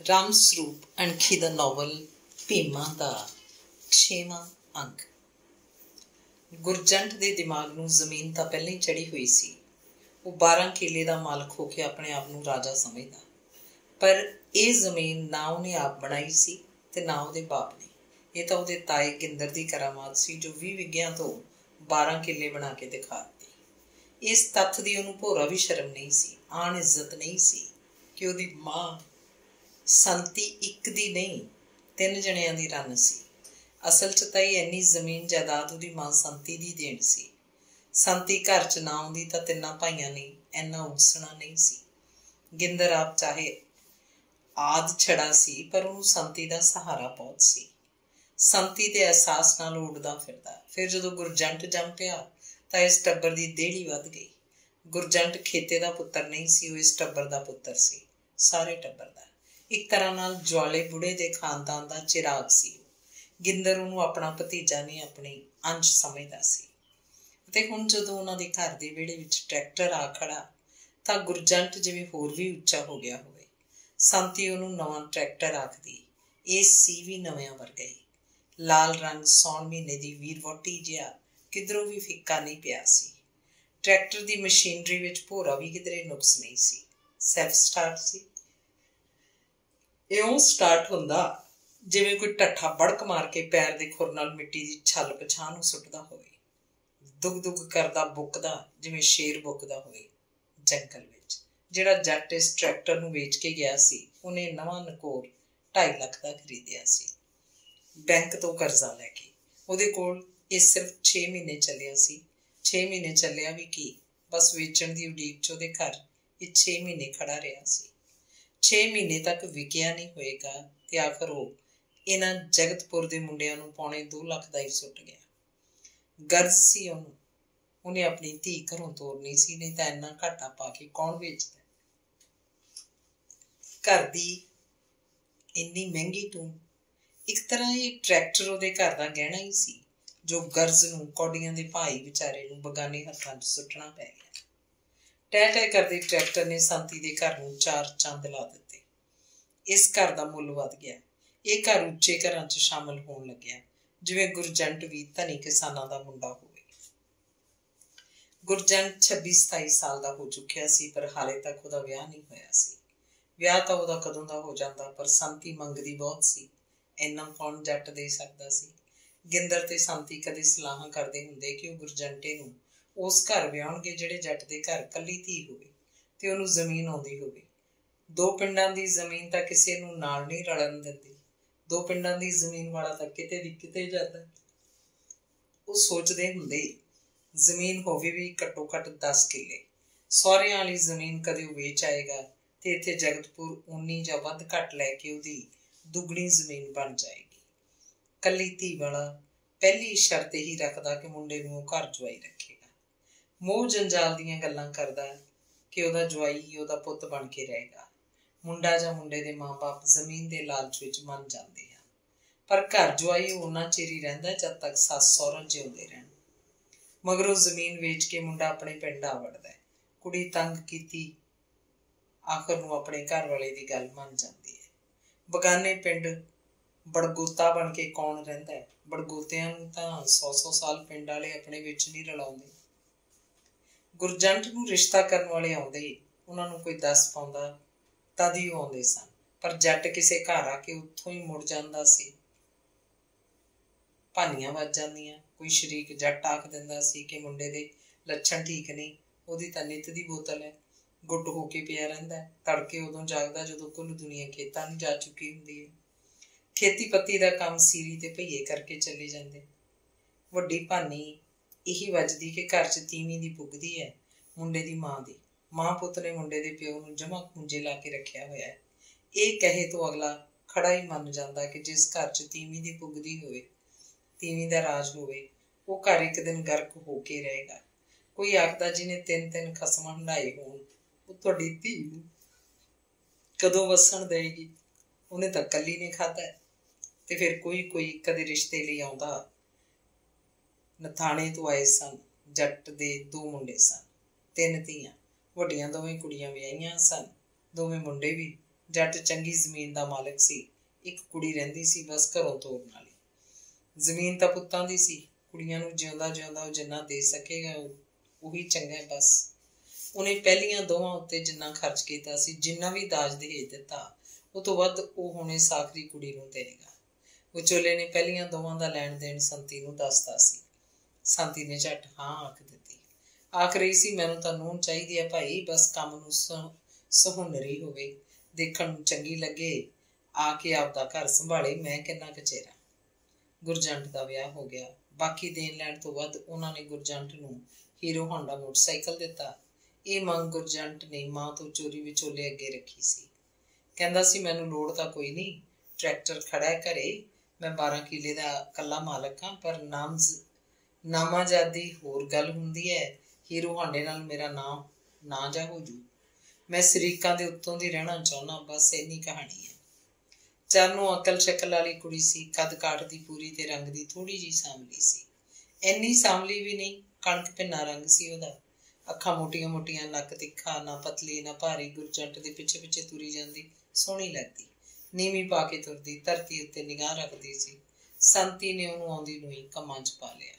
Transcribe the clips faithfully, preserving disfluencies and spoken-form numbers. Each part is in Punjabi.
ਰਾਮ ਸਰੂਪ ਅਣਖੀ ਦਾ ਨਾਵਲ ਭੀਮਾ ਦਾ ਛੇਵਾਂ ਅੰਕ। ਗੁਰਜੰਟ ਦੇ ਦਿਮਾਗ ਨੂੰ ਜ਼ਮੀਨ ਤਾਂ ਪਹਿਲਾਂ ਹੀ ਚੜ੍ਹੀ ਹੋਈ ਸੀ। ਉਹ ਬਾਰਾਂ ਕਿੱਲੇ ਦਾ ਮਾਲਕ ਹੋ ਕੇ ਆਪਣੇ ਆਪ ਨੂੰ ਰਾਜਾ ਸਮਝਦਾ, ਪਰ ਇਹ ਜ਼ਮੀਨ ਨਾ ਉਹਨੇ ਆਪ ਬਣਾਈ ਸੀ ਤੇ ਨਾ ਉਹਦੇ ਬਾਪ ਨੇ। ਇਹ ਤਾਂ ਉਹਦੇ ਤਾਏ ਗਿੰਦਰ ਦੀ ਕਰਾਮਾਤ ਸੀ, ਜੋ ਵੀਹ ਵਿੱਘਿਆਂ ਤੋਂ ਬਾਰਾਂ ਕਿੱਲੇ ਬਣਾ ਕੇ ਦਿਖਾ ਦਿੱਤੇ। ਇਸ ਤੱਥ ਦੀ ਉਹਨੂੰ ਭੋਰਾ ਵੀ ਸ਼ਰਮ ਨਹੀਂ ਸੀ, ਆਣ ਇੱਜ਼ਤ ਨਹੀਂ ਸੀ ਕਿ ਉਹਦੀ ਮਾਂ ਸੰਤੀ ਇੱਕ ਦੀ ਨਹੀਂ, ਤਿੰਨ ਜਣਿਆਂ ਦੀ ਰੰਨ ਸੀ। ਅਸਲ 'ਚ ਤਾਂ ਇਹ ਇੰਨੀ ਜ਼ਮੀਨ ਜਾਇਦਾਦ ਉਹਦੀ ਮਾਂ ਸੰਤੀ ਦੀ ਦੇਣ ਸੀ। ਸੰਤੀ ਘਰ 'ਚ ਨਾ ਆਉਂਦੀ ਤਾਂ ਤਿੰਨਾਂ ਭਾਈਆਂ ਨੇ ਇੰਨਾ ਉਗਸਣਾ ਨਹੀਂ ਸੀ। ਗਿੰਦਰ ਆਪ ਚਾਹੇ ਆਦ ਛੜਾ ਸੀ, ਪਰ ਉਹਨੂੰ ਸੰਤੀ ਦਾ ਸਹਾਰਾ ਬਹੁਤ ਸੀ। ਸੰਤੀ ਦੇ ਅਹਿਸਾਸ ਨਾਲ ਉੱਡਦਾ ਫਿਰਦਾ। ਫਿਰ ਜਦੋਂ ਗੁਰਜੰਟ ਜੰਮ ਪਿਆ ਤਾਂ ਇਸ ਟੱਬਰ ਦੀ ਦੇਹਲੀ ਵੱਧ ਗਈ। ਗੁਰਜੰਟ ਖੇਤੇ ਦਾ ਪੁੱਤਰ ਨਹੀਂ ਸੀ, ਉਹ ਇਸ ਟੱਬਰ ਦਾ ਪੁੱਤਰ ਸੀ, ਸਾਰੇ ਟੱਬਰ ਦਾ। ਇੱਕ ਤਰ੍ਹਾਂ ਨਾਲ ਜਵਾਲੇ ਬੁੜੇ ਦੇ ਖਾਨਦਾਨ ਦਾ ਚਿਰਾਗ ਸੀ। ਗਿੰਦਰ ਉਹਨੂੰ ਆਪਣਾ ਭਤੀਜਾ ਨਹੀਂ, ਆਪਣੀ ਅੰਸ਼ ਸਮਝਦਾ ਸੀ। ਅਤੇ ਹੁਣ ਜਦੋਂ ਉਹਨਾਂ ਦੇ ਘਰ ਦੇ ਵਿਹੜੇ ਵਿੱਚ ਟਰੈਕਟਰ ਆ ਖੜਾ ਤਾਂ ਗੁਰਜੰਟ ਜਿਵੇਂ ਹੋਰ ਵੀ ਉੱਚਾ ਹੋ ਗਿਆ ਹੋਵੇ। ਸੰਤੀ ਉਹਨੂੰ ਨਵਾਂ ਟਰੈਕਟਰ ਆਖਦੀ। ਇਹ ਸੀ ਵੀ ਨਵਿਆਂ ਵਰਗਾ ਹੀ। ਲਾਲ ਰੰਗ ਸੌਣ ਮਹੀਨੇ ਦੀ ਵੀਰ ਵਹੁਟੀ ਜਿਹਾ ਕਿਧਰੋਂ ਵੀ ਫਿੱਕਾ ਨਹੀਂ ਪਿਆ ਸੀ। ਟਰੈਕਟਰ ਦੀ ਮਸ਼ੀਨਰੀ ਵਿੱਚ ਭੋਰਾ ਵੀ ਕਿਧਰੇ ਨੁਕਸ ਨਹੀਂ ਸੀ। ਸੈਲਫ ਸਟਾਰਟ ਸੀ। ਇਉਂ ਸਟਾਰਟ ਹੁੰਦਾ ਜਿਵੇਂ ਕੋਈ ਢੱਠਾ ਬੜਕ ਮਾਰ ਕੇ ਪੈਰ ਦੇ ਖੁਰ ਨਾਲ ਮਿੱਟੀ ਦੀ ਛੱਲ ਪਛਾਹ ਨੂੰ ਸੁੱਟਦਾ ਹੋਵੇ। ਦੁੱਗ ਦੁੱਗ ਕਰਦਾ ਬੁੱਕਦਾ ਜਿਵੇਂ ਸ਼ੇਰ ਬੁੱਕਦਾ ਹੋਵੇ ਜੰਗਲ ਵਿੱਚ। ਜਿਹੜਾ ਜੱਟ ਇਸ ਟਰੈਕਟਰ ਨੂੰ ਵੇਚ ਕੇ ਗਿਆ ਸੀ, ਉਹਨੇ ਨਵਾਂ ਨਕੋਰ ਢਾਈ ਲੱਖ ਦਾ ਖਰੀਦਿਆ ਸੀ, ਬੈਂਕ ਤੋਂ ਕਰਜ਼ਾ ਲੈ ਕੇ। ਉਹਦੇ ਕੋਲ ਇਹ ਸਿਰਫ ਛੇ ਮਹੀਨੇ ਚੱਲਿਆ ਸੀ। ਛੇ ਮਹੀਨੇ ਚੱਲਿਆ ਵੀ ਕੀ, ਬਸ ਵੇਚਣ ਦੀ ਉਡੀਕ 'ਚ ਉਹਦੇ ਘਰ ਇਹ ਛੇ ਮਹੀਨੇ ਖੜਾ ਰਿਹਾ ਸੀ। ਛੇ ਮਹੀਨੇ ਤੱਕ ਵਿਕਿਆ ਨਹੀਂ ਹੋਏਗਾ ਤੇ ਆਖਰ ਉਹ ਇਹਨਾਂ ਜਗਤਪੁਰ ਦੇ ਮੁੰਡਿਆਂ ਨੂੰ ਪੌਣੇ ਦੋ ਲੱਖ ਦਾ ਹੀ ਸੁੱਟ ਗਿਆ। ਗਰਜ਼ ਸੀ ਉਹਨੂੰ, ਉਹਨੇ ਆਪਣੀ ਧੀ ਘਰੋਂ ਤੋਰਨੀ ਸੀ, ਨਹੀਂ ਤਾਂ ਇੰਨਾ ਘਾਟਾ ਪਾ ਕੇ ਕੌਣ ਵੇਚਦਾ। ਘਰ ਦੀ ਇੰਨੀ ਮਹਿੰਗੀ ਟੂਮ। ਇੱਕ ਤਰ੍ਹਾਂ ਇਹ ਟਰੈਕਟਰ ਉਹਦੇ ਘਰ ਦਾ ਗਹਿਣਾ ਹੀ ਸੀ, ਜੋ ਗਰਜ਼ ਨੂੰ ਕੌਡੀਆਂ ਦੇ ਭਾਈ ਵਿਚਾਰੇ ਨੂੰ ਬਗਾਨੇ ਹੱਥਾਂ 'ਚ ਸੁੱਟਣਾ ਪੈ ਗਿਆ। ਟਹਿ ਟਹਿ ਕਰਦੇ ਟਰੈਕਟਰ ਨੇ ਸੰਤੀ ਦੇ ਘਰ ਨੂੰ ਚਾਰ ਚੰਦ ਲਾ ਦਿੱਤੇ। ਇਸ ਘਰ ਦਾ ਮੁੱਲ ਵੱਧ ਗਿਆ। ਇਹ ਘਰ ਉੱਚੇ ਘਰਾਂ 'ਚ ਸ਼ਾਮਲ ਹੋਣ ਲੱਗਿਆ, ਜਿਵੇਂ ਗੁਰਜੰਟ ਵੀ ਧਨੀ ਕਿਸਾਨਾਂ ਦਾ ਮੁੰਡਾ ਹੋਵੇ। ਗੁਰਜੰਟ ਛੱਬੀ ਸਤਾਈ ਸਾਲ ਦਾ ਹੋ ਚੁੱਕਿਆ ਸੀ, ਪਰ ਹਾਲੇ ਤੱਕ ਉਹਦਾ ਵਿਆਹ ਨਹੀਂ ਹੋਇਆ ਸੀ। ਵਿਆਹ ਤਾਂ ਉਹਦਾ ਕਦੋਂ ਦਾ ਹੋ ਜਾਂਦਾ, ਪਰ ਸੰਤੀ ਮੰਗਦੀ ਬਹੁਤ ਸੀ। ਇੰਨਾ ਕੌਣ ਜੱਟ ਦੇ ਸਕਦਾ ਸੀ। ਗਿੰਦਰ ਤੇ ਸੰਤੀ ਕਦੇ ਸਲਾਹਾਂ ਕਰਦੇ ਹੁੰਦੇ ਕਿ ਉਹ ਗੁਰਜੰਟੇ ਨੂੰ ਉਸ ਘਰ ਵਿਆਹੁਣਗੇ ਜਿਹੜੇ ਜੱਟ ਦੇ ਘਰ ਕੱਲੀ ਧੀ ਹੋਵੇ ਤੇ ਉਹਨੂੰ ਜ਼ਮੀਨ ਆਉਂਦੀ ਹੋਵੇ। ਦੋ ਪਿੰਡਾਂ ਦੀ ਜ਼ਮੀਨ ਤਾਂ ਕਿਸੇ ਨੂੰ ਨਾਲ ਨਹੀਂ ਰਲਣ ਦਿੰਦੀ। ਦੋ ਪਿੰਡਾਂ ਦੀ ਜ਼ਮੀਨ ਵਾਲਾ ਤਾਂ ਕਿਤੇ ਦੀ ਕਿਤੇ ਜਾਂਦਾ। ਉਹ ਸੋਚਦੇ ਹੁੰਦੇ ਜ਼ਮੀਨ ਹੋਵੇ ਵੀ ਘੱਟੋ ਘੱਟ ਦਸ ਕਿੱਲੇ। ਸਹੁਰਿਆਂ ਵਾਲੀ ਜ਼ਮੀਨ ਕਦੇ ਉਹ ਵੇਚ ਆਏਗਾ ਤੇ ਇੱਥੇ ਜਗਤਪੁਰ ਉਨੀ ਜਾਂ ਵੱਧ ਘੱਟ ਲੈ ਕੇ ਉਹਦੀ ਦੁੱਗਣੀ ਜ਼ਮੀਨ ਬਣ ਜਾਏਗੀ। ਕੱਲੀ ਧੀ ਵਾਲਾ ਪਹਿਲੀ ਸ਼ਰਤ ਇਹੀ ਰੱਖਦਾ ਕਿ ਮੁੰਡੇ ਨੂੰ ਉਹ ਘਰ ਜਵਾਈ ਰੱਖੇਗਾ। ਮੋਹ ਜੰਜਾਲ ਦੀਆਂ ਗੱਲਾਂ ਕਰਦਾ ਕਿ ਉਹਦਾ ਜਵਾਈ ਉਹਦਾ ਪੁੱਤ ਬਣ ਕੇ ਰਹੇਗਾ। ਮੁੰਡਾ ਜਾਂ ਮੁੰਡੇ ਦੇ ਮਾਂ ਬਾਪ ਜ਼ਮੀਨ ਦੇ ਲਾਲਚ ਵਿੱਚ ਮੰਨ ਜਾਂਦੇ ਹਨ, ਪਰ ਘਰ ਜਵਾਈ ਓਨਾ ਚਿਰ ਹੀ ਰਹਿੰਦਾ ਜਦ ਤੱਕ ਸੱਸ ਸਹੁਰਾ ਜਿਉਂਦੇ ਰਹਿਣ। ਮਗਰੋਂ ਜ਼ਮੀਨ ਵੇਚ ਕੇ ਮੁੰਡਾ ਆਪਣੇ ਪਿੰਡ ਆ ਵੜਦਾ। ਕੁੜੀ ਤੰਗ ਕੀਤੀ ਆਖਰ ਨੂੰ ਆਪਣੇ ਘਰ ਵਾਲੇ ਦੀ ਗੱਲ ਮੰਨ ਜਾਂਦੀ ਹੈ। ਬਗਾਨੇ ਪਿੰਡ ਬੜਗੋਤਾ ਬਣ ਕੇ ਕੌਣ ਰਹਿੰਦਾ ਹੈ। ਬੜਗੋਤਿਆਂ ਨੂੰ ਤਾਂ ਸੌ ਸੌ ਸਾਲ ਪਿੰਡ ਵਾਲੇ ਆਪਣੇ ਵਿੱਚ ਨਹੀਂ ਰਲਾਉਂਦੇ। ਗੁਰਜੰਟ ਨੂੰ ਰਿਸ਼ਤਾ ਕਰਨ ਵਾਲੇ ਆਉਂਦੇ, ਉਹਨਾਂ ਨੂੰ ਕੋਈ ਦੱਸ ਪਾਉਂਦਾ ਤਦ ਹੀ ਉਹ ਆਉਂਦੇ ਸਨ, ਪਰ ਜੱਟ ਕਿਸੇ ਘਰ ਆ ਕੇ ਉੱਥੋਂ ਹੀ ਮੁੜ ਜਾਂਦਾ ਸੀ। ਭਾਨੀਆਂ ਵੱਜ ਜਾਂਦੀਆਂ। ਕੋਈ ਸ਼ਰੀਕ ਜੱਟ ਆਖ ਦਿੰਦਾ ਸੀ ਕਿ ਮੁੰਡੇ ਦੇ ਲੱਛਣ ਠੀਕ ਨਹੀਂ, ਉਹਦੀ ਤਾਂ ਨਿੱਤ ਦੀ ਬੋਤਲ ਹੈ, ਗੁੱਟ ਹੋ ਕੇ ਪਿਆ ਰਹਿੰਦਾ। ਤੜਕੇ ਉਦੋਂ ਜਾਗਦਾ ਜਦੋਂ ਕੁੱਲ ਦੁਨੀਆ ਖੇਤਾਂ ਨੂੰ ਜਾ ਚੁੱਕੀ ਹੁੰਦੀ ਹੈ। ਖੇਤੀ ਪੱਤੀ ਦਾ ਕੰਮ ਸੀਰੀ ਤੇ ਭਈਏ ਕਰਕੇ ਚੱਲੇ ਜਾਂਦੇ। ਵੱਡੀ ਭਾਨੀ ਇਹੀ ਵੱਜਦੀ ਕਿ ਘਰ 'ਚ ਤੀਵੀਂ ਦੀ ਪੁੱਗਦੀ ਹੈ, ਮੁੰਡੇ ਦੀ ਮਾਂ ਦੀ। ਮਾਂ ਪੁੱਤ ਨੇ ਮੁੰਡੇ ਦੇ ਪਿਓ ਨੂੰ ਜਮਾ ਖੂੰਜੇ ਲਾ ਕੇ ਰੱਖਿਆ ਹੋਇਆ ਹੈ। ਇਹ ਕਹੇ ਤੋਂ ਅਗਲਾ ਖੜਾ ਹੀ ਮੰਨ ਜਾਂਦਾ ਕਿ ਜਿਸ ਘਰ 'ਚ ਤੀਵੀਂ ਦੀ ਪੁੱਗਦੀ ਹੋਵੇ, ਤੀਵੀਂ ਦਾ ਰਾਜ ਹੋਵੇ, ਉਹ ਘਰ ਇੱਕ ਦਿਨ ਗਰਕ ਹੋ ਕੇ ਰਹੇਗਾ। ਕੋਈ ਆਖਦਾ ਜਿਹਨੇ ਤਿੰਨ ਤਿੰਨ ਖਸਮਾਂ ਹੰਢਾਏ ਹੋਣ, ਉਹ ਤੁਹਾਡੀ ਧੀ ਨੂੰ ਕਦੋਂ ਵਸਣ ਦੇਏਗੀ, ਉਹਨੇ ਤਾਂ ਕੱਲੀ ਨੇ ਖਾਧਾ। ਤੇ ਫਿਰ ਕੋਈ ਕੋਈ ਕਦੇ ਰਿਸ਼ਤੇ ਲਈ ਆਉਂਦਾ। ਨਥਾਣੇ ਤੋਂ ਆਏ ਸਨ। ਜੱਟ ਦੇ ਦੋ ਮੁੰਡੇ ਸਨ, ਤਿੰਨ ਧੀਆਂ। ਵੱਡੀਆਂ ਦੋਵੇਂ ਕੁੜੀਆਂ ਵਿਆਹੀਆਂ ਸਨ, ਦੋਵੇਂ ਮੁੰਡੇ ਵੀ जट चंगी जमीन का मालिक सी, एक कुड़ी रहिंदी सी बस घरों तोड़न वाली। जमीन तां पुत्तां दी सी, कुड़ियां नूं जिउंदा जिउंदा वो जिन्ना दे सकेगा उही चंगा है बस। उन्हें पहलियां दोवां उत्ते जिन्ना खर्च कीता सी, जिन्ना भी दाज दहेज दिता उह तों वध वो हुणे साखरी कुड़ी नूं देगा। विचोले ने पहलियां दोवां दा लैण देण संती नूं दसदा सी। संती ने झट हाँ आख दित्ती। आख रही सी मैनूं तां नूंह चाहीदी है भाई, बस काम नूं सहुनरी होवे, देखण नूं चंगी लगे, आके आपदा घर संभाले, मैं किन्ना क चेरा। गुरजंट दा विआह हो गया। बाकी देण लैण तो वध उन्हां ने गुरजंट नूं हीरो होंडा मोटरसाइकिल दिता। ਇਹ ਮੰਗ ਗੁਰਜੰਟ ਨੇ ਮਾਂ ਤੋਂ ਚੋਰੀ ਵਿਚੋਲੇ ਅੱਗੇ ਰੱਖੀ ਸੀ। ਕਹਿੰਦਾ ਸੀ ਮੈਨੂੰ ਲੋੜ ਤਾਂ ਕੋਈ ਨਹੀਂ, ਟਰੈਕਟਰ ਖੜਾ ਹੈ ਘਰੇ, ਮੈਂ ਬਾਰਾਂ ਕਿੱਲੇ ਦਾ ਇਕੱਲਾ ਮਾਲਕ ਹਾਂ, ਪਰ ਨਾਮਜ਼ ਨਾਮਾਜ਼ਾਦੀ ਹੋਰ ਗੱਲ ਹੁੰਦੀ ਹੈ। ਹੀਰੋ ਹਾਂਡੇ ਨਾਲ ਮੇਰਾ ਨਾਂ ਨਾ ਜਾ ਹੋ ਜੂ। ਮੈਂ ਸ਼ਰੀਕਾਂ ਦੇ ਉੱਤੋਂ ਦੀ ਰਹਿਣਾ ਚਾਹੁੰਦਾ, ਬਸ ਇੰਨੀ ਕਹਾਣੀ ਹੈ। ਚਰਨੋਂ ਅਕਲ ਸ਼ਕਲ ਵਾਲੀ ਕੁੜੀ ਸੀ, ਕੱਦ ਕਾਠ ਦੀ ਪੂਰੀ ਤੇ ਰੰਗ ਦੀ ਥੋੜ੍ਹੀ ਜਿਹੀ ਸਾਂਵਲੀ ਸੀ। ਇੰਨੀ ਸਾਂਵਲੀ ਵੀ ਨਹੀਂ, ਕਣਕ ਭਿੰਨਾ ਰੰਗ ਸੀ ਉਹਦਾ। ਅੱਖਾਂ ਮੋਟੀਆਂ ਮੋਟੀਆਂ, ਨੱਕ ਤਿੱਖਾ, ਨਾ ਪਤਲੀ ਨਾ ਭਾਰੀ। ਗੁਰਜੰਟ ਦੇ ਪਿੱਛੇ ਪਿੱਛੇ ਤੁਰੀ ਜਾਂਦੀ, ਸੋਹਣੀ ਲੱਗਦੀ। ਨੀਵੀਂ ਪਾ ਕੇ ਤੁਰਦੀ, ਧਰਤੀ ਉੱਤੇ ਨਿਗਾਹ ਰੱਖਦੀ ਸੀ। ਸੰਤੀ ਨੇ ਉਹਨੂੰ ਆਉਂਦੀ ਨੂੰ ਹੀ ਕੰਮਾਂ 'ਚ ਪਾ ਲਿਆ।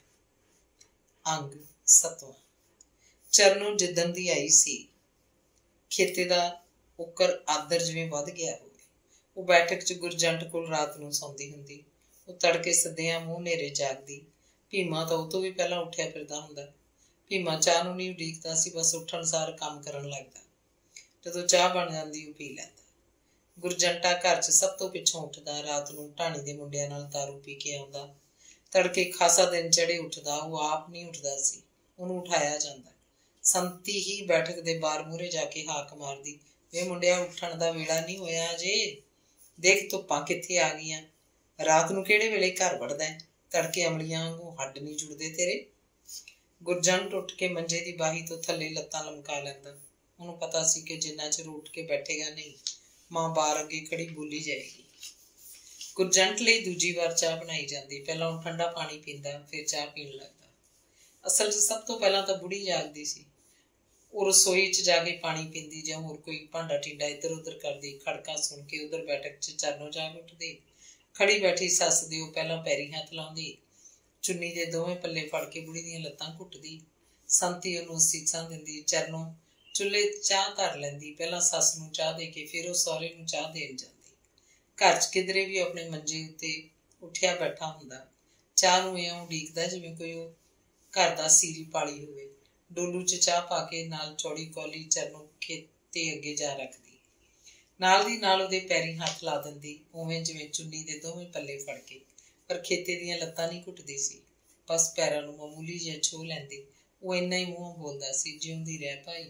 ਅੰਗ ਸਤਵਾਂ। ਚਰਨੋਂ ਜਿੱਦਣ ਦੀ ਆਈ ਸੀ, ਖੇਤੇ ਦਾ ਉੱਕਰ ਆਦਰ ਜਿਵੇਂ ਵੱਧ ਗਿਆ ਹੋਵੇ। ਉਹ ਬੈਠਕ 'ਚ ਗੁਰਜੰਟ ਕੋਲ ਰਾਤ ਨੂੰ ਸੌਂਦੀ ਹੁੰਦੀ। ਉਹ ਤੜਕੇ ਸੱਦਿਆਂ ਮੂੰਹ ਨੇਰੇ ਜਾਗਦੀ। ਭੀਮਾ ਤਾਂ ਉਹ ਤੋਂ ਵੀ ਪਹਿਲਾਂ ਉੱਠਿਆ ਫਿਰਦਾ ਹੁੰਦਾ। ਭੀਮਾ ਚਾਹ ਨੂੰ ਨਹੀਂ ਉਡੀਕਦਾ ਸੀ, ਬਸ ਉੱਠਣ ਸਾਰ ਕੰਮ ਕਰਨ ਲੱਗਦਾ। ਜਦੋਂ ਚਾਹ ਬਣ ਜਾਂਦੀ ਉਹ ਪੀ ਲੈਂਦਾ। ਗੁਰਜੰਟਾ ਘਰ 'ਚ ਸਭ ਤੋਂ ਪਿੱਛੋਂ ਉੱਠਦਾ। ਰਾਤ ਨੂੰ ਢਾਣੀ ਦੇ ਮੁੰਡਿਆਂ ਨਾਲ ਦਾਰੂ ਪੀ ਕੇ ਆਉਂਦਾ। ਤੜਕੇ ਖਾਸਾ ਦਿਨ ਚੜ੍ਹੇ ਉੱਠਦਾ। ਉਹ ਆਪ ਨਹੀਂ ਉੱਠਦਾ ਸੀ, ਉਹਨੂੰ ਉਠਾਇਆ ਜਾਂਦਾ। ਸੰਤੀ ਹੀ ਬੈਠਕ ਦੇ ਬਾਰ ਮੂਹਰੇ ਜਾ ਕੇ ਹਾਕ ਮਾਰਦੀ, ਵੇ ਮੁੰਡਿਆ ਉੱਠਣ ਦਾ ਵੇਲਾ ਨਹੀਂ ਹੋਇਆ ਅਜੇ, ਦੇਖ ਧੁੱਪਾਂ ਕਿੱਥੇ ਆ ਗਈਆਂ। ਰਾਤ ਨੂੰ ਕਿਹੜੇ ਵੇਲੇ ਘਰ ਵੜਦਾ ਹੈ, ਤੜਕੇ ਅਮਲੀਆਂ ਵਾਂਗੂ ਹੱਡ ਨਹੀਂ ਜੁੜਦੇ ਤੇਰੇ। ਗੁਰਜੰਟ ਉੱਠ ਕੇ ਮੰਜੇ ਦੀ ਬਾਹੀ ਤੋਂ ਥੱਲੇ ਲੱਤਾਂ ਲਮਕਾ ਲੈਂਦਾ। ਉਹਨੂੰ ਪਤਾ ਸੀ ਕਿ ਜਿੰਨਾ ਚਿਰ ਉੱਠ ਕੇ ਬੈਠੇਗਾ ਨਹੀਂ, ਮਾਂ ਬਾਰ ਅੱਗੇ ਖੜੀ ਬੋਲੀ ਜਾਏਗੀ। ਗੁਰਜੰਟ ਲਈ ਦੂਜੀ ਵਾਰ ਚਾਹ ਬਣਾਈ ਜਾਂਦੀ। ਪਹਿਲਾਂ ਉਹ ਠੰਡਾ ਪਾਣੀ ਪੀਂਦਾ, ਫਿਰ ਚਾਹ ਪੀਣ ਲੱਗਦਾ। ਅਸਲ 'ਚ ਸਭ ਤੋਂ ਪਹਿਲਾਂ ਤਾਂ ਬੁੜੀ ਜਾਗਦੀ ਸੀ। ਉਹ ਰਸੋਈ 'ਚ ਜਾ ਕੇ ਪਾਣੀ ਪੀਂਦੀ ਜਾਂ ਹੋਰ ਕੋਈ ਭਾਂਡਾ ਟੀਂਡਾ ਇੱਧਰ ਉੱਧਰ ਕਰਦੀ। ਖੜਕਾ ਸੁਣ ਕੇ ਉੱਧਰ ਬੈਠਕ 'ਚ ਚਰਨੋਂ ਜਾਗ ਉੱਠਦੀ। ਖੜੀ ਬੈਠੀ ਸੱਸ ਦੇ ਉਹ ਪਹਿਲਾਂ ਪੈਰੀਂ ਹੱਥ ਲਾਉਂਦੀ, ਚੁੰਨੀ ਦੇ ਦੋਵੇਂ ਪੱਲੇ ਫੜ ਕੇ ਬੁੜੀ ਦੀਆਂ ਲੱਤਾਂ ਘੁੱਟਦੀ। ਸੰਤੀ ਉਹਨੂੰ ਸੀਸਾਂ ਦਿੰਦੀ। ਚਰਨੋਂ ਚੁੱਲ੍ਹੇ ਚਾਹ ਧਰ ਲੈਂਦੀ। ਪਹਿਲਾਂ ਸੱਸ ਨੂੰ ਚਾਹ ਦੇ ਕੇ ਫਿਰ ਉਹ ਸਹੁਰੇ ਨੂੰ ਚਾਹ ਦੇਣ ਜਾਂਦੀ। ਘਰ 'ਚ ਕਿਧਰੇ ਵੀ ਆਪਣੇ ਮੰਜੇ ਉੱਤੇ ਉੱਠਿਆ ਬੈਠਾ ਹੁੰਦਾ, ਚਾਹ ਨੂੰ ਇਉਂ ਉਡੀਕਦਾ ਜਿਵੇਂ ਕੋਈ ਉਹ ਘਰ ਦਾ ਸੀਰੀ ਪਾਲੀ ਹੋਵੇ। ਡੋਲੂ 'ਚ ਚਾਹ ਪਾ ਕੇ ਨਾਲ ਚੌੜੀ ਕੌਲੀ ਚਰਨੋਂ ਖੇਤੇ ਅੱਗੇ ਜਾ ਰੱਖਦੀ। ਨਾਲ ਦੀ ਨਾਲ ਉਹਦੇ ਪੈਰੀਂ ਹੱਥ ਲਾ ਦਿੰਦੀ, ਉਵੇਂ ਜਿਵੇਂ ਚੁੰਨੀ ਦੇ ਦੋਵੇਂ ਪੱਲੇ ਫੜ ਕੇ। ਪਰ ਖੇਤੇ ਦੀਆਂ ਲੱਤਾਂ ਨਹੀਂ ਘੁੱਟਦੀ ਸੀ, ਬਸ ਪੈਰਾਂ ਨੂੰ ਮਾਮੂਲੀ ਜਿਹਾ ਛੋਹ ਲੈਂਦੀ। ਉਹ ਇੰਨਾ ਹੀ ਮੂੰਹੋਂ ਬੋਲਦਾ ਸੀ, ਜਿਉਂਦੀ ਰਹਿ ਭਾਈ।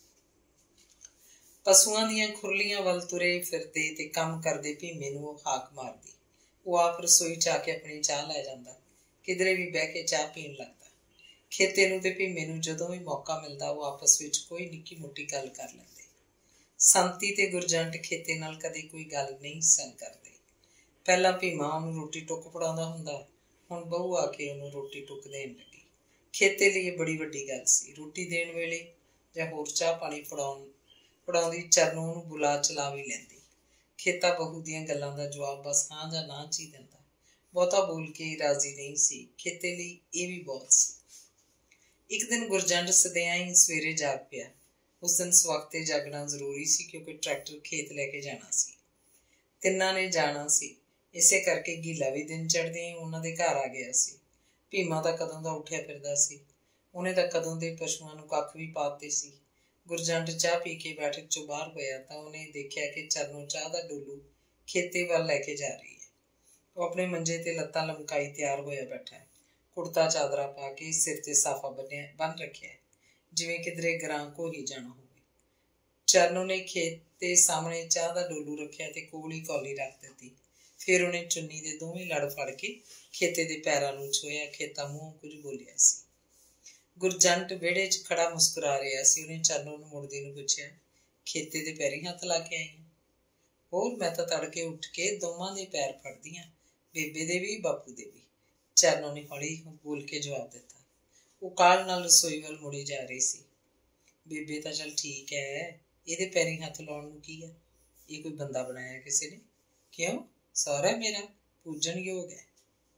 ਪਸ਼ੂਆਂ ਦੀਆਂ ਖੁਰਲੀਆਂ ਵੱਲ ਤੁਰੇ ਫਿਰਦੇ ਤੇ ਕੰਮ ਕਰਦੇ ਭੀਮੇ ਨੂੰ ਉਹ ਹਾਕ ਮਾਰਦੀ। ਉਹ ਆਪ ਰਸੋਈ 'ਚ ਆ ਕੇ ਆਪਣੀ ਚਾਹ ਲੈ ਜਾਂਦਾ, ਕਿਧਰੇ ਵੀ ਬਹਿ ਕੇ ਚਾਹ ਪੀਣ ਲੱਗਦਾ। ਖੇਤੇ ਨੂੰ ਤੇ ਭੀਮੇ ਨੂੰ ਜਦੋਂ ਵੀ ਮੌਕਾ ਮਿਲਦਾ ਉਹ ਆਪਸ ਵਿੱਚ ਕੋਈ ਨਿੱਕੀ ਮੋਟੀ ਗੱਲ ਕਰ ਲੈਂਦੇ। ਸੰਤੀ ਤੇ ਗੁਰਜੰਟ ਖੇਤੇ ਨਾਲ ਕਦੇ ਕੋਈ ਗੱਲ ਨਹੀਂ ਸਨ ਕਰਦੇ। ਪਹਿਲਾਂ ਭੀਮਾ ਉਹਨੂੰ ਰੋਟੀ ਟੁੱਕ ਫੜਾਉਂਦਾ ਹੁੰਦਾ, ਹੁਣ ਬਹੂ ਆ ਕੇ ਉਹਨੂੰ ਰੋਟੀ ਟੁੱਕ ਦੇਣ ਲੱਗੀ। ਖੇਤੇ ਲਈ ਇਹ ਬੜੀ ਵੱਡੀ ਗੱਲ ਸੀ। ਰੋਟੀ ਦੇਣ ਵੇਲੇ ਜਾਂ ਹੋਰ ਚਾਹ ਪਾਣੀ ਫੜਾਉਣ ਫੜਾਉਂਦੀ ਚਰਨੋਂ ਉਹਨੂੰ ਬੁਲਾ ਚਲਾ ਵੀ ਲੈਂਦੀ। ਖੇਤਾ ਬਹੂ ਦੀਆਂ ਗੱਲਾਂ ਦਾ ਜਵਾਬ ਬਸ ਹਾਂ ਜਾਂ ਨਾ 'ਚ ਹੀ ਦਿੰਦਾ, ਬਹੁਤਾ ਬੋਲ ਕੇ ਰਾਜ਼ੀ ਨਹੀਂ ਸੀ। ਖੇਤੇ ਲਈ ਇਹ ਵੀ ਬਹੁਤ ਸੀ। ਇੱਕ ਦਿਨ ਗੁਰਜੰਟ ਸਦਿਆਂ ਹੀ ਸਵੇਰੇ ਜਾਗ ਪਿਆ। ਉਸ ਦਿਨ ਸਵਖਤੇ ਜਾਗਣਾ ਜ਼ਰੂਰੀ ਸੀ, ਕਿਉਂਕਿ ਟਰੈਕਟਰ ਖੇਤ ਲੈ ਕੇ ਜਾਣਾ ਸੀ। ਤਿੰਨਾਂ ਨੇ ਜਾਣਾ ਸੀ, ਇਸੇ ਕਰਕੇ ਗੀਲਾ ਵੀ ਦਿਨ ਚੜ੍ਹਦਿਆਂ ਹੀ ਉਹਨਾਂ ਦੇ ਘਰ ਆ ਗਿਆ ਸੀ। ਭੀਮਾ ਤਾਂ ਕਦੋਂ ਦਾ ਉੱਠਿਆ ਫਿਰਦਾ ਸੀ। ਉਹਨੇ ਤਾਂ ਕਦੋਂ ਦੇ ਪਸ਼ੂਆਂ ਨੂੰ ਕੱਖ ਵੀ ਪਾ ਦਿੱਤੇ ਸੀ। ਗੁਰਜੰਟ ਚਾਹ ਪੀ ਕੇ ਬੈਠਕ 'ਚੋਂ ਬਾਹਰ ਹੋਇਆ ਤਾਂ ਉਹਨੇ ਦੇਖਿਆ ਕਿ ਚਰਨੋਂ ਚਾਹ ਦਾ ਡੋਲੂ ਖੇਤੇ ਵੱਲ ਲੈ ਕੇ ਜਾ ਰਹੀ ਹੈ। ਉਹ ਆਪਣੇ ਮੰਜੇ ਤੇ ਲੱਤਾਂ ਲਮਕਾਈ ਤਿਆਰ ਹੋਇਆ ਬੈਠਾ ਹੈ। ਕੁੜਤਾ ਚਾਦਰਾ ਪਾ ਕੇ ਸਿਰ ਤੇ ਸਾਫਾ ਬੰਨਿਆ ਬੰਨ ਰੱਖਿਆ, ਜਿਵੇਂ ਕਿਧਰੇ ਗਰਾਂ ਕੋ ਹੀ ਜਾਣਾ ਹੋਵੇ। ਚਰਨੋਂ ਨੇ ਖੇਤ ਦੇ ਸਾਹਮਣੇ ਚਾਹ ਦਾ ਡੋਲੂ ਰੱਖਿਆ ਤੇ ਕੋਲ ਹੀ ਕੌਲੀ ਰੱਖ ਦਿੱਤੀ। ਫਿਰ ਉਹਨੇ ਚੁੰਨੀ ਦੇ ਦੋਵੇਂ ਲੜ ਫੜ ਕੇ ਖੇਤੇ ਦੇ ਪੈਰਾਂ ਨੂੰ ਛੋਹਿਆ। ਖੇਤਾ ਮੂੰਹ ਕੁਝ ਬੋਲਿਆ ਸੀ। ਗੁਰਜੰਟ ਵਿਹੜੇ 'ਚ ਖੜਾ ਮੁਸਕਰਾ ਰਿਹਾ ਸੀ। ਉਹਨੇ ਚਰਨੋਂ ਨੂੰ ਮੁੜਦੀ ਨੂੰ ਪੁੱਛਿਆ, ਖੇਤੇ ਦੇ ਪੈਰੀਂ ਹੱਥ ਲਾ ਕੇ ਆਈ ਹਾਂ? ਹੋਰ ਮੈਂ ਤਾਂ ਤੜਕੇ ਉੱਠ ਕੇ ਦੋਵਾਂ ਦੇ ਪੈਰ ਫੜਦੀ ਹਾਂ, ਬੇਬੇ ਦੇ ਵੀ ਬਾਪੂ ਦੇ ਵੀ। ਚਰਨੋਂ ਨੇ ਹੌਲੀ ਬੋਲ ਕੇ ਜਵਾਬ ਦਿੱਤਾ। ਉਹ ਕਾਹਲ ਨਾਲ ਰਸੋਈ ਵੱਲ ਮੁੜੀ ਜਾ ਰਹੀ ਸੀ। ਬੇਬੇ ਤਾਂ ਚੱਲ ਠੀਕ ਹੈ, ਇਹਦੇ ਪੈਰੀਂ ਹੱਥ ਲਾਉਣ ਨੂੰ ਕੀ ਹੈ? ये कोई बंदा बनाया किसी ने? क्यों? सौरा मेरा पूजन योग है।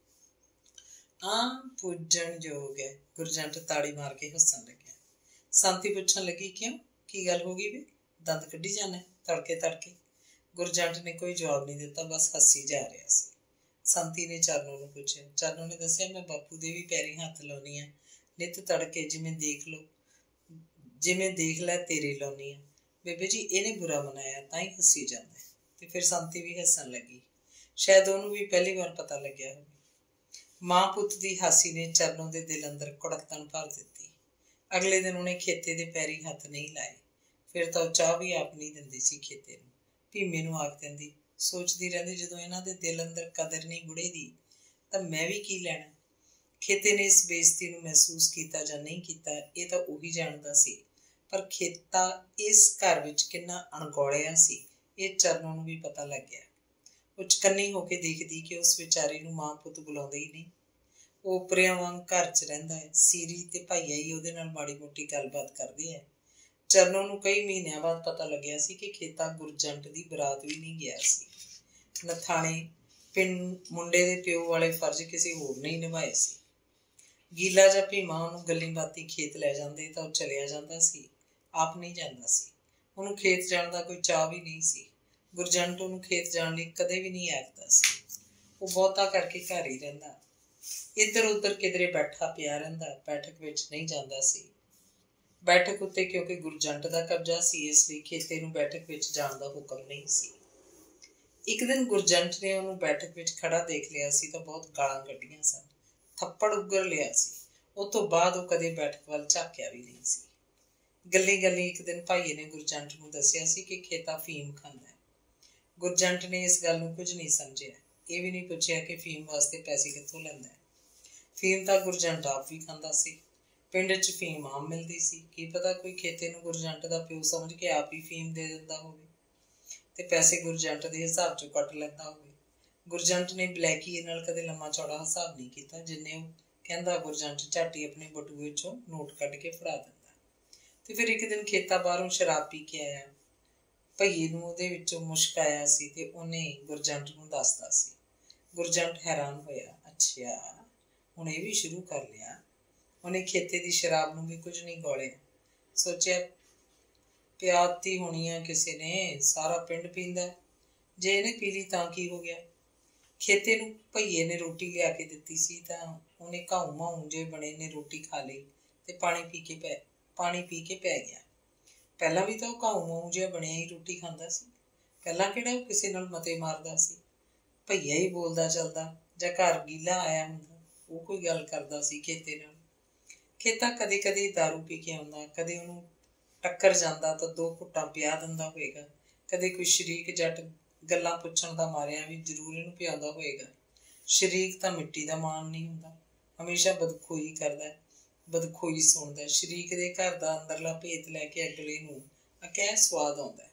हाँ पूजन योग है। गुरजंट ताड़ी मार के हसन लग्या। सांती पुछन लगी क्यों की गल हो गई वे? दंद कड्ढी जाना तड़के तड़के। गुरजंट ने कोई जवाब नहीं दिता, बस हसी जा रहा सी। सांती ने चरणों नूं पुछया। चरणों ने दस्सिया मैं बापू दे भी पैरी हथ लाउणी आ नित तड़के, जिवें देख लो जिवें देख लै तेरे लाउणी आ। बेबे जी इहने बुरा मनाया तां ही हसी जांदा है। ते फिर सांती भी हसन लगी। शायद उहनूं भी पहली बार पता लग्या होवे। मां पुत दी हासी ने चरणों दे दिल अंदर कुड़कतन भर दित्ती। अगले दिन उहने खेते दे पैरी हथ नहीं लाए। फिर तां चाह भी आप नहीं दिंदी सी खेते नूं। भीमे नूं आख दिंदी, सोचदी रहिंदी जदों इन्हां दे दिल अंदर कदर नहीं बुढ़े दी तां मैं भी की लैणा। खेते ने इस बेइज्जती नूं महसूस कीता जां नहीं कीता इह तां उही जाणदा सी, पर खेता इस घर विच किन्ना अणगौलिया सी इह चरणों नूं भी पता लग गया। ਉਹ ਚਕੰਨੀ ਹੋ ਕੇ ਦੇਖਦੀ ਕਿ ਉਸ ਵਿਚਾਰੀ ਨੂੰ ਮਾਂ ਪੁੱਤ ਬੁਲਾਉਂਦੇ ਹੀ ਨਹੀਂ। ਉਹ ਉਪਰਿਆਂ ਵਾਂਗ ਘਰ 'ਚ ਰਹਿੰਦਾ ਹੈ। ਸੀਰੀ ਤੇ ਭਾਈਆ ਹੀ ਉਹਦੇ ਨਾਲ ਮਾੜੀ ਮੋਟੀ ਗੱਲਬਾਤ ਕਰਦੇ ਹੈ। ਚਰਨੋਂ ਨੂੰ ਕਈ ਮਹੀਨਿਆਂ ਬਾਅਦ ਪਤਾ ਲੱਗਿਆ ਸੀ ਕਿ ਖੇਤਾ ਗੁਰਜੰਟ ਦੀ ਬਰਾਤ ਵੀ ਨਹੀਂ ਗਿਆ ਸੀ। ਨਥਾਣੇ ਪਿੰਡ ਮੁੰਡੇ ਦੇ ਪਿਓ ਵਾਲੇ ਫਰਜ਼ ਕਿਸੇ ਹੋਰ ਨੇ ਹੀ ਨਿਭਾਏ ਸੀ। ਗੀਲਾ ਜਾਂ ਭੀਮਾ ਉਹਨੂੰ ਗੱਲੀ ਬਾਤੀ ਖੇਤ ਲੈ ਜਾਂਦੇ ਤਾਂ ਉਹ ਚਲਿਆ ਜਾਂਦਾ ਸੀ, ਆਪ ਨਹੀਂ ਜਾਂਦਾ ਸੀ। ਉਹਨੂੰ ਖੇਤ ਜਾਣ ਦਾ ਕੋਈ ਚਾਅ ਵੀ ਨਹੀਂ ਸੀ। ਗੁਰਜੰਟ ਉਹਨੂੰ ਖੇਤ ਜਾਣ ਲਈ ਕਦੇ ਵੀ ਨਹੀਂ ਆਖਦਾ ਸੀ। ਉਹ ਬਹੁਤਾ ਕਰਕੇ ਘਰ ਹੀ ਰਹਿੰਦਾ, ਇੱਧਰ ਉੱਧਰ ਕਿਧਰੇ ਬੈਠਾ ਪਿਆ ਰਹਿੰਦਾ, ਬੈਠਕ ਵਿੱਚ ਨਹੀਂ ਜਾਂਦਾ ਸੀ। ਬੈਠਕ ਉੱਤੇ ਕਿਉਂਕਿ ਗੁਰਜੰਟ ਦਾ ਕਬਜ਼ਾ ਸੀ, ਇਸ ਲਈ ਖੇਤੇ ਨੂੰ ਬੈਠਕ ਵਿੱਚ ਜਾਣ ਦਾ ਹੁਕਮ ਨਹੀਂ ਸੀ। ਇੱਕ ਦਿਨ ਗੁਰਜੰਟ ਨੇ ਉਹਨੂੰ ਬੈਠਕ ਵਿੱਚ ਖੜਾ ਦੇਖ ਲਿਆ ਸੀ ਤਾਂ ਬਹੁਤ ਗਾਲਾਂ ਕੱਢੀਆਂ ਸਨ, ਥੱਪੜ ਉੱਗਰ ਲਿਆ ਸੀ। ਉਹ ਤੋਂ ਬਾਅਦ ਉਹ ਕਦੇ ਬੈਠਕ ਵੱਲ ਝਾਕਿਆ ਵੀ ਨਹੀਂ ਸੀ। ਗੱਲੀ ਗੱਲੀ ਇੱਕ ਦਿਨ ਭਾਈਏ ਨੇ ਗੁਰਜੰਟ ਨੂੰ ਦੱਸਿਆ ਸੀ ਕਿ ਖੇਤਾ ਫੀਮ ਖਾਂਦਾ ਹੈ। ਗੁਰਜੰਟ ਨੇ ਇਸ ਗੱਲ ਨੂੰ ਕੁਝ ਨਹੀਂ ਸਮਝਿਆ, ਇਹ ਵੀ ਨਹੀਂ ਪੁੱਛਿਆ ਕਿ ਫੀਮ ਵਾਸਤੇ ਪੈਸੇ ਕਿੱਥੋਂ ਲੈਂਦਾ ਹੈ। ਫੀਮ ਤਾਂ ਗੁਰਜੰਟ ਆਪ ਵੀ ਖਾਂਦਾ ਸੀ। ਪਿੰਡ 'ਚ ਫੀਮ ਆਮ ਮਿਲਦੀ ਸੀ। ਕੀ ਪਤਾ ਕੋਈ ਖੇਤੇ ਨੂੰ ਗੁਰਜੰਟ ਦਾ ਪਿਓ ਸਮਝ ਕੇ ਆਪ ਹੀ ਫੀਮ ਦੇ ਦਿੰਦਾ ਹੋਵੇ ਤੇ ਪੈਸੇ ਗੁਰਜੰਟ ਦੇ ਹਿਸਾਬ 'ਚੋਂ ਕੱਟ ਲੈਂਦਾ ਹੋਵੇ। ਗੁਰਜੰਟ ਨੇ ਬਲੈਕੀਏ ਨਾਲ ਕਦੇ ਲੰਮਾ ਚੌੜਾ ਹਿਸਾਬ ਨਹੀਂ ਕੀਤਾ। ਜਿੰਨੇ ਉਹ ਕਹਿੰਦਾ ਗੁਰਜੰਟ ਝੱਟ ਹੀ ਆਪਣੇ ਬਟੂਏ 'ਚੋਂ ਨੋਟ ਕੱਢ ਕੇ ਫੜਾ ਦਿੰਦਾ। ਤੇ ਫਿਰ ਇੱਕ ਦਿਨ ਖੇਤਾ ਬਾਹਰੋਂ ਸ਼ਰਾਬ ਪੀ ਕੇ ਆਇਆ। ਭਈਏ ਨੂੰ ਉਹਦੇ ਵਿੱਚੋਂ ਮੁਸ਼ਕ ਆਇਆ ਸੀ ਤੇ ਉਹਨੇ ਗੁਰਜੰਟ ਨੂੰ ਦੱਸਦਾ ਸੀ। ਗੁਰਜੰਟ ਹੈਰਾਨ ਹੋਇਆ, ਅੱਛਾ ਹੁਣ ਇਹ ਵੀ ਸ਼ੁਰੂ ਕਰ ਲਿਆ। ਉਹਨੇ ਖੇਤੇ ਦੀ ਸ਼ਰਾਬ ਨੂੰ ਵੀ ਕੁਝ ਨਹੀਂ ਗੋਲਿਆ। ਸੋਚਿਆ ਪਿਆਤੀ ਹੋਣੀ ਆ ਕਿਸੇ ਨੇ, ਸਾਰਾ ਪਿੰਡ ਪੀਂਦਾ, ਜੇ ਇਹਨੇ ਪੀ ਲਈ ਤਾਂ ਕੀ ਹੋ ਗਿਆ। ਖੇਤੇ ਨੂੰ ਭਈਏ ਨੇ ਰੋਟੀ ਲਿਆ ਕੇ ਦਿੱਤੀ ਸੀ ਤਾਂ ਉਹਨੇ ਘਾਊ ਮਾਊ ਜੇ ਬਣੇ ਨੇ ਰੋਟੀ ਖਾ ਲਈ ਤੇ ਪਾਣੀ ਪੀ ਕੇ ਪੈ ਪਾਣੀ ਪੀ ਕੇ ਪੈ ਗਿਆ। ਪਹਿਲਾਂ ਵੀ ਤਾਂ ਉਹ ਘਾਊ ਮਾਊ ਜਿਹਾ ਬਣਿਆ ਹੀ ਰੋਟੀ ਖਾਂਦਾ ਸੀ। ਪਹਿਲਾਂ ਕਿਹੜਾ ਉਹ ਕਿਸੇ ਨਾਲ ਮਤੇ ਮਾਰਦਾ ਸੀ। ਭਈਆ ਹੀ ਬੋਲਦਾ ਚੱਲਦਾ ਜਾਂ ਘਰ ਗੀਲਾ ਆਇਆ ਹੁੰਦਾ ਉਹ ਕੋਈ ਗੱਲ ਕਰਦਾ ਸੀ ਖੇਤੇ ਨਾਲ। ਖੇਤਾ ਕਦੇ ਕਦੇ ਦਾਰੂ ਪੀ ਕੇ ਆਉਂਦਾ, ਕਦੇ ਉਹਨੂੰ ਟੱਕਰ ਜਾਂਦਾ ਤਾਂ ਦੋ ਘੁੱਟਾਂ ਪਿਆ ਦਿੰਦਾ ਹੋਏਗਾ। ਕਦੇ ਕੋਈ ਸ਼ਰੀਕ ਜੱਟ ਗੱਲਾਂ ਪੁੱਛਣ ਦਾ ਮਾਰਿਆ ਵੀ ਜ਼ਰੂਰ ਇਹਨੂੰ ਪਿਆਉਂਦਾ ਹੋਏਗਾ। ਸ਼ਰੀਕ ਤਾਂ ਮਿੱਟੀ ਦਾ ਮਾਣ ਨਹੀਂ ਹੁੰਦਾ, ਹਮੇਸ਼ਾ ਬਦਖੋਈ ਕਰਦਾ, ਬਦਖੋਈ ਸੁਣਦਾ। ਸ਼ਰੀਕ ਦੇ ਘਰ ਦਾ ਅੰਦਰਲਾ ਭੇਤ ਲੈ ਕੇ ਅਗਲੇ ਨੂੰ ਅਕਹਿ ਸਵਾਦ ਆਉਂਦਾ।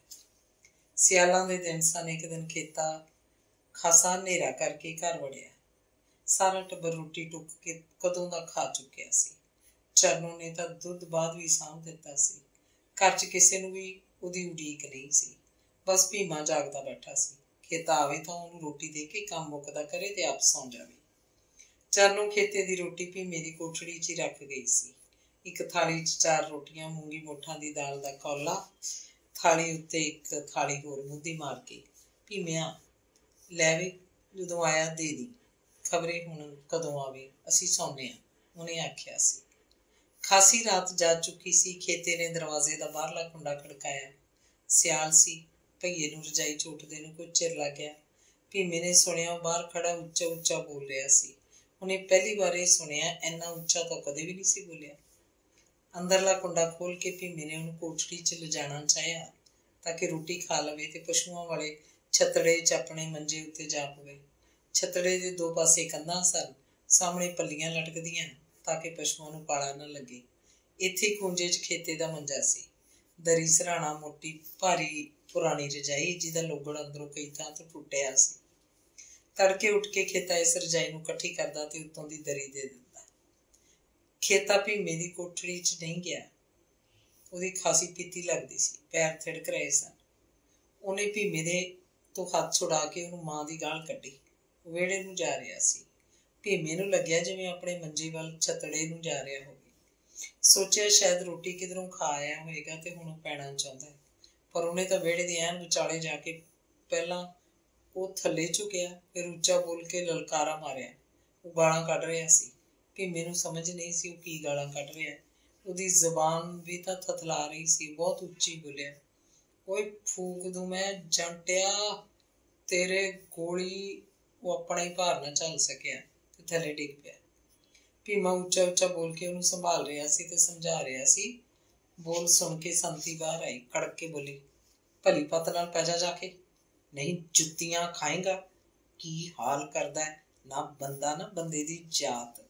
ਸਿਆਲਾਂ ਦੇ ਦਿਨ ਸਨ। ਇੱਕ ਦਿਨ ਖੇਤਾ ਖਾਸਾ ਹਨੇਰਾ ਕਰਕੇ ਘਰ ਵੜਿਆ। ਸਾਰਾ ਟੱਬਰ ਰੋਟੀ ਟੁੱਕ ਕੇ ਕਦੋਂ ਦਾ ਖਾ ਚੁੱਕਿਆ ਸੀ। ਚਰਨੋਂ ਨੇ ਤਾਂ ਦੁੱਧ ਬਾਅਦ ਵੀ ਸਾਂਭ ਦਿੱਤਾ ਸੀ। ਘਰ 'ਚ ਕਿਸੇ ਨੂੰ ਵੀ ਉਹਦੀ ਉਡੀਕ ਨਹੀਂ ਸੀ। ਬਸ ਭੀਮਾ ਜਾਗਦਾ ਬੈਠਾ ਸੀ। ਖੇਤਾ ਆਵੇ ਤਾਂ ਉਹਨੂੰ ਰੋਟੀ ਦੇ ਕੇ ਕੰਮ ਮੁੱਕਦਾ ਕਰੇ ਤੇ ਆਪ ਸੌਂ ਜਾਵੇ। ਚਰਨੋਂ ਖੇਤੇ ਦੀ ਰੋਟੀ ਭੀਮੇ ਦੀ ਕੋਠੜੀ 'ਚ ਹੀ ਰੱਖ ਗਈ ਸੀ। ਇੱਕ ਥਾਲੀ 'ਚ ਚਾਰ ਰੋਟੀਆਂ, ਮੂੰਗੀ ਮੋਠਾਂ ਦੀ ਦਾਲ ਦਾ ਕੌਲਾ, ਥਾਲੀ ਉੱਤੇ ਇੱਕ ਥਾਲੀ ਹੋਰ ਮੁੱਧੀ ਮਾਰ ਕੇ, ਭੀਮਿਆ ਲੈ ਵੇ ਜਦੋਂ ਆਇਆ ਦੇ ਦੀ, ਖਬਰੇ ਹੁਣ ਕਦੋਂ ਆਵੇ, ਅਸੀਂ ਸੌਂਦੇ ਹਾਂ, ਉਹਨੇ ਆਖਿਆ ਸੀ। ਖਾਸੀ ਰਾਤ ਜਾ ਚੁੱਕੀ ਸੀ। ਖੇਤੇ ਨੇ ਦਰਵਾਜ਼ੇ ਦਾ ਬਾਹਰਲਾ ਕੁੰਡਾ ਖੜਕਾਇਆ। ਸਿਆਲ ਸੀ। ਭਈਏ ਨੂੰ ਰਜਾਈ ਝੋਟਦੇ ਨੂੰ ਕੁਝ ਚਿਰ ਲੱਗ ਗਿਆ। ਭੀਮੇ ਨੇ ਸੁਣਿਆ ਉਹ ਬਾਹਰ ਖੜਾ ਉੱਚਾ ਉੱਚਾ ਬੋਲ ਰਿਹਾ ਸੀ। ਉਹਨੇ ਪਹਿਲੀ ਵਾਰ ਇਹ ਸੁਣਿਆ, ਇੰਨਾ ਉੱਚਾ ਤਾਂ ਕਦੇ ਵੀ ਨਹੀਂ ਸੀ ਬੋਲਿਆ। ਅੰਦਰਲਾ ਕੁੰਡਾ ਖੋਲ ਕੇ ਭੀਮੇ ਨੇ ਉਹਨੂੰ ਕੋਠੜੀ 'ਚ ਲਿਜਾਣਾ ਚਾਹਿਆ ਤਾਂ ਕਿ ਰੋਟੀ ਖਾ ਲਵੇ ਤੇ ਪਸ਼ੂਆਂ ਵਾਲੇ ਛੱਤੜੇ 'ਚ ਆਪਣੇ ਮੰਜੇ ਉੱਤੇ ਜਾ ਪਵੇ। ਛੱਤੜੇ ਦੇ ਦੋ ਪਾਸੇ ਕੰਧਾਂ ਸਨ, ਸਾਹਮਣੇ ਪੱਲੀਆਂ ਲਟਕਦੀਆਂ ਤਾਂ ਕਿ ਪਸ਼ੂਆਂ ਨੂੰ ਪਾਲਾ ਨਾ ਲੱਗੇ। ਇੱਥੇ ਖੂੰਜੇ 'ਚ ਖੇਤੇ ਦਾ ਮੰਜਾ ਸੀ। ਦਰੀ ਸਰਾਣਾ, ਮੋਟੀ ਭਾਰੀ ਪੁਰਾਣੀ ਰਜਾਈ ਜਿਹਦਾ ਲੋਗੜ ਅੰਦਰੋਂ ਕਈ ਥਾਂ ਤੋਂ ਟੁੱਟਿਆ ਸੀ। ਤੜਕੇ ਉੱਠ ਕੇ ਖੇਤਾ ਇਸ ਰਜਾਈ ਨੂੰ ਇਕੱਠੀ ਕਰਦਾ ਤੇ ਉੱਤੋਂ ਦੀ ਦਰੀ ਦੇ ਦਿੰਦਾ। ਖੇਤਾ ਭੀਮੇ ਦੀ ਕੋਠੜੀ 'ਚ ਨਹੀਂ ਗਿਆ। ਉਹਦੀ ਖਾਸੀ ਪੀਤੀ ਲੱਗਦੀ ਸੀ, ਪੈਰ ਥਿੜਕ ਰਹੇ ਸਨ। ਉਹਨੇ ਭੀਮੇ ਦੇ ਤੋਂ ਹੱਥ ਛੁਡਾ ਕੇ ਉਹਨੂੰ ਮਾਂ ਦੀ ਗਾਲ ਕੱਢੀ। ਉਹ ਵਿਹੜੇ ਨੂੰ ਜਾ ਰਿਹਾ ਸੀ। ਭੀਮੇ ਨੂੰ ਲੱਗਿਆ ਜਿਵੇਂ ਆਪਣੇ ਮੰਜੇ ਵੱਲ ਛਤੜੇ ਨੂੰ ਜਾ ਰਿਹਾ ਹੋਵੇ। ਸੋਚਿਆ ਸ਼ਾਇਦ ਰੋਟੀ ਕਿਧਰੋਂ ਖਾ ਆਇਆ ਹੋਏਗਾ ਤੇ ਹੁਣ ਉਹ ਪੈਣਾ ਚਾਹੁੰਦਾ ਹੈ। ਪਰ ਉਹਨੇ ਤਾਂ ਵਿਹੜੇ ਦੇ ਐਨ ਵਿਚਾਲੇ ਜਾ ਕੇ ਪਹਿਲਾਂ ਉਹ ਥੱਲੇ ਝੁਕਿਆ, ਫਿਰ ਉੱਚਾ ਬੋਲ ਕੇ ਲਲਕਾਰਾ ਮਾਰਿਆ। ਉਹ ਗਾਲਾਂ ਕੱਢ ਰਿਹਾ ਸੀ। ਭੀਮੇ ਨੂੰ ਸਮਝ ਨਹੀਂ ਸੀ ਉਹ ਕੀ ਗਾਲਾਂ ਕੱਢ ਰਿਹਾ। ਉਹਦੀ ਜ਼ਬਾਨ ਵੀ ਤਾਂ ਥਥਲਾ ਰਹੀ ਸੀ। ਬਹੁਤ ਉੱਚੀ ਬੋਲਿਆ, ਓਏ ਫੂਕ ਦੂੰ ਮੈਂ ਜੰਟਿਆ ਤੇਰੇ ਗੋਲੀ। ਉਹ ਆਪਣਾ ਹੀ ਭਾਰ ਨਾ ਝੱਲ ਸਕਿਆ ਤੇ ਥੱਲੇ ਡਿੱਗ ਪਿਆ। ਭੀਮਾ ਉੱਚਾ ਉੱਚਾ ਬੋਲ ਕੇ ਉਹਨੂੰ ਸੰਭਾਲ ਰਿਹਾ ਸੀ ਤੇ ਸਮਝਾ ਰਿਹਾ ਸੀ। ਬੋਲ ਸੁਣ ਕੇ ਸੰਤੀ ਬਾਹਰ ਆਈ। ਕੜਕ ਕੇ ਬੋਲੀ, ਭਲੀ ਪੱਤ ਨਾਲ ਪੈ ਜਾ ਜਾ ਕੇ, ਨਹੀਂ ਜੁੱਤੀਆਂ ਖਾਏਗਾ। ਕੀ ਹਾਲ ਕਰਦਾ ਹੈ, ਨਾ ਬੰਦਾ ਨਾ ਬੰਦੇ ਦੀ ਜਾਤ।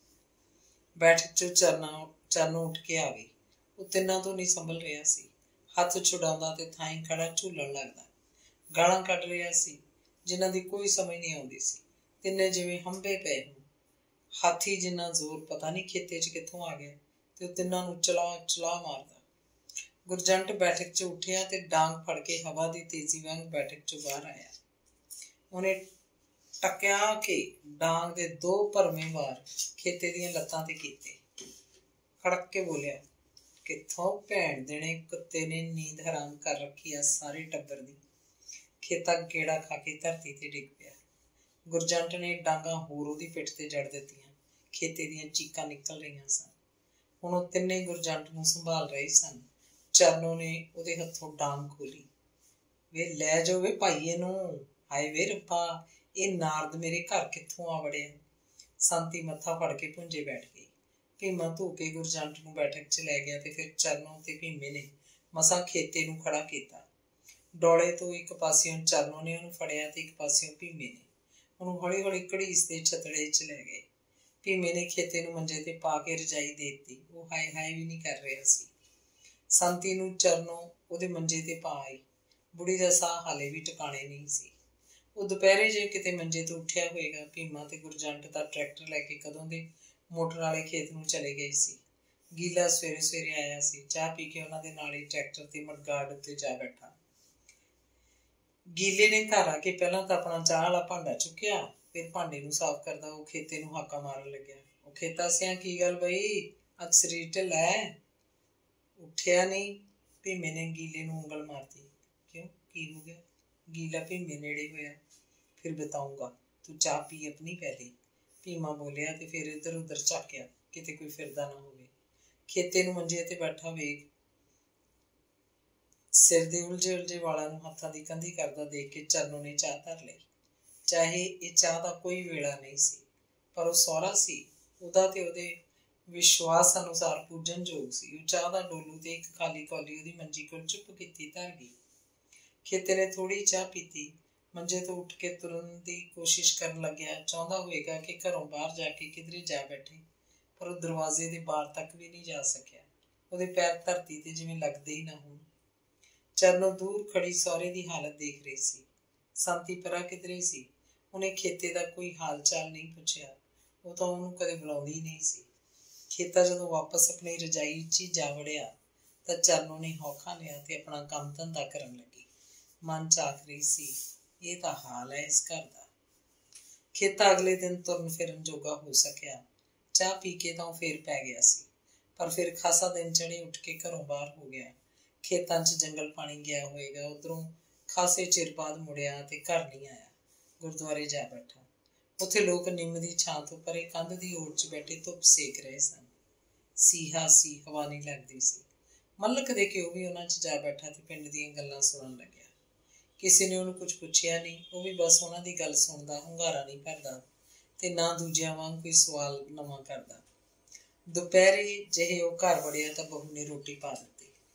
ਬੈਠਕ ਚੋਂ ਚਰਨਾ ਚਰਨੋਂ ਉੱਠ ਕੇ ਆ ਗਈ। ਉਹ ਤਿੰਨਾਂ ਤੋਂ ਨਹੀਂ ਸੰਭਲ ਰਿਹਾ ਸੀ। ਹੱਥ ਛੁਡਾਉਂਦਾ ਤੇ ਥਾਈਂ ਖੜਾ ਝੂਲਣ ਲੱਗਦਾ। ਗਾਲਾਂ ਕੱਢ ਰਿਹਾ ਸੀ ਜਿਨ੍ਹਾਂ ਦੀ ਕੋਈ ਸਮਝ ਨਹੀਂ ਆਉਂਦੀ ਸੀ। ਤਿੰਨੇ ਜਿਵੇਂ ਹੰਭੇ ਪਏ ਹੋਣ। ਹਾਥੀ ਜਿੰਨਾ ਜ਼ੋਰ ਪਤਾ ਨਹੀਂ ਖੇਤੇ 'ਚ ਕਿੱਥੋਂ ਆ ਗਿਆ ਤੇ ਉਹ ਤਿੰਨਾਂ ਨੂੰ ਚਲਾ ਚਲਾ ਮਾਰਦਾ। ਗੁਰਜੰਟ ਬੈਠਕ 'ਚ ਉੱਠਿਆ ਤੇ ਡਾਂਗ ਫੜ ਕੇ ਹਵਾ ਦੀ ਤੇਜ਼ੀ ਵਾਂਗ ਬੈਠਕ 'ਚੋਂ ਬਾਹਰ ਆਇਆ। ਉਹਨੇ ਟਕਿਆ ਕੇ ਡਾਂਗ ਦੇ ਦੋ ਭਰਵੇਂ ਵਾਰ ਖੇਤੇ ਦੀਆਂ ਲੱਤਾਂ ਤੇ ਕੀਤੇ। ਖੜਕ ਕੇ ਬੋਲਿਆ, ਕਿੱਥੋਂ ਭੈਣ ਦੇਣੇ ਕੁੱਤੇ ਨੇ ਨੀਂਦ ਹਰਾਮ ਕਰ ਰੱਖੀ ਆ ਸਾਰੇ ਟੱਬਰ ਦੀ। ਖੇਤਾ ਗੇੜਾ ਖਾ ਕੇ ਧਰਤੀ ਤੇ ਡਿੱਗ ਪਿਆ। ਗੁਰਜੰਟ ਨੇ ਡਾਂਗਾਂ ਹੋਰ ਉਹਦੀ ਪਿੱਠ ਤੇ ਜੜ ਦਿੱਤੀਆਂ। ਖੇਤੇ ਦੀਆਂ ਚੀਕਾਂ ਨਿਕਲ ਰਹੀਆਂ ਸਨ। ਹੁਣ ਉਹ ਤਿੰਨੇ ਗੁਰਜੰਟ ਨੂੰ ਸੰਭਾਲ ਰਹੇ ਸਨ। ਚਰਨੋਂ ਨੇ ਉਹਦੇ ਹੱਥੋਂ ਡਾਂਗ ਖੋਲੀ। ਵੇ ਲੈ ਜਾਓ ਵੇ ਭਾਈਏ ਨੂੰ। ਹਾਏ ਵੇ ਰੱਬਾ, ਇਹ ਨਾਰਦ ਮੇਰੇ ਘਰ ਕਿੱਥੋਂ ਆ ਵੜਿਆ। ਸੰਤੀ ਮੱਥਾ ਫੜ ਕੇ ਭੁੰਜੇ ਬੈਠ ਗਈ। ਭੀਮਾ ਧੋ ਕੇ ਗੁਰਜੰਟ ਨੂੰ ਬੈਠਕ 'ਚ ਲੈ ਗਿਆ ਤੇ ਫਿਰ ਚਰਨੋਂ ਤੇ ਭੀਮੇ ਨੇ ਮਸਾਂ ਖੇਤੇ ਨੂੰ ਖੜਾ ਕੀਤਾ। ਡੋਲੇ ਤੋਂ ਇੱਕ ਪਾਸਿਓਂ ਚਰਨੋਂ ਨੇ ਉਹਨੂੰ ਫੜਿਆ ਤੇ ਇੱਕ ਪਾਸਿਓਂ ਭੀਮੇ ਨੇ ਉਹਨੂੰ ਹੌਲੀ ਹੌਲੀ ਘੜੀਸ ਦੇ ਛਤੜੇ 'ਚ ਲੈ ਗਏ। ਭੀਮੇ ਨੇ ਖੇਤੇ ਨੂੰ ਮੰਜੇ ਤੇ ਪਾ ਕੇ ਰਜਾਈ ਦੇ ਦਿੱਤੀ। ਉਹ ਹਾਏ ਹਾਏ ਵੀ ਨਹੀਂ ਕਰ ਰਿਹਾ ਸੀ। ਸੰਤੀ ਨੂੰ ਚਰਨੋਂ ਉਹਦੇ ਮੰਜੇ ਤੇ ਪਾ ਆਈ। ਬੁੜੀ ਦਾ ਸਾਹ ਹਾਲੇ ਵੀ ਟਿਕਾਣੇ ਨਹੀਂ ਸੀ। ਉਹ ਦੁਪਹਿਰੇ ਜੇ ਕਿਤੇ ਮੰਜੇ ਤੋਂ ਉੱਠਿਆ ਹੋਏਗਾ। ਭੀਮਾ ਤੇ ਗੁਰਜੰਟ ਦਾ ਟਰੈਕਟਰ ਲੈ ਕੇ ਕਦੋਂ ਦੇ ਮੋਟਰ ਵਾਲੇ ਖੇਤ ਨੂੰ ਚਲੇ ਗਏ ਸੀ। ਗੀਲਾ ਸਵੇਰੇ ਸਵੇਰੇ ਆਇਆ ਸੀ। ਚਾਹ ਪੀ ਕੇ ਉਹਨਾਂ ਦੇ ਨਾਲ ਹੀ ਟਰੈਕਟਰ ਤੇ ਮਡਗਾਰਡ ਉੱਤੇ ਜਾ ਬੈਠਾ। ਗੀਲੇ ਨੇ ਘਰ ਆ ਕੇ ਪਹਿਲਾਂ ਤਾਂ ਆਪਣਾ ਚਾਹ ਵਾਲਾ ਭਾਂਡਾ ਚੁੱਕਿਆ, ਫਿਰ ਭਾਂਡੇ ਨੂੰ ਸਾਫ਼ ਕਰਦਾ ਉਹ ਖੇਤੇ ਨੂੰ ਹਾਕਾ ਮਾਰਨ ਲੱਗਿਆ। ਉਹ ਖੇਤਾ ਸਿਆਂ, ਕੀ ਗੱਲ ਬਈ, ਅੱਜ ਸਰੀਰ ਢਿੱਲਾ ਹੈ, ਉੱਠਿਆ ਨਹੀਂ। ਭੀਮੇ ਨੇ ਗੀਲੇ ਨੂੰ ਉਂਗਲ ਮਾਰਤੀ। ਕਿਉਂ, ਕੀ ਹੋ ਗਿਆ? ਗੀਲਾ ਭੀਮੇ ਨੇੜੇ ਹੋਇਆ। ਫਿਰ ਬਤਾਊਂਗਾ, ਤੂੰ ਚਾਹ ਪੀ ਆਪਣੀ ਪਹਿਲੇ। ਭੀਮਾ ਬੋਲਿਆ ਤੇ ਫਿਰ ਇੱਧਰ ਉੱਧਰ ਝਾਕਿਆ, ਕਿਤੇ ਕੋਈ ਫਿਰਦਾ ਨਾ ਹੋਵੇ। ਖੇਤੇ ਨੂੰ ਮੰਜੇ ਤੇ ਬੈਠਾ ਵੇਖ ਸਿਰ ਦੇ ਉਲਝੇ ਉਲਝੇ ਵਾਲਾਂ ਨੂੰ ਹੱਥਾਂ ਦੀ ਕੰਧੀ ਕਰਦਾ ਦੇਖ ਕੇ ਚਰਨੋਂ ਨੇ ਚਾਹ ਧਰ ਲਈ। ਚਾਹੇ ਇਹ ਚਾਹ ਦਾ ਕੋਈ ਵੇਲਾ ਨਹੀਂ ਸੀ, ਪਰ ਉਹ ਸਹੁਰਾ ਸੀ। ਉਹਦਾ ਤੇ ਉਹਦੇ ਵਿਸ਼ਵਾਸ ਅਨੁਸਾਰ ਪੂਜਣਯੋਗ ਸੀ। ਉਹ ਚਾਹ ਦਾ ਡੋਲੂ ਤੇ ਇੱਕ ਖਾਲੀ ਕੌਲੀ ਉਹਦੀ ਮੰਜੀ ਕੋਲ ਚੁੱਪ ਕੀਤੀ ਧਰ ਗਈ। ਖੇਤੇ ਨੇ ਥੋੜ੍ਹੀ ਚਾਹ ਪੀਤੀ। ਮੰਜੇ ਤੋਂ ਉੱਠ ਕੇ ਤੁਰਨ ਦੀ ਕੋਸ਼ਿਸ਼ ਕਰਨ ਲੱਗਿਆ। ਚਾਹੁੰਦਾ ਹੋਏਗਾ ਕਿ ਘਰੋਂ ਬਾਹਰ ਜਾ ਕੇ ਕਿਧਰੇ ਜਾ ਬੈਠੇ, ਪਰ ਉਹ ਦਰਵਾਜ਼ੇ ਦੇ ਬਾਹਰ ਤੱਕ ਵੀ ਨਹੀਂ ਜਾ ਸਕਿਆ। ਉਹਦੇ ਪੈਰ ਧਰਤੀ ਤੇ ਜਿਵੇਂ ਲੱਗਦੇ ਹੀ ਨਾ ਹੋਣ। ਚਰਨੋਂ ਦੂਰ ਖੜੀ ਸਹੁਰੇ ਦੀ ਹਾਲਤ ਦੇਖ ਰਹੀ ਸੀ। ਸੰਤੀ ਪਰਾ ਕਿਧਰੇ ਸੀ। ਉਹਨੇ ਖੇਤੇ ਦਾ ਕੋਈ ਹਾਲ ਚਾਲ ਨਹੀਂ ਪੁੱਛਿਆ। ਉਹ ਤਾਂ ਉਹਨੂੰ ਕਦੇ ਬੁਲਾਉਂਦੀ ਹੀ ਨਹੀਂ ਸੀ। ਖੇਤਾ ਜਦੋਂ ਵਾਪਸ ਆਪਣੀ ਰਜਾਈ 'ਚ ਹੀ ਜਾ ਵੜਿਆ ਤਾਂ ਚਰਨੋਂ ਨੇ ਹੌਖਾ ਲਿਆ ਤੇ ਆਪਣਾ ਕੰਮ ਧੰਦਾ ਕਰਨ ਲੱਗੀ। ਮਨ 'ਚ ਆਖ ਰਹੀ ਸੀ, ਇਹ ਤਾਂ ਹਾਲ ਹੈ ਇਸ ਘਰ ਦਾ। ਖੇਤਾ ਅਗਲੇ ਦਿਨ ਤੁਰਨ ਫਿਰਨ ਜੋਗਾ ਹੋ ਸਕਿਆ। ਚਾਹ ਪੀ ਕੇ ਤਾਂ ਉਹ ਫੇਰ ਪੈ ਗਿਆ ਸੀ, ਪਰ ਫਿਰ ਖਾਸਾ ਦਿਨ ਚੜ੍ਹੇ ਉੱਠ ਕੇ ਘਰੋਂ ਬਾਹਰ ਹੋ ਗਿਆ। ਖੇਤਾਂ 'ਚ ਜੰਗਲ ਪਾਣੀ ਗਿਆ ਹੋਏਗਾ। ਉੱਧਰੋਂ ਖਾਸੇ ਚਿਰ ਬਾਅਦ ਮੁੜਿਆ ਤੇ ਘਰ ਨਹੀਂ ਆਇਆ। ਗੁਰਦੁਆਰੇ ਜਾ ਬੈਠਾ। ਉੱਥੇ ਲੋਕ ਨਿੰਮ ਦੀ ਛਾਂ ਤੋਂ ਪਰੇ ਕੰਧ ਦੀ ਓਟ 'ਚ ਬੈਠੇ ਧੁੱਪ ਸੇਕ ਰਹੇ ਸਨ। ਸੀਹਾ ਸੀ, ਹਵਾ ਨਹੀਂ ਲੱਗਦੀ ਸੀ। ਮਲਕ ਦੇ ਕੇ ਉਹ ਵੀ ਉਹਨਾਂ 'ਚ ਜਾ ਬੈਠਾ ਤੇ ਪਿੰਡ ਦੀਆਂ ਗੱਲਾਂ ਸੁਣਨ ਲੱਗਿਆ। ਕਿਸੇ ਨੇ ਉਹਨੂੰ ਕੁਝ ਪੁੱਛਿਆ ਨਹੀਂ। ਉਹ ਵੀ ਬਸ ਉਹਨਾਂ ਦੀ ਗੱਲ ਸੁਣਦਾ, ਹੁੰਗਾਰਾ ਨਹੀਂ ਭਰਦਾ ਤੇ ਨਾ ਦੂਜਿਆਂ ਵਾਂਗ ਕੋਈ ਸਵਾਲ ਨਵਾਂ ਕਰਦਾ। ਦੁਪਹਿਰੇ ਜਿਹੇ ਉਹ ਘਰ ਵੜਿਆ ਤਾਂ ਬਹੂ ਨੇ ਰੋਟੀ ਪਾ ਦਿੱਤੀ।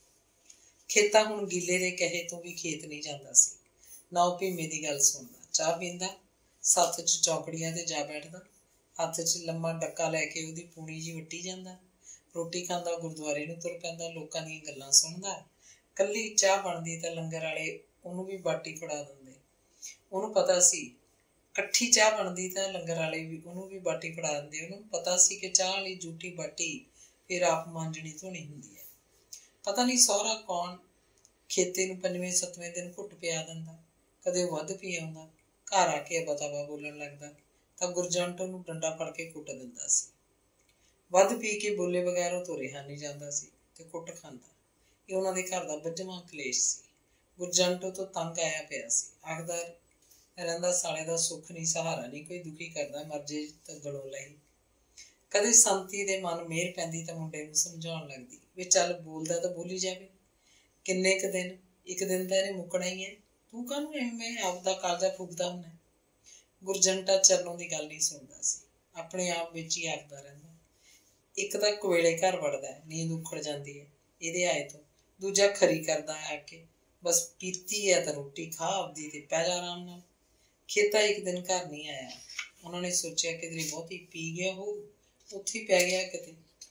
ਖੇਤਾ ਹੁਣ ਗੀਲੇ ਦੇ ਕਹੇ ਤੋਂ ਵੀ ਖੇਤ ਨਹੀਂ ਜਾਂਦਾ ਸੀ। ਨਾ ਉਹ ਭੀਮੇ ਦੀ ਗੱਲ ਸੁਣਦਾ। ਚਾਹ ਪੀਂਦਾ, ਸੱਥ 'ਚ ਚੌਕੜੀਆਂ ਤੇ ਜਾ ਬੈਠਦਾ, ਹੱਥ 'ਚ ਲੰਮਾ ਡੱਕਾ ਲੈ ਕੇ ਉਹਦੀ ਪੂਣੀ ਜਿਹੀ ਵੱਟੀ ਜਾਂਦਾ। ਰੋਟੀ ਖਾਂਦਾ, ਗੁਰਦੁਆਰੇ ਨੂੰ ਤੁਰ ਪੈਂਦਾ, ਲੋਕਾਂ ਦੀਆਂ ਗੱਲਾਂ ਸੁਣਦਾ। ਕੱਲੀ ਚਾਹ ਬਣਦੀ ਤਾਂ ਲੰਗਰ ਵਾਲੇ ਉਹਨੂੰ ਵੀ ਬਾਟੀ ਫੜਾ ਦਿੰਦੇ। ਉਹਨੂੰ ਪਤਾ ਸੀ ਇਕੱਠੀ ਚਾਹ ਬਣਦੀ ਤਾਂ ਲੰਗਰ ਵਾਲੇ ਵੀ ਉਹਨੂੰ ਵੀ ਬਾਟੀ ਫੜਾ ਦਿੰਦੇ। ਉਹਨੂੰ ਪਤਾ ਸੀ ਕਿ ਚਾਹ ਵਾਲੀ ਜੂਠੀ ਬਾਟੀ ਫਿਰ ਆਪ ਮਾਂਜਣੀ ਧੋਣੀ ਹੁੰਦੀ ਹੈ। ਪਤਾ ਨਹੀਂ ਸਹੁਰਾ ਕੌਣ ਖੇਤੇ ਨੂੰ ਪੰਜਵੇਂ ਸੱਤਵੇਂ ਦਿਨ ਘੁੱਟ ਪਿਆ ਦਿੰਦਾ, ਕਦੇ ਉਹ ਵੱਧ ਪੀ ਆਉਂਦਾ। ਘਰ ਆ ਕੇ ਅਬਾ-ਤਬਾ ਬੋਲਣ ਲੱਗਦਾ ਤਾਂ ਗੁਰਜੰਟ ਉਹਨੂੰ ਡੰਡਾ ਫੜ ਕੇ ਕੁੱਟ ਦਿੰਦਾ ਸੀ। ਵੱਧ ਪੀ ਕੇ ਬੋਲੇ ਬਗੈਰ ਉਹ ਤੋਂ ਰਿਹਾ ਨਹੀਂ ਜਾਂਦਾ ਸੀ ਤੇ ਕੁੱਟ ਖਾਂਦਾ। ਇਹ ਉਹਨਾਂ ਦੇ ਘਰ ਦਾ ਬੱਝਵਾਂ ਕਲੇਸ਼ ਸੀ। ਗੁਰਜੰਟ ਉਹ ਤੋਂ ਤੰਗ ਆਇਆ ਪਿਆ ਸੀ। ਆਖਦਾ ਰਹਿੰਦਾ, ਸਾਲੇ ਦਾ ਸੁੱਖ ਨਹੀਂ, ਸਹਾਰਾ ਨਹੀਂ, ਕੋਈ ਦੁਖੀ ਕਰਦਾ, ਮਰਜੇ ਤਾਂ ਗਲੋਂ ਲਈ। ਕਦੇ ਸੰਤੀ ਦੇ ਮਨ ਮਿਹਰ ਪੈਂਦੀ ਤਾਂ ਮੁੰਡੇ ਨੂੰ ਸਮਝਾਉਣ ਲੱਗਦੀ ਵੀ ਚੱਲ ਬੋਲਦਾ ਤਾਂ ਬੋਲੀ ਜਾਵੇ, ਕਿੰਨੇ ਕੁ ਦਿਨ, ਇੱਕ ਦਿਨ ਤਾਂ ਇਹਨੇ ਮੁੱਕਣਾ ਹੀ ਹੈ, ਤੂੰ ਕਾਹਨੂੰ ਐਵੇਂ ਆਪਦਾ ਕਾਲਜਾ ਫੂਕਦਾ ਹੁੰਦਾ। ਗੁਰਜੰਟਾ ਚਰਨੋਂ ਦੀ ਗੱਲ ਨਹੀਂ ਸੁਣਦਾ ਸੀ, ਆਪਣੇ ਆਪ ਵਿੱਚ ਹੀ ਆਖਦਾ ਰਹਿੰਦਾ। ਇੱਕ ਤਾਂ ਕੋਵੇਲੇ ਘਰ ਵੜਦਾ, ਨੀਂਦ ਉਖੜ ਜਾਂਦੀ ਹੈ ਇਹਦੇ ਆਏ ਤੋਂ, ਦੂਜਾ ਖਰੀ ਕਰਦਾ ਆ ਕੇ, ਬਸ ਪੀਤੀ ਹੈ ਤਾਂ ਰੋਟੀ ਖਾ ਆਪਦੀ ਤੇ ਪੈ ਜਾ ਆਰਾਮ ਨਾਲ। ਖੇਤਾ ਇੱਕ ਦਿਨ ਘਰ ਨਹੀਂ ਆਇਆ। ਉਹਨਾਂ ਨੇ ਸੋਚਿਆ ਕਿਧਰੇ ਬਹੁਤੀ ਪੀ ਗਿਆ ਹੋ, ਉੱਥੇ ਪੈ ਗਿਆ ਕਿਤੇ,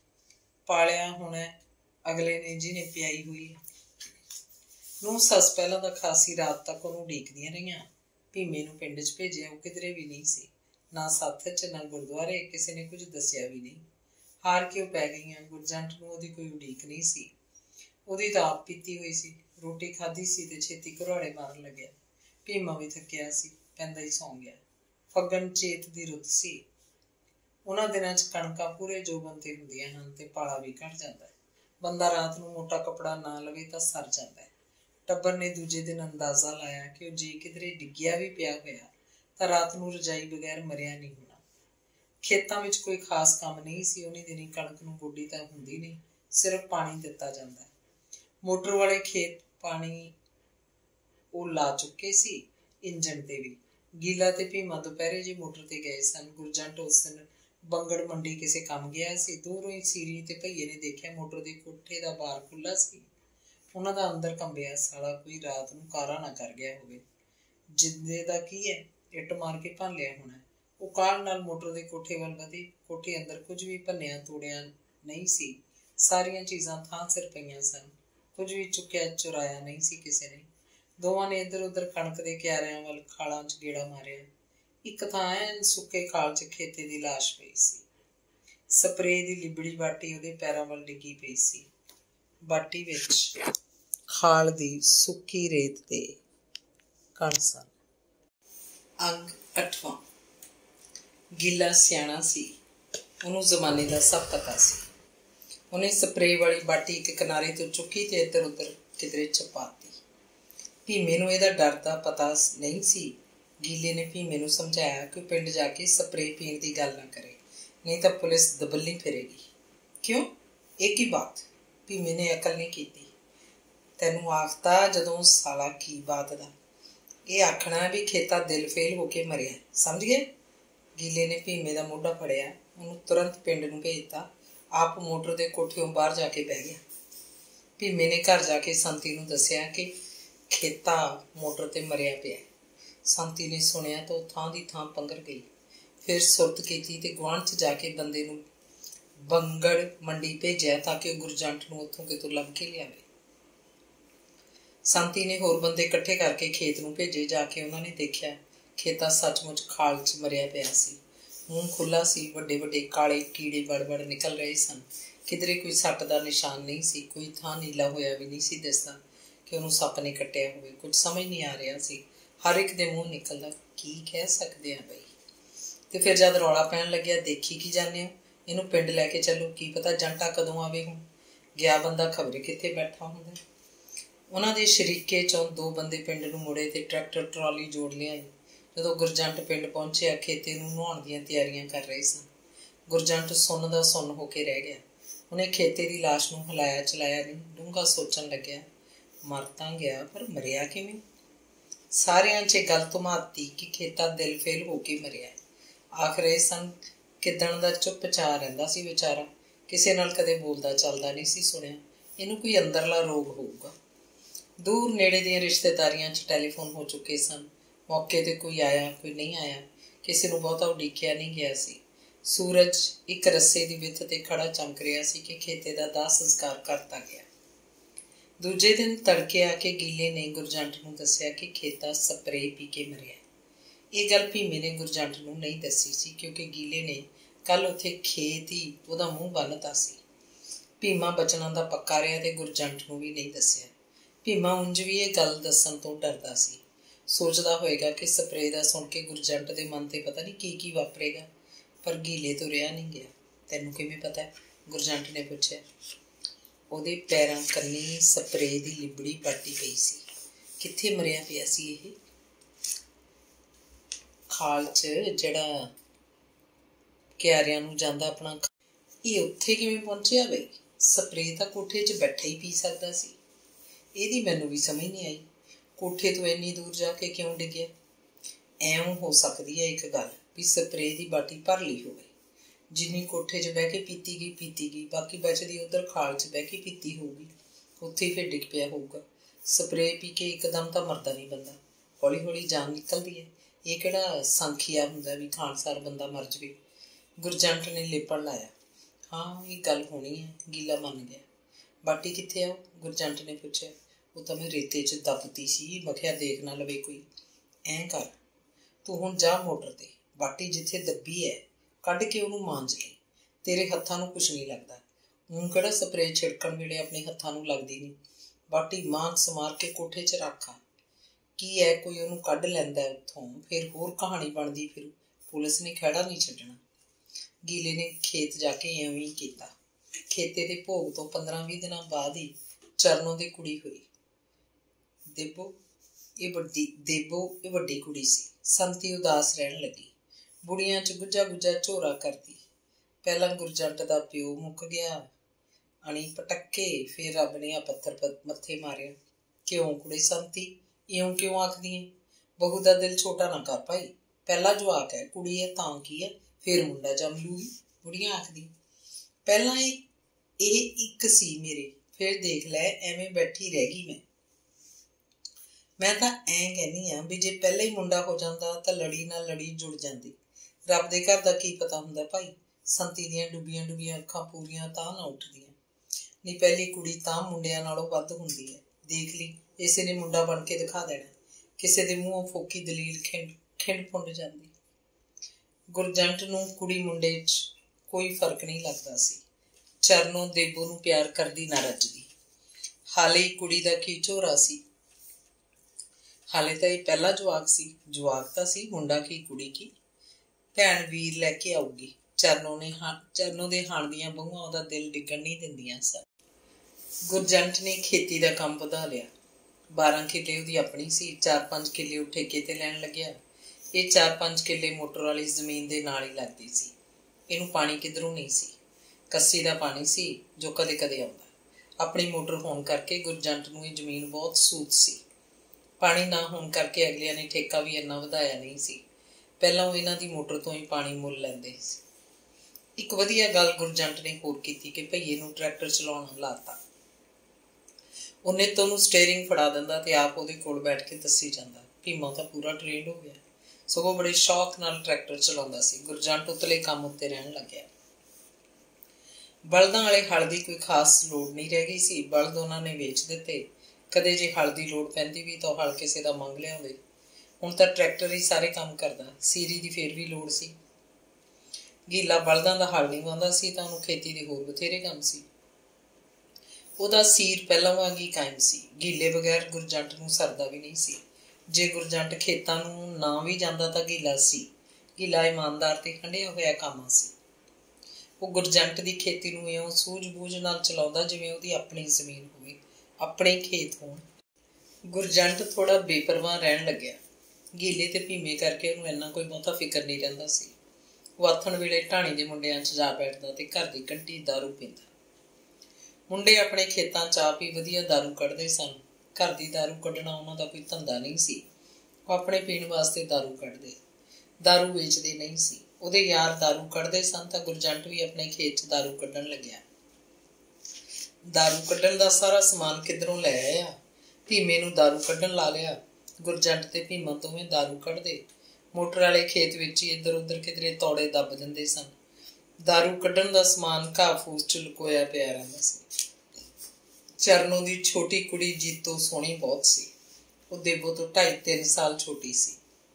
ਪਾਲਿਆ ਹੋਣਾ ਅਗਲੇ ਨੇ ਜਿਹਨੇ ਪਿਆਈ ਹੋਈ ਹੈ। ਨੂੰ ਸੱਸ ਪਹਿਲਾਂ ਤਾਂ ਖਾਸੀ ਰਾਤ ਤੱਕ ਉਹਨੂੰ ਉਡੀਕਦੀਆਂ ਰਹੀਆਂ। ਭੀਮੇ ਨੂੰ ਪਿੰਡ 'ਚ ਭੇਜਿਆ, ਉਹ ਕਿਧਰੇ ਵੀ ਨਹੀਂ ਸੀ, ਨਾ ਸੱਥ 'ਚ ਨਾ ਗੁਰਦੁਆਰੇ, ਕਿਸੇ ਨੇ ਕੁਝ ਦੱਸਿਆ ਵੀ ਨਹੀਂ। ਹਾਰ ਕੇ ਉਹ ਪੈ ਗਈਆਂ। ਗੁਰਜੰਟ ਨੂੰ ਉਹਦੀ ਕੋਈ ਉਡੀਕ ਨਹੀਂ ਸੀ। ਉਹਦੀ ਤਾਂ ਆਪ ਪੀਤੀ ਹੋਈ ਸੀ, ਰੋਟੀ ਖਾਧੀ ਸੀ ਤੇ ਛੇਤੀ ਘਰੋੜੇ ਮਾਰਨ ਲੱਗਿਆ। ਭੀਮਾ ਵੀ ਥੱਕਿਆ ਸੀ, ਪੈਂਦਾ ਹੀ ਸੌਂ ਗਿਆ। ਫੱਗਣ ਚੇਤ ਦੀ ਰੁੱਤ ਸੀ। ਉਹਨਾਂ ਦਿਨਾਂ 'ਚ ਕਣਕਾਂ ਪੂਰੇ ਜੋਬਨ ਤੇ ਹੁੰਦੀਆਂ ਹਨ ਤੇ ਪਾਲਾ ਵੀ ਘੱਟ ਜਾਂਦਾ ਹੈ। ਬੰਦਾ ਰਾਤ ਨੂੰ ਮੋਟਾ ਕੱਪੜਾ ਨਾ ਲਵੇ ਤਾਂ ਸਰ ਜਾਂਦਾ ਹੈ। ਟੱਬਰ ਨੇ ਦੂਜੇ ਦਿਨ ਅੰਦਾਜ਼ਾ ਲਾਇਆ ਕਿ ਉਹ ਜੇ ਕਿਧਰੇ ਡਿੱਗਿਆ ਵੀ ਪਿਆ ਹੋਇਆ ਤਾਂ ਰਾਤ ਨੂੰ ਰਜਾਈ ਬਗੈਰ ਮਰਿਆ ਨਹੀਂ ਹੋਣਾ। ਖੇਤਾਂ ਵਿੱਚ ਕੋਈ ਖਾਸ ਕੰਮ ਨਹੀਂ ਸੀ। ਉਹਨੀ ਦਿਨੀ ਕਣਕ ਨੂੰ ਗੋਡੀ ਤਾਂ ਹੁੰਦੀ ਨਹੀਂ, ਸਿਰਫ ਪਾਣੀ ਦਿੱਤਾ ਜਾਂਦਾ ਹੈ। ਮੋਟਰ ਵਾਲੇ ਖੇਤ ਪਾਣੀ ਉਹ ਲਾ ਚੁੱਕੇ ਸੀ, ਇੰਜਣ ਤੇ ਵੀ। ਗੀਲਾ ਤੇ ਭੀਮਾ ਦੁਪਹਿਰੇ ਜੇ ਮੋਟਰ ਤੇ ਗਏ ਸਨ। ਗੁਰਜੰਟ ਉਸ ਦਿਨ ਬੰਗੜ ਮੰਡੀ ਕਿਸੇ ਕੰਮ ਗਿਆ ਸੀ। ਦੂਰੋਂ ਹੀ ਸੀਰੀ ਤੇ ਭਈਏ ਨੇ ਦੇਖਿਆ ਮੋਟਰ ਦੇ ਕੋਠੇ ਦਾ ਬਾਰ ਖੁੱਲ੍ਹਾ ਸੀ। ਉਹਨਾਂ ਦਾ ਅੰਦਰ ਕੰਬਿਆ, ਸਾਲਾ ਕੋਈ ਰਾਤ ਨੂੰ ਕਾਰਾ ਨਾ ਕਰ ਗਿਆ ਹੋਵੇ। ਜਿੰਦੇ ਦਾ ਕੀ ਹੈ, ਇੱਟ ਮਾਰ ਕੇ ਭੰਨ ਲਿਆ ਹੋਣਾ। ਉਹ ਕਾਹਲ ਨਾਲ ਮੋਟਰ ਦੇ ਕੋਠੇ ਵੱਲ ਵਧੇ। ਕੋਠੇ ਅੰਦਰ ਕੁਝ ਵੀ ਭੰਨਿਆ ਤੋੜਿਆ ਨਹੀਂ ਸੀ, ਸਾਰੀਆਂ ਚੀਜ਼ਾਂ ਥਾਂ ਸਿਰ ਪਈਆਂ ਸਨ, ਕੁਝ ਵੀ ਚੁੱਕਿਆ ਚੁਰਾਇਆ ਨਹੀਂ ਸੀ ਕਿਸੇ ਨੇ। ਦੋਵਾਂ ਨੇ ਇੱਧਰ ਉੱਧਰ ਕਣਕ ਦੇ ਕਿਆਰਿਆਂ ਵੱਲ ਖਾਲਾਂ 'ਚ ਗੇੜਾ ਮਾਰਿਆ। ਇੱਕ ਥਾਂ ਐਨ ਸੁੱਕੇ ਖਾਲ 'ਚ ਖੇਤੇ ਦੀ ਲਾਸ਼ ਪਈ ਸੀ। ਸਪਰੇਅ ਦੀ ਲਿਬੜੀ ਬਾਟੀ ਉਹਦੇ ਪੈਰਾਂ ਵੱਲ ਡਿੱਗੀ ਪਈ ਸੀ। ਬਾਟੀ ਵਿੱਚ ਖਾਲ ਦੀ ਸੁੱਕੀ ਰੇਤ ਤੇ ਕਣ ਸਨ। ਅੰਗ ਅੱਠਵਾਂ। ਗਿੱਲਾ ਸਿਆਣਾ ਸੀ, ਉਹਨੂੰ ਜ਼ਮਾਨੇ ਦਾ ਸਭ ਪਤਾ ਸੀ। ਉਹਨੇ ਸਪਰੇਅ ਵਾਲੀ ਬਾਟੀ ਇੱਕ ਕਿਨਾਰੇ ਤੋਂ ਚੁੱਕੀ ਤੇ ਇੱਧਰ ਉੱਧਰ ਕਿਧਰੇ ਛਪਾਤੀ। ਭੀਮੇ ਨੂੰ ਇਹਦਾ ਡਰ ਦਾ ਪਤਾ ਨਹੀਂ ਸੀ। ਗੀਲੇ ਨੇ ਭੀਮੇ ਨੂੰ ਸਮਝਾਇਆ ਕਿ ਪਿੰਡ ਜਾ ਕੇ ਸਪਰੇਅ ਪੀਣ ਦੀ ਗੱਲ ਨਾ ਕਰੇ, ਨਹੀਂ ਤਾਂ ਪੁਲਿਸ ਦਬੱਲੀ ਫਿਰੇਗੀ। ਕਿਉਂ, ਇਹ ਕੀ ਬਾਤ? ਭੀਮੇ ਨੇ ਅਕਲ ਨਹੀਂ ਕੀਤੀ। ਤੈਨੂੰ ਆਖਤਾ ਜਦੋਂ ਸਾਲਾ ਕੀ ਬਾਤ ਦਾ, ਇਹ ਆਖਣਾ ਵੀ ਖੇਤਾ ਦਿਲ ਫੇਲ ਹੋ ਕੇ ਮਰਿਆ, ਸਮਝ ਗਏ? ਗੀਲੇ ਨੇ ਭੀਮੇ ਦਾ ਮੋਢਾ ਫੜਿਆ, ਉਹਨੂੰ ਤੁਰੰਤ ਪਿੰਡ ਨੂੰ ਭੇਜਤਾ। ਆਪ ਮੋਟਰ ਦੇ ਕੋਠਿਓਂ ਬਾਹਰ ਜਾ ਕੇ ਬਹਿ ਗਿਆ। ਭੀਮੇ ਨੇ ਘਰ ਜਾ ਕੇ ਸੰਤੀ ਨੂੰ ਦੱਸਿਆ ਕਿ ਖੇਤਾ ਮੋਟਰ ਤੇ ਮਰਿਆ ਪਿਆ। ਸੰਤੀ ਨੇ ਸੁਣਿਆ ਤਾਂ ਉਹ ਥਾਂ ਦੀ ਥਾਂ ਪੰਗਰ ਗਈ। ਫਿਰ ਸੁਰਤ ਕੀਤੀ ਤੇ ਗੁਆਂਢ 'ਚ ਜਾ ਕੇ ਬੰਦੇ ਨੂੰ ਬੰਗੜ ਮੰਡੀ ਭੇਜਿਆ ਤਾਂ ਕਿ ਉਹ ਗੁਰਜੰਟ ਨੂੰ ਉੱਥੋਂ ਕਿਤੋਂ ਲੱਭ ਕੇ ਲਿਆਵੇ। ਸੰਤੀ ਨੇ ਹੋਰ ਬੰਦੇ ਇਕੱਠੇ ਕਰਕੇ ਖੇਤ ਨੂੰ ਭੇਜੇ। ਜਾ ਕੇ ਉਹਨਾਂ ਨੇ ਦੇਖਿਆ ਖੇਤਾ ਸੱਚਮੁੱਚ ਖਾਲ 'ਚ ਮਰਿਆ ਪਿਆ ਸੀ। ਮੂੰਹ ਖੁੱਲ੍ਹਾ ਸੀ, ਵੱਡੇ ਵੱਡੇ ਕਾਲੇ ਕੀੜੇ ਵੜ-ਵੜ ਨਿਕਲ ਰਹੇ ਸਨ। ਕਿਧਰੇ ਕੋਈ ਸੱਟ ਦਾ ਨਿਸ਼ਾਨ ਨਹੀਂ ਸੀ। ਕੋਈ ਥਾਂ ਨੀਲਾ ਹੋਇਆ ਵੀ ਨਹੀਂ ਸੀ ਦਿਸਦਾ ਕਿ ਉਹਨੂੰ ਸੱਪ ਨੇ ਕੱਟਿਆ ਹੋਵੇ। ਕੁਝ ਸਮਝ ਨਹੀਂ ਆ ਰਿਹਾ ਸੀ। ਹਰ ਇੱਕ ਦੇ ਮੂੰਹ ਨਿਕਲਦਾ, ਕੀ ਕਹਿ ਸਕਦੇ ਆ ਬਈ। ਤੇ ਫਿਰ ਜਦ ਰੌਲਾ ਪੈਣ ਲੱਗਿਆ, ਦੇਖੀ ਕੀ ਜਾਂਦੇ ਹੋ, ਇਹਨੂੰ ਪਿੰਡ ਲੈ ਕੇ ਚੱਲੋ, ਕੀ ਪਤਾ ਜੰਟਾ ਕਦੋਂ ਆਵੇ। ਹੁਣ ਗਿਆ ਬੰਦਾ ਖਬਰੇ ਕਿੱਥੇ ਬੈਠਾ ਹੁੰਦਾ। ਉਹਨਾਂ ਦੇ ਸ਼ਰੀਕੇ 'ਚੋਂ ਦੋ ਬੰਦੇ ਪਿੰਡ ਨੂੰ ਮੁੜੇ ਤੇ ਟਰੈਕਟਰ ਟਰਾਲੀ ਜੋੜ ਲਿਆਏ। ਜਦੋਂ ਗੁਰਜੰਟ ਪਿੰਡ ਪਹੁੰਚਿਆ, ਖੇਤੇ ਨੂੰ ਨਹਾਉਣ ਦੀਆਂ ਤਿਆਰੀਆਂ ਕਰ ਰਹੇ ਸਨ। ਗੁਰਜੰਟ ਸੁੰਨ ਦਾ ਸੁੰਨ ਹੋ ਕੇ ਰਹਿ ਗਿਆ। ਉਹਨੇ ਖੇਤੇ ਦੀ ਲਾਸ਼ ਨੂੰ ਹਿਲਾਇਆ ਚਲਾਇਆ ਨਹੀਂ। ਡੂੰਘਾ ਸੋਚਣ ਲੱਗਿਆ, ਮਰ ਤਾਂ ਗਿਆ ਪਰ ਮਰਿਆ ਕਿਵੇਂ? ਸਾਰਿਆਂ 'ਚ ਗੱਲ ਧੁਮਾਤੀ ਕਿ ਖੇਤਾ ਦਿਲ ਫੇਲ ਹੋ ਕੇ ਮਰਿਆ। ਆਖ ਰਹੇ ਸਨ ਕਿੱਦਣ ਦਾ ਚੁੱਪ ਚਾਹ ਰਹਿੰਦਾ ਸੀ ਵਿਚਾਰਾ, ਕਿਸੇ ਨਾਲ ਕਦੇ ਬੋਲਦਾ ਚੱਲਦਾ ਨਹੀਂ ਸੀ ਸੁਣਿਆ। ਇਹਨੂੰ ਕੋਈ ਅੰਦਰਲਾ ਰੋਗ ਹੋਊਗਾ। ਦੂਰ ਨੇੜੇ ਦੀਆਂ ਰਿਸ਼ਤੇਦਾਰੀਆਂ 'ਚ ਟੈਲੀਫੋਨ ਹੋ ਚੁੱਕੇ ਸਨ। ਮੌਕੇ 'ਤੇ ਕੋਈ ਆਇਆ, ਕੋਈ ਨਹੀਂ ਆਇਆ, ਕਿਸੇ ਨੂੰ ਬਹੁਤਾ ਉਡੀਕਿਆ ਨਹੀਂ ਗਿਆ ਸੀ। ਸੂਰਜ ਇੱਕ ਰੱਸੇ ਦੀ ਵਿੱਥ 'ਤੇ ਖੜਾ ਚਮਕ ਰਿਹਾ ਸੀ ਕਿ ਖੇਤੇ ਦਾ ਦਾਹ ਸੰਸਕਾਰ ਕਰਤਾ ਗਿਆ। ਦੂਜੇ ਦਿਨ ਤੜਕੇ ਆ ਕੇ ਗੀਲੇ ਨੇ ਗੁਰਜੰਟ ਨੂੰ ਦੱਸਿਆ ਕਿ ਖੇਤਾ ਸਪਰੇਅ ਪੀ ਕੇ ਮਰਿਆ। ਇਹ ਗੱਲ ਭੀਮੇ ਨੇ ਗੁਰਜੰਟ ਨੂੰ ਨਹੀਂ ਦੱਸੀ ਸੀ ਕਿਉਂਕਿ ਗੀਲੇ ਨੇ ਕੱਲ੍ਹ ਉੱਥੇ ਖੇਤ ਹੀ ਉਹਦਾ ਮੂੰਹ ਬੰਨ੍ਹਤਾ ਸੀ। ਭੀਮਾ ਬਚਨਾਂ ਦਾ ਪੱਕਾ ਰਿਹਾ ਤੇ ਗੁਰਜੰਟ ਨੂੰ ਵੀ ਨਹੀਂ ਦੱਸਿਆ। ਭੀਮਾ ਉਂਝ ਵੀ ਇਹ ਗੱਲ ਦੱਸਣ ਤੋਂ ਡਰਦਾ ਸੀ। ਸੋਚਦਾ ਹੋਏਗਾ ਕਿ ਸਪਰੇਅ ਦਾ ਸੁਣ ਕੇ ਗੁਰਜੰਟ ਦੇ ਮਨ ਤੇ ਪਤਾ ਨਹੀਂ ਕੀ ਕੀ ਵਾਪਰੇਗਾ, ਪਰ ਗੀਲੇ ਤੋਂ ਰਿਹਾ ਨਹੀਂ ਗਿਆ। ਤੈਨੂੰ ਕਿਵੇਂ ਪਤਾ? ਗੁਰਜੰਟ ਨੇ ਪੁੱਛਿਆ। ਉਹਦੇ ਪੈਰਾਂ ਕੰਨੀ ਸਪਰੇਅ ਦੀ ਲਿਬੜੀ ਪਾਟੀ ਪਈ ਸੀ। ਕਿੱਥੇ ਮਰਿਆ ਪਿਆ ਸੀ ਇਹ? ਖਾਲ 'ਚ, ਜਿਹੜਾ ਕਿਆਰਿਆਂ ਨੂੰ ਜਾਂਦਾ ਆਪਣਾ। ਇਹ ਉੱਥੇ ਕਿਵੇਂ ਪਹੁੰਚਿਆ ਬਈ? ਸਪਰੇਅ ਤਾਂ ਕੋਠੇ 'ਚ ਬੈਠਾ ਹੀ ਪੀ ਸਕਦਾ ਸੀ। ਇਹਦੀ ਮੈਨੂੰ ਵੀ ਸਮਝ ਨਹੀਂ ਆਈ। ਕੋਠੇ ਤੋਂ ਇੰਨੀ ਦੂਰ ਜਾ ਕੇ ਕਿਉਂ ਡਿੱਗਿਆ? ਐਂ ਹੋ ਸਕਦੀ ਹੈ ਇੱਕ ਗੱਲ ਵੀ ਸਪਰੇਅ ਦੀ ਬਾਟੀ ਭਰ ਲਈ ਹੋਵੇ, ਜਿੰਨੀ ਕੋਠੇ 'ਚ ਬਹਿ ਕੇ ਪੀਤੀ ਗਈ ਪੀਤੀ ਗਈ ਬਾਕੀ ਬਚਦੀ ਉੱਧਰ ਖਾਲ 'ਚ ਬਹਿ ਕੇ ਪੀਤੀ ਹੋਊਗੀ, ਉੱਥੇ ਫਿਰ ਡਿੱਗ ਪਿਆ ਹੋਊਗਾ। ਸਪਰੇਅ ਪੀ ਕੇ ਇੱਕਦਮ ਤਾਂ ਮਰਦਾ ਨਹੀਂ ਬੰਦਾ, ਹੌਲੀ ਹੌਲੀ ਜਾਨ ਨਿਕਲਦੀ ਹੈ। ਇਹ ਕਿਹੜਾ ਸੰਖੀਆ ਹੁੰਦਾ ਵੀ ਖਾਨਸਾਰ ਬੰਦਾ ਮਰ ਜਾਵੇ। ਗੁਰਜੰਟ ਨੇ ਲੇਪਣ ਲਾਇਆ। ਹਾਂ, ਇਹ ਗੱਲ ਹੋਣੀ ਹੈ। ਗੀਲਾ ਮੰਨ ਗਿਆ। ਬਾਟੀ ਕਿੱਥੇ ਆ? ਗੁਰਜੰਟ ਨੇ ਪੁੱਛਿਆ। ਉਹ ਤਾਂ ਮੈਂ ਰੇਤੇ 'ਚ ਦੱਬਤੀ ਸੀ। ਮੈਂ ਕਿਹਾ ਦੇਖ ਨਾ ਲਵੇ ਕੋਈ। ਐਂ ਕਰ, ਤੂੰ ਹੁਣ ਜਾ ਮੋਟਰ 'ਤੇ, ਬਾਟੀ ਜਿੱਥੇ ਦੱਬੀ ਹੈ ਕੱਢ ਕੇ ਉਹਨੂੰ ਮਾਂਜ ਲਈ। ਤੇਰੇ ਹੱਥਾਂ ਨੂੰ ਕੁਛ ਨਹੀਂ ਲੱਗਦਾ। ਊਂ ਕਿਹੜਾ ਸਪਰੇਅ ਛਿੜਕਣ ਵੇਲੇ ਆਪਣੇ ਹੱਥਾਂ ਨੂੰ ਲੱਗਦੀ ਨਹੀਂ। ਬਾਟੀ ਮਾਂਜ ਸਮਾਰ ਕੇ ਕੋਠੇ 'ਚ ਰੱਖ ਆ। ਕੀ ਹੈ, ਕੋਈ ਉਹਨੂੰ ਕੱਢ ਲੈਂਦਾ ਉੱਥੋਂ, ਫਿਰ ਹੋਰ ਕਹਾਣੀ ਬਣਦੀ ਫਿਰੂ। ਪੁਲਿਸ ਨੇ ਖਹਿੜਾ ਨਹੀਂ ਛੱਡਣਾ। ਗੀਲੇ ਨੇ ਖੇਤ ਜਾ ਕੇ ਐਵੇਂ ਹੀ ਕੀਤਾ। ਖੇਤੇ ਦੇ ਭੋਗ ਤੋਂ ਪੰਦਰਾਂ ਵੀਹ ਦਿਨਾਂ ਬਾਅਦ ਹੀ ਚਰਨੋਂ ਦੀ ਕੁੜੀ ਹੋਈ। ਦੇਬੋ ਇਹ ਵੱਡੀ ਦੇਬੋ ਇਹ ਵੱਡੀ ਕੁੜੀ ਸੀ। ਸੰਤੀ ਉਦਾਸ ਰਹਿਣ ਲੱਗੀ। ਬੁੜੀਆਂ 'ਚ ਗੁੱਜਾ ਗੁੱਜਾ ਝੋਰਾ ਕਰਦੀ। ਪਹਿਲਾਂ ਗੁਰਜੰਟ ਦਾ ਪਿਓ ਮੁੱਕ ਗਿਆ, ਅਣੀ ਪਟੱਕੇ। ਫਿਰ ਰੱਬ ਨੇ ਆ ਪੱਥਰ ਮੱਥੇ ਮਾਰਿਆ। ਕਿਉਂ ਕੁੜੇ ਸੰਤੀ, ਇਉਂ ਕਿਉਂ ਆਖਦੀ ਹੈ? ਬਹੂ ਦਾ ਦਿਲ ਛੋਟਾ ਨਾ ਕਰ ਭਾਈ। ਪਹਿਲਾ ਜਵਾਕ ਹੈ, ਕੁੜੀ ਹੈ ਤਾਂ ਕੀ ਹੈ, ਫਿਰ ਮੁੰਡਾ ਜੰਮ ਲੂਗੀ। ਬੁੜੀਆਂ ਆਖਦੀ। ਪਹਿਲਾਂ ਇਹ ਇਹ ਇੱਕ ਸੀ ਮੇਰੇ, ਫਿਰ ਦੇਖ ਲੈ ਐਵੇਂ ਬੈਠੀ ਰਹਿ ਗਈ ਮੈਂ। ਮੈਂ ਤਾਂ ਐਂ ਕਹਿੰਦੀ ਹਾਂ ਵੀ ਜੇ ਪਹਿਲਾਂ ਹੀ ਮੁੰਡਾ ਹੋ ਜਾਂਦਾ ਤਾਂ ਲੜੀ ਨਾਲ ਲੜੀ ਜੁੜ ਜਾਂਦੀ। ਰੱਬ ਦੇ ਘਰ ਦਾ ਕੀ ਪਤਾ ਹੁੰਦਾ ਭਾਈ। ਸੰਤੀ ਦੀਆਂ ਡੁੱਬੀਆਂ ਡੁੱਬੀਆਂ ਅੱਖਾਂ ਪੂਰੀਆਂ ਤਾਂ ਨਾ ਉੱਠਦੀਆਂ। ਨਹੀਂ, ਪਹਿਲੀ ਕੁੜੀ ਤਾਂ ਮੁੰਡਿਆਂ ਨਾਲੋਂ ਵੱਧ ਹੁੰਦੀ ਹੈ। ਦੇਖ ਲਈ, ਇਸੇ ਨੇ ਮੁੰਡਾ ਬਣ ਕੇ ਦਿਖਾ ਦੇਣਾ। ਕਿਸੇ ਦੇ ਮੂੰਹੋਂ ਫੋਕੀ ਦਲੀਲ ਖਿੰਡ ਖਿੰਡ ਫੁੰਡ ਜਾਂਦੀ। ਗੁਰਜੰਟ ਨੂੰ ਕੁੜੀ ਮੁੰਡੇ 'ਚ ਕੋਈ ਫਰਕ ਨਹੀਂ ਲੱਗਦਾ ਸੀ। ਚਰਨੋਂ ਦੇਬੋ ਨੂੰ ਪਿਆਰ ਕਰਦੀ ਨਾ ਰੱਜਦੀ। ਹਾਲੇ ਕੁੜੀ ਦਾ ਕੀ ਝੋਰਾ ਸੀ। ਹਾਲੇ ਤਾਂ ਇਹ ਪਹਿਲਾ ਜਵਾਕ ਸੀ। ਜਵਾਕ ਤਾਂ ਸੀ, ਮੁੰਡਾ ਕੀ ਕੁੜੀ ਕੀ। ਭੈਣ ਵੀਰ ਲੈ ਕੇ ਆਊਗੀ। ਚਰਨੋਂ ਨੇ ਹਾਂ ਚਰਨੋਂ ਦੇ ਹਾਣ ਦੀਆਂ ਬਹੂਆਂ ਉਹਦਾ ਦਿਲ ਡਿੱਗਣ ਨਹੀਂ ਦਿੰਦੀਆਂ ਸਨ। ਗੁਰਜੰਟ ਨੇ ਖੇਤੀ ਦਾ ਕੰਮ ਵਧਾ ਲਿਆ। ਬਾਰਾਂ ਕਿੱਲੇ ਉਹਦੀ ਆਪਣੀ ਸੀ, ਚਾਰ ਪੰਜ ਕਿੱਲੇ ਉਹ ਠੇਕੇ ਤੇ ਲੈਣ ਲੱਗਿਆ। ਇਹ ਚਾਰ ਪੰਜ ਕਿੱਲੇ ਮੋਟਰ ਵਾਲੀ ਜ਼ਮੀਨ ਦੇ ਨਾਲ ਹੀ ਲੱਗਦੀ ਸੀ। ਇਹਨੂੰ ਪਾਣੀ ਕਿੱਧਰੋਂ ਨਹੀਂ ਸੀ। ਕੱਸੀ ਦਾ ਪਾਣੀ ਸੀ ਜੋ ਕਦੇ ਕਦੇ ਆਉਂਦਾ। ਆਪਣੀ ਮੋਟਰ ਹੋਣ ਕਰਕੇ ਗੁਰਜੰਟ ਨੂੰ ਇਹ ਜ਼ਮੀਨ ਬਹੁਤ ਸੂਤ ਸੀ। ਪਾਣੀ ਨਾ ਹੋਣ ਕਰਕੇ ਅਗਲਿਆਂ ਨੇ ਠੇਕਾ ਵੀ ਇੰਨਾ ਵਧਾਇਆ ਨਹੀਂ ਸੀ। ਪਹਿਲਾਂ ਉਹ ਇਹਨਾਂ ਦੀ ਮੋਟਰ ਤੋਂ ਹੀ ਪਾਣੀ ਮੁੱਲ ਲੈਂਦੇ ਸੀ। ਇੱਕ ਵਧੀਆ ਗੱਲ ਗੁਰਜੰਟ ਨੇ ਹੋਰ ਕੀਤੀ ਕਿ ਭਈਏ ਨੂੰ ਟਰੈਕਟਰ ਚਲਾਉਣ ਲਾਤਾ। ਉਹਨੇ ਤਾਂ ਉਹਨੂੰ ਸਟੀਅਰਿੰਗ ਫੜਾ ਦਿੰਦਾ ਤੇ ਆਪ ਉਹਦੇ ਕੋਲ ਬੈਠ ਕੇ ਦੱਸੀ ਜਾਂਦਾ। ਭੀਮਾ ਤਾਂ ਪੂਰਾ ਟ੍ਰੇਨਡ ਹੋ ਗਿਆ, ਸਗੋਂ ਬੜੇ ਸ਼ੌਕ ਨਾਲ ਟਰੈਕਟਰ ਚਲਾਉਂਦਾ ਸੀ। ਗੁਰਜੰਟ ਉਤਲੇ ਕੰਮ ਉੱਤੇ ਰਹਿਣ ਲੱਗਿਆ। ਬਲਦਾਂ ਵਾਲੇ ਹਲ ਦੀ ਕੋਈ ਖਾਸ ਲੋੜ ਨਹੀਂ ਰਹਿ ਗਈ ਸੀ। ਬਲਦ ਉਹਨਾਂ ਨੇ ਵੇਚ ਦਿੱਤੇ। ਕਦੇ ਜੇ ਹਲ ਦੀ ਲੋੜ ਪੈਂਦੀ ਵੀ ਤਾਂ ਉਹ ਹਲ ਕਿਸੇ ਦਾ ਮੰਗ ਲਿਆਉਂਦੇ। ਹੁਣ ਤਾਂ ਟਰੈਕਟਰ ਹੀ ਸਾਰੇ ਕੰਮ ਕਰਦਾ। ਸੀਰੀ ਦੀ ਫੇਰ ਵੀ ਲੋੜ ਸੀ। ਗੀਲਾ ਬਲਦਾਂ ਦਾ ਹਲ ਨਹੀਂ ਵਾਹੁੰਦਾ ਸੀ ਤਾਂ ਉਹਨੂੰ ਖੇਤੀ ਦੇ ਹੋਰ ਬਥੇਰੇ ਕੰਮ ਸੀ। ਉਹਦਾ ਸੀਰ ਪਹਿਲਾਂ ਵਾਂਗ ਹੀ ਕਾਇਮ ਸੀ। ਗੀਲੇ ਬਗੈਰ ਗੁਰਜੰਟ ਨੂੰ ਸਰਦਾ ਵੀ ਨਹੀਂ ਸੀ। ਜੇ ਗੁਰਜੰਟ ਖੇਤਾਂ ਨੂੰ ਨਾ ਵੀ ਜਾਂਦਾ ਤਾਂ ਗੀਲਾ ਸੀ। ਗੀਲਾ ਇਮਾਨਦਾਰ ਤੇ ਹੰਢਿਆ ਹੋਇਆ ਕਾਮਾ ਸੀ। ਉਹ ਗੁਰਜੰਟ ਦੀ ਖੇਤੀ ਨੂੰ ਇਉਂ ਸੂਝ ਬੂਝ ਨਾਲ ਚਲਾਉਂਦਾ ਜਿਵੇਂ ਉਹਦੀ ਆਪਣੀ ਜ਼ਮੀਨ ਹੋਵੇ, ਆਪਣੇ ਖੇਤ ਹੋਣ। ਗੁਰਜੰਟ ਥੋੜ੍ਹਾ ਬੇਪਰਵਾਹ ਰਹਿਣ ਲੱਗਿਆ। ਗੀਲੇ ਤੇ ਭੀਮੇ ਕਰਕੇ ਉਹਨੂੰ ਇੰਨਾ ਕੋਈ ਬਹੁਤਾ ਫਿਕਰ ਨਹੀਂ ਰਹਿੰਦਾ ਸੀ। ਉਹ ਆਥਣ ਵੇਲੇ ਢਾਣੀ ਦੇ ਮੁੰਡਿਆਂ 'ਚ ਜਾ ਬੈਠਦਾ ਤੇ ਘਰ ਦੀ ਕੱਢੀ ਦਾਰੂ ਪੀਂਦਾ। ਮੁੰਡੇ ਆਪਣੇ ਖੇਤਾਂ 'ਚ ਆਪ ਹੀ ਵਧੀਆ ਦਾਰੂ ਕੱਢਦੇ ਸਨ। ਘਰ ਦੀ ਦਾਰੂ ਕੱਢਣਾ ਉਹਨਾਂ ਦਾ ਕੋਈ ਧੰਦਾ ਨਹੀਂ ਸੀ। ਉਹ ਆਪਣੇ ਪੀਣ ਵਾਸਤੇ ਦਾਰੂ ਕੱਢਦੇ, ਦਾਰੂ ਵੇਚਦੇ ਨਹੀਂ ਸੀ। ਉਹਦੇ ਯਾਰ ਦਾਰੂ ਕੱਢਦੇ ਸਨ ਤਾਂ ਗੁਰਜੰਟ ਵੀ ਆਪਣੇ ਖੇਤ 'ਚ ਦਾਰੂ ਕੱਢਣ ਲੱਗਿਆ। ਦਾਰੂ ਕੱਢਣ ਦਾ ਸਾਰਾ ਸਮਾਨ ਕਿੱਧਰੋਂ ਲੈ ਆਇਆ। ਭੀਮੇ ਨੂੰ ਦਾਰੂ ਕੱਢਣ ਲਾ ਲਿਆ। ਗੁਰਜੰਟ ਤੇ ਭੀਮਾ ਦੋਵੇਂ ਦਾਰੂ ਕੱਢਦੇ। ਮੋਟਰ ਵਾਲੇ ਖੇਤ ਵਿੱਚ ਹੀ ਇੱਧਰ ਉੱਧਰ ਕਿਧਰੇ ਤੌੜੇ ਦੱਬ ਦਿੰਦੇ ਸਨ। ਦਾਰੂ ਕੱਢਣ ਦਾ ਸਮਾਨ ਘਾਹ ਫੂਸ 'ਚ ਲੁਕੋਇਆ ਪਿਆ ਰਹਿੰਦਾ ਸੀ। ਚਰਨੋਂ ਦੀ ਛੋਟੀ ਕੁੜੀ ਜੀਤੋ ਸੋਹਣੀ ਬਹੁਤ ਸੀ। ਉਹ ਦੇਬੋ ਤੋਂ ਢਾਈ ਤਿੰਨ ਸਾਲ ਛੋਟੀ ਸੀ।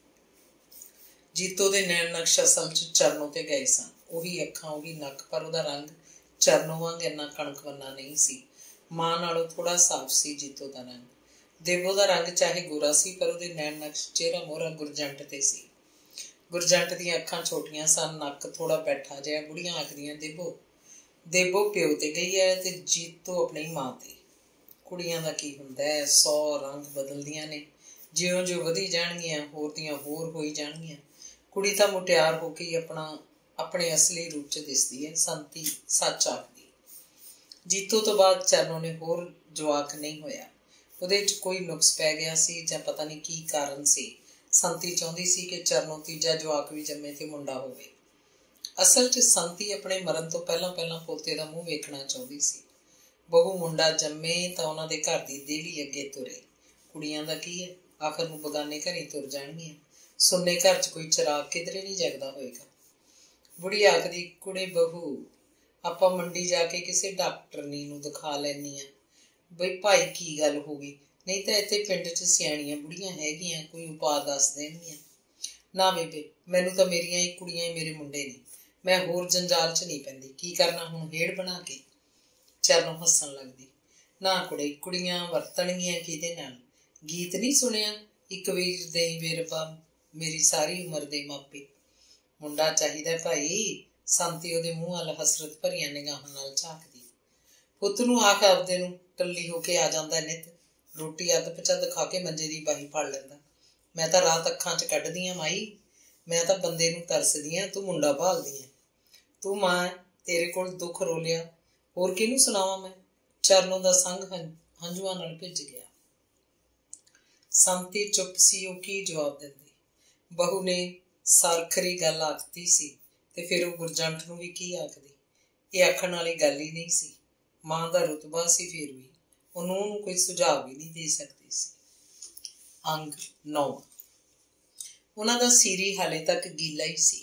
ਜੀਤੋ ਦੇ ਨੈਣ ਨਕਸ਼ ਅਸਲ 'ਚ ਚਰਨੋਂ ਤੇ ਗਏ ਸਨ। ਉਹੀ ਅੱਖਾਂ, ਉਹੀ ਨੱਕ, ਪਰ ਉਹਦਾ ਰੰਗ ਚਰਨੋਂ ਵਾਂਗ ਇੰਨਾ ਕਣਕ ਵੰਨਾ ਨਹੀਂ ਸੀ। ਮਾਂ ਨਾਲੋਂ ਥੋੜ੍ਹਾ ਸਾਫ਼ ਸੀ ਜੀਤੋ ਦਾ ਰੰਗ। ਦੇਬੋ ਦਾ ਰੰਗ ਚਾਹੇ ਗੋਰਾ ਸੀ, ਪਰ ਉਹਦੇ ਨੈਣ ਨਕਸ਼ ਚਿਹਰਾ ਮੋਹਰਾ ਗੁਰਜੰਟ ਤੇ ਸੀ। ਗੁਰਜੰਟ ਦੀਆਂ ਅੱਖਾਂ ਛੋਟੀਆਂ ਸਨ, ਨੱਕ ਥੋੜਾ ਬੈਠਾ ਜਿਹਾ। ਬੁੜੀਆਂ ਆਖਦੀਆਂ, ਦੇਬੋ ਦੇਬੋ ਪਿਓ ਤੇ ਗਈ ਹੈ ਤੇ ਜੀਤੋ ਆਪਣੀ ਮਾਂ ਤੇ। ਕੁੜੀਆਂ ਦਾ ਕੀ ਹੁੰਦਾ ਹੈ, ਸੌ ਰੰਗ ਬਦਲਦੀਆਂ ਨੇ, ਜਿਉਂ ਜਿਉਂ ਵਧੀ ਜਾਣਗੀਆਂ ਹੋਰ ਦੀਆਂ ਹੋਰ ਹੋਈ ਜਾਣਗੀਆਂ। ਕੁੜੀ ਤਾਂ ਮੁਟਿਆਰ ਹੋ ਕੇ ਹੀ ਆਪਣਾ ਆਪਣੇ ਅਸਲੀ ਰੂਪ 'ਚ ਦਿਸਦੀ ਹੈ, ਸੰਤੀ ਸੱਚ ਆਖਦੀ। ਜੀਤੋ ਤੋਂ ਬਾਅਦ ਚਰਨੋਂ ਨੇ ਹੋਰ ਜਵਾਕ ਨਹੀਂ ਹੋਇਆ। ਉਹਦੇ 'ਚ ਕੋਈ ਨੁਕਸ ਪੈ ਗਿਆ ਸੀ ਜਾਂ ਪਤਾ ਨਹੀਂ ਕੀ ਕਾਰਨ ਸੀ। ਸੰਤੀ ਚਾਹੁੰਦੀ ਸੀ ਕਿ ਚਰਨੋਂ ਤੀਜਾ ਜਵਾਕ ਵੀ ਜੰਮੇ ਤੇ ਮੁੰਡਾ ਹੋਵੇ। ਅਸਲ 'ਚ ਸੰਤੀ ਆਪਣੇ ਮਰਨ ਤੋਂ ਪਹਿਲਾਂ ਪਹਿਲਾਂ ਪੋਤੇ ਦਾ ਮੂੰਹ ਵੇਖਣਾ ਚਾਹੁੰਦੀ ਸੀ। ਬਹੂ ਮੁੰਡਾ ਜੰਮੇ ਤਾਂ ਉਹਨਾਂ ਦੇ ਘਰ ਦੀ ਦੇਹਲੀ ਅੱਗੇ ਤੁਰੇ। ਕੁੜੀਆਂ ਦਾ ਕੀ ਹੈ, ਆਖਰ ਨੂੰ ਬਗਾਨੇ ਘਰ ਹੀ ਤੁਰ ਜਾਣਗੀਆਂ। ਸੁੰਨੇ ਘਰ 'ਚ ਕੋਈ ਚਿਰਾਗ ਕਿਧਰੇ ਨਹੀਂ ਜਗਦਾ ਹੋਏਗਾ। ਬੁੜੀ ਆਖਦੀ, ਕੁੜੇ ਬਹੂ ਆਪਾਂ ਮੰਡੀ ਜਾ ਕੇ ਕਿਸੇ ਡਾਕਟਰਨੀ ਨੂੰ ਦਿਖਾ ਲੈਂਦੀ ਹਾਂ। ਬਈ ਭਾਈ ਕੀ ਗੱਲ ਹੋ ਗਈ, ਨਹੀਂ ਤਾਂ ਇੱਥੇ ਪਿੰਡ 'ਚ ਸਿਆਣੀਆਂ ਬੁੜੀਆਂ ਹੈਗੀਆਂ, ਕੋਈ ਉਪਾਅ ਦੱਸ ਦੇਣਗੀਆਂ। ਨਾ ਬੇਬੇ, ਮੈਨੂੰ ਤਾਂ ਮੇਰੀਆਂ ਹੀ ਕੁੜੀਆਂ ਹੀ ਮੇਰੇ ਮੁੰਡੇ ਨੇ, ਮੈਂ ਹੋਰ ਜੰਜਾਲ 'ਚ ਨਹੀਂ ਪੈਂਦੀ। ਕੀ ਕਰਨਾ ਹੁਣ ਹੇੜ ਬਣਾ ਕੇ? ਚਰਨੋਂ ਹੱਸਣ ਲੱਗਦੀ। ਨਾ ਕੁੜੇ, ਕੁੜੀਆਂ ਵਰਤਣਗੀਆਂ ਕਿਹਦੇ ਨਾਲ? ਗੀਤ ਨਹੀਂ ਸੁਣਿਆ, ਇੱਕ ਵੀਰ ਦੇ ਵੇਰਬਾ ਮੇਰੀ ਸਾਰੀ ਉਮਰ ਦੇ ਮਾਪੇ। ਮੁੰਡਾ ਚਾਹੀਦਾ ਭਾਈ। ਸੰਤੀ ਉਹਦੇ ਮੂੰਹ ਵੱਲ ਹਸਰਤ ਭਰੀਆਂ ਨਿਗਾਹਾਂ ਨਾਲ ਝਾਕਦੀ। ਪੁੱਤ ਨੂੰ ਆਖ ਆਪਦੇ ਨੂੰ, ਟੱਲੀ ਹੋ ਕੇ ਆ ਜਾਂਦਾ ਨਿੱਤ। ਰੋਟੀ ਅੱਧ ਪਚੱਧ ਖਾ ਕੇ ਮੰਜੇ ਦੀ ਬਾਹੀ ਫੜ ਲੈਂਦਾ। ਮੈਂ ਤਾਂ ਰਾਤ ਅੱਖਾਂ 'ਚ ਕੱਢਦੀ ਹਾਂ ਮਾਈ, ਮੈਂ ਤਾਂ ਬੰਦੇ ਨੂੰ ਤਰਸਦੀ ਹਾਂ, ਤੂੰ ਮੁੰਡਾ ਭਾਲਦੀ ਹੈ। ਤੂੰ ਮਾਂ, ਤੇਰੇ ਕੋਲ ਦੁੱਖ ਰੋਲਿਆ, ਹੋਰ ਕਿਹਨੂੰ ਸੁਣਾਵਾਂ ਮੈਂ? ਚਰਨੋਂ ਦਾ ਸੰਗ ਹੰਝੂਆਂ ਨਾਲ ਭਿੱਜ ਗਿਆ। ਸੰਤੀ ਚੁੱਪ ਸੀ, ਉਹ ਕੀ ਜਵਾਬ ਦਿੰਦੀ? ਬਹੂ ਨੇ ਸਾਰਖਰੀ ਗੱਲ ਆਖਤੀ ਸੀ ਤੇ ਫਿਰ ਉਹ ਗੁਰਜੰਟ ਨੂੰ ਵੀ ਕੀ ਆਖਦੀ? ਇਹ ਆਖਣ ਵਾਲੀ ਗੱਲ ਹੀ ਨਹੀਂ ਸੀ। ਮਾਂ ਦਾ ਰੁਤਬਾ ਸੀ, ਫਿਰ ਵੀ ਉਹਨੂੰ ਉਹਨੂੰ ਕੋਈ ਸੁਝਾਅ ਵੀ ਨਹੀਂ ਦੇ ਸਕਦੀ ਸੀ। ਅੰਗ ਨੌਂ। ਉਹਨਾਂ ਦਾ ਸੀਰੀ ਹਾਲੇ ਤੱਕ ਗੀਲਾ ਹੀ ਸੀ।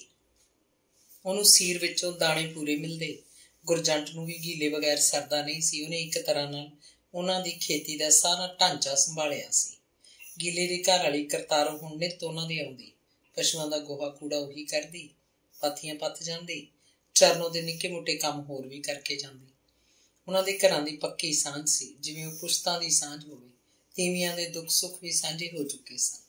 ਉਹਨੂੰ ਸੀਰ ਵਿੱਚੋਂ ਦਾਣੇ ਪੂਰੇ ਮਿਲਦੇ। ਗੁਰਜੰਟ ਨੂੰ ਵੀ ਗੀਲੇ ਬਗੈਰ ਸਰਦਾ ਨਹੀਂ ਸੀ। ਉਹਨੇ ਇੱਕ ਤਰ੍ਹਾਂ ਨਾਲ ਉਹਨਾਂ ਦੀ ਖੇਤੀ ਦਾ ਸਾਰਾ ਢਾਂਚਾ ਸੰਭਾਲਿਆ ਸੀ। ਗੀਲੇ ਦੀ ਘਰ ਵਾਲੀ ਕਰਤਾਰੋਂ ਹੁਣ ਨਿੱਤ ਉਹਨਾਂ ਦੀ ਆਉਂਦੀ। ਪਸ਼ੂਆਂ ਦਾ ਗੋਹਾ ਕੂੜਾ ਉਹੀ ਕਰਦੀ, ਪਾਥੀਆਂ ਪੱਥ ਜਾਂਦੀ। ਚਰਨੋਂ ਦੇ ਨਿੱਕੇ ਮੋਟੇ ਕੰਮ ਹੋਰ ਵੀ ਕਰਕੇ ਜਾਂਦੀ। ਉਹਨਾਂ ਦੇ ਘਰਾਂ ਦੀ ਪੱਕੀ ਸਾਂਝ ਸੀ, ਜਿਵੇਂ ਉਹ ਪੁਸ਼ਤਾਂ ਦੀ ਸਾਂਝ ਹੋਵੇ। ਤੀਵੀਆਂ ਦੇ ਦੁੱਖ ਸੁੱਖ ਵੀ ਸਾਂਝੇ ਹੋ ਚੁੱਕੇ ਸਨ।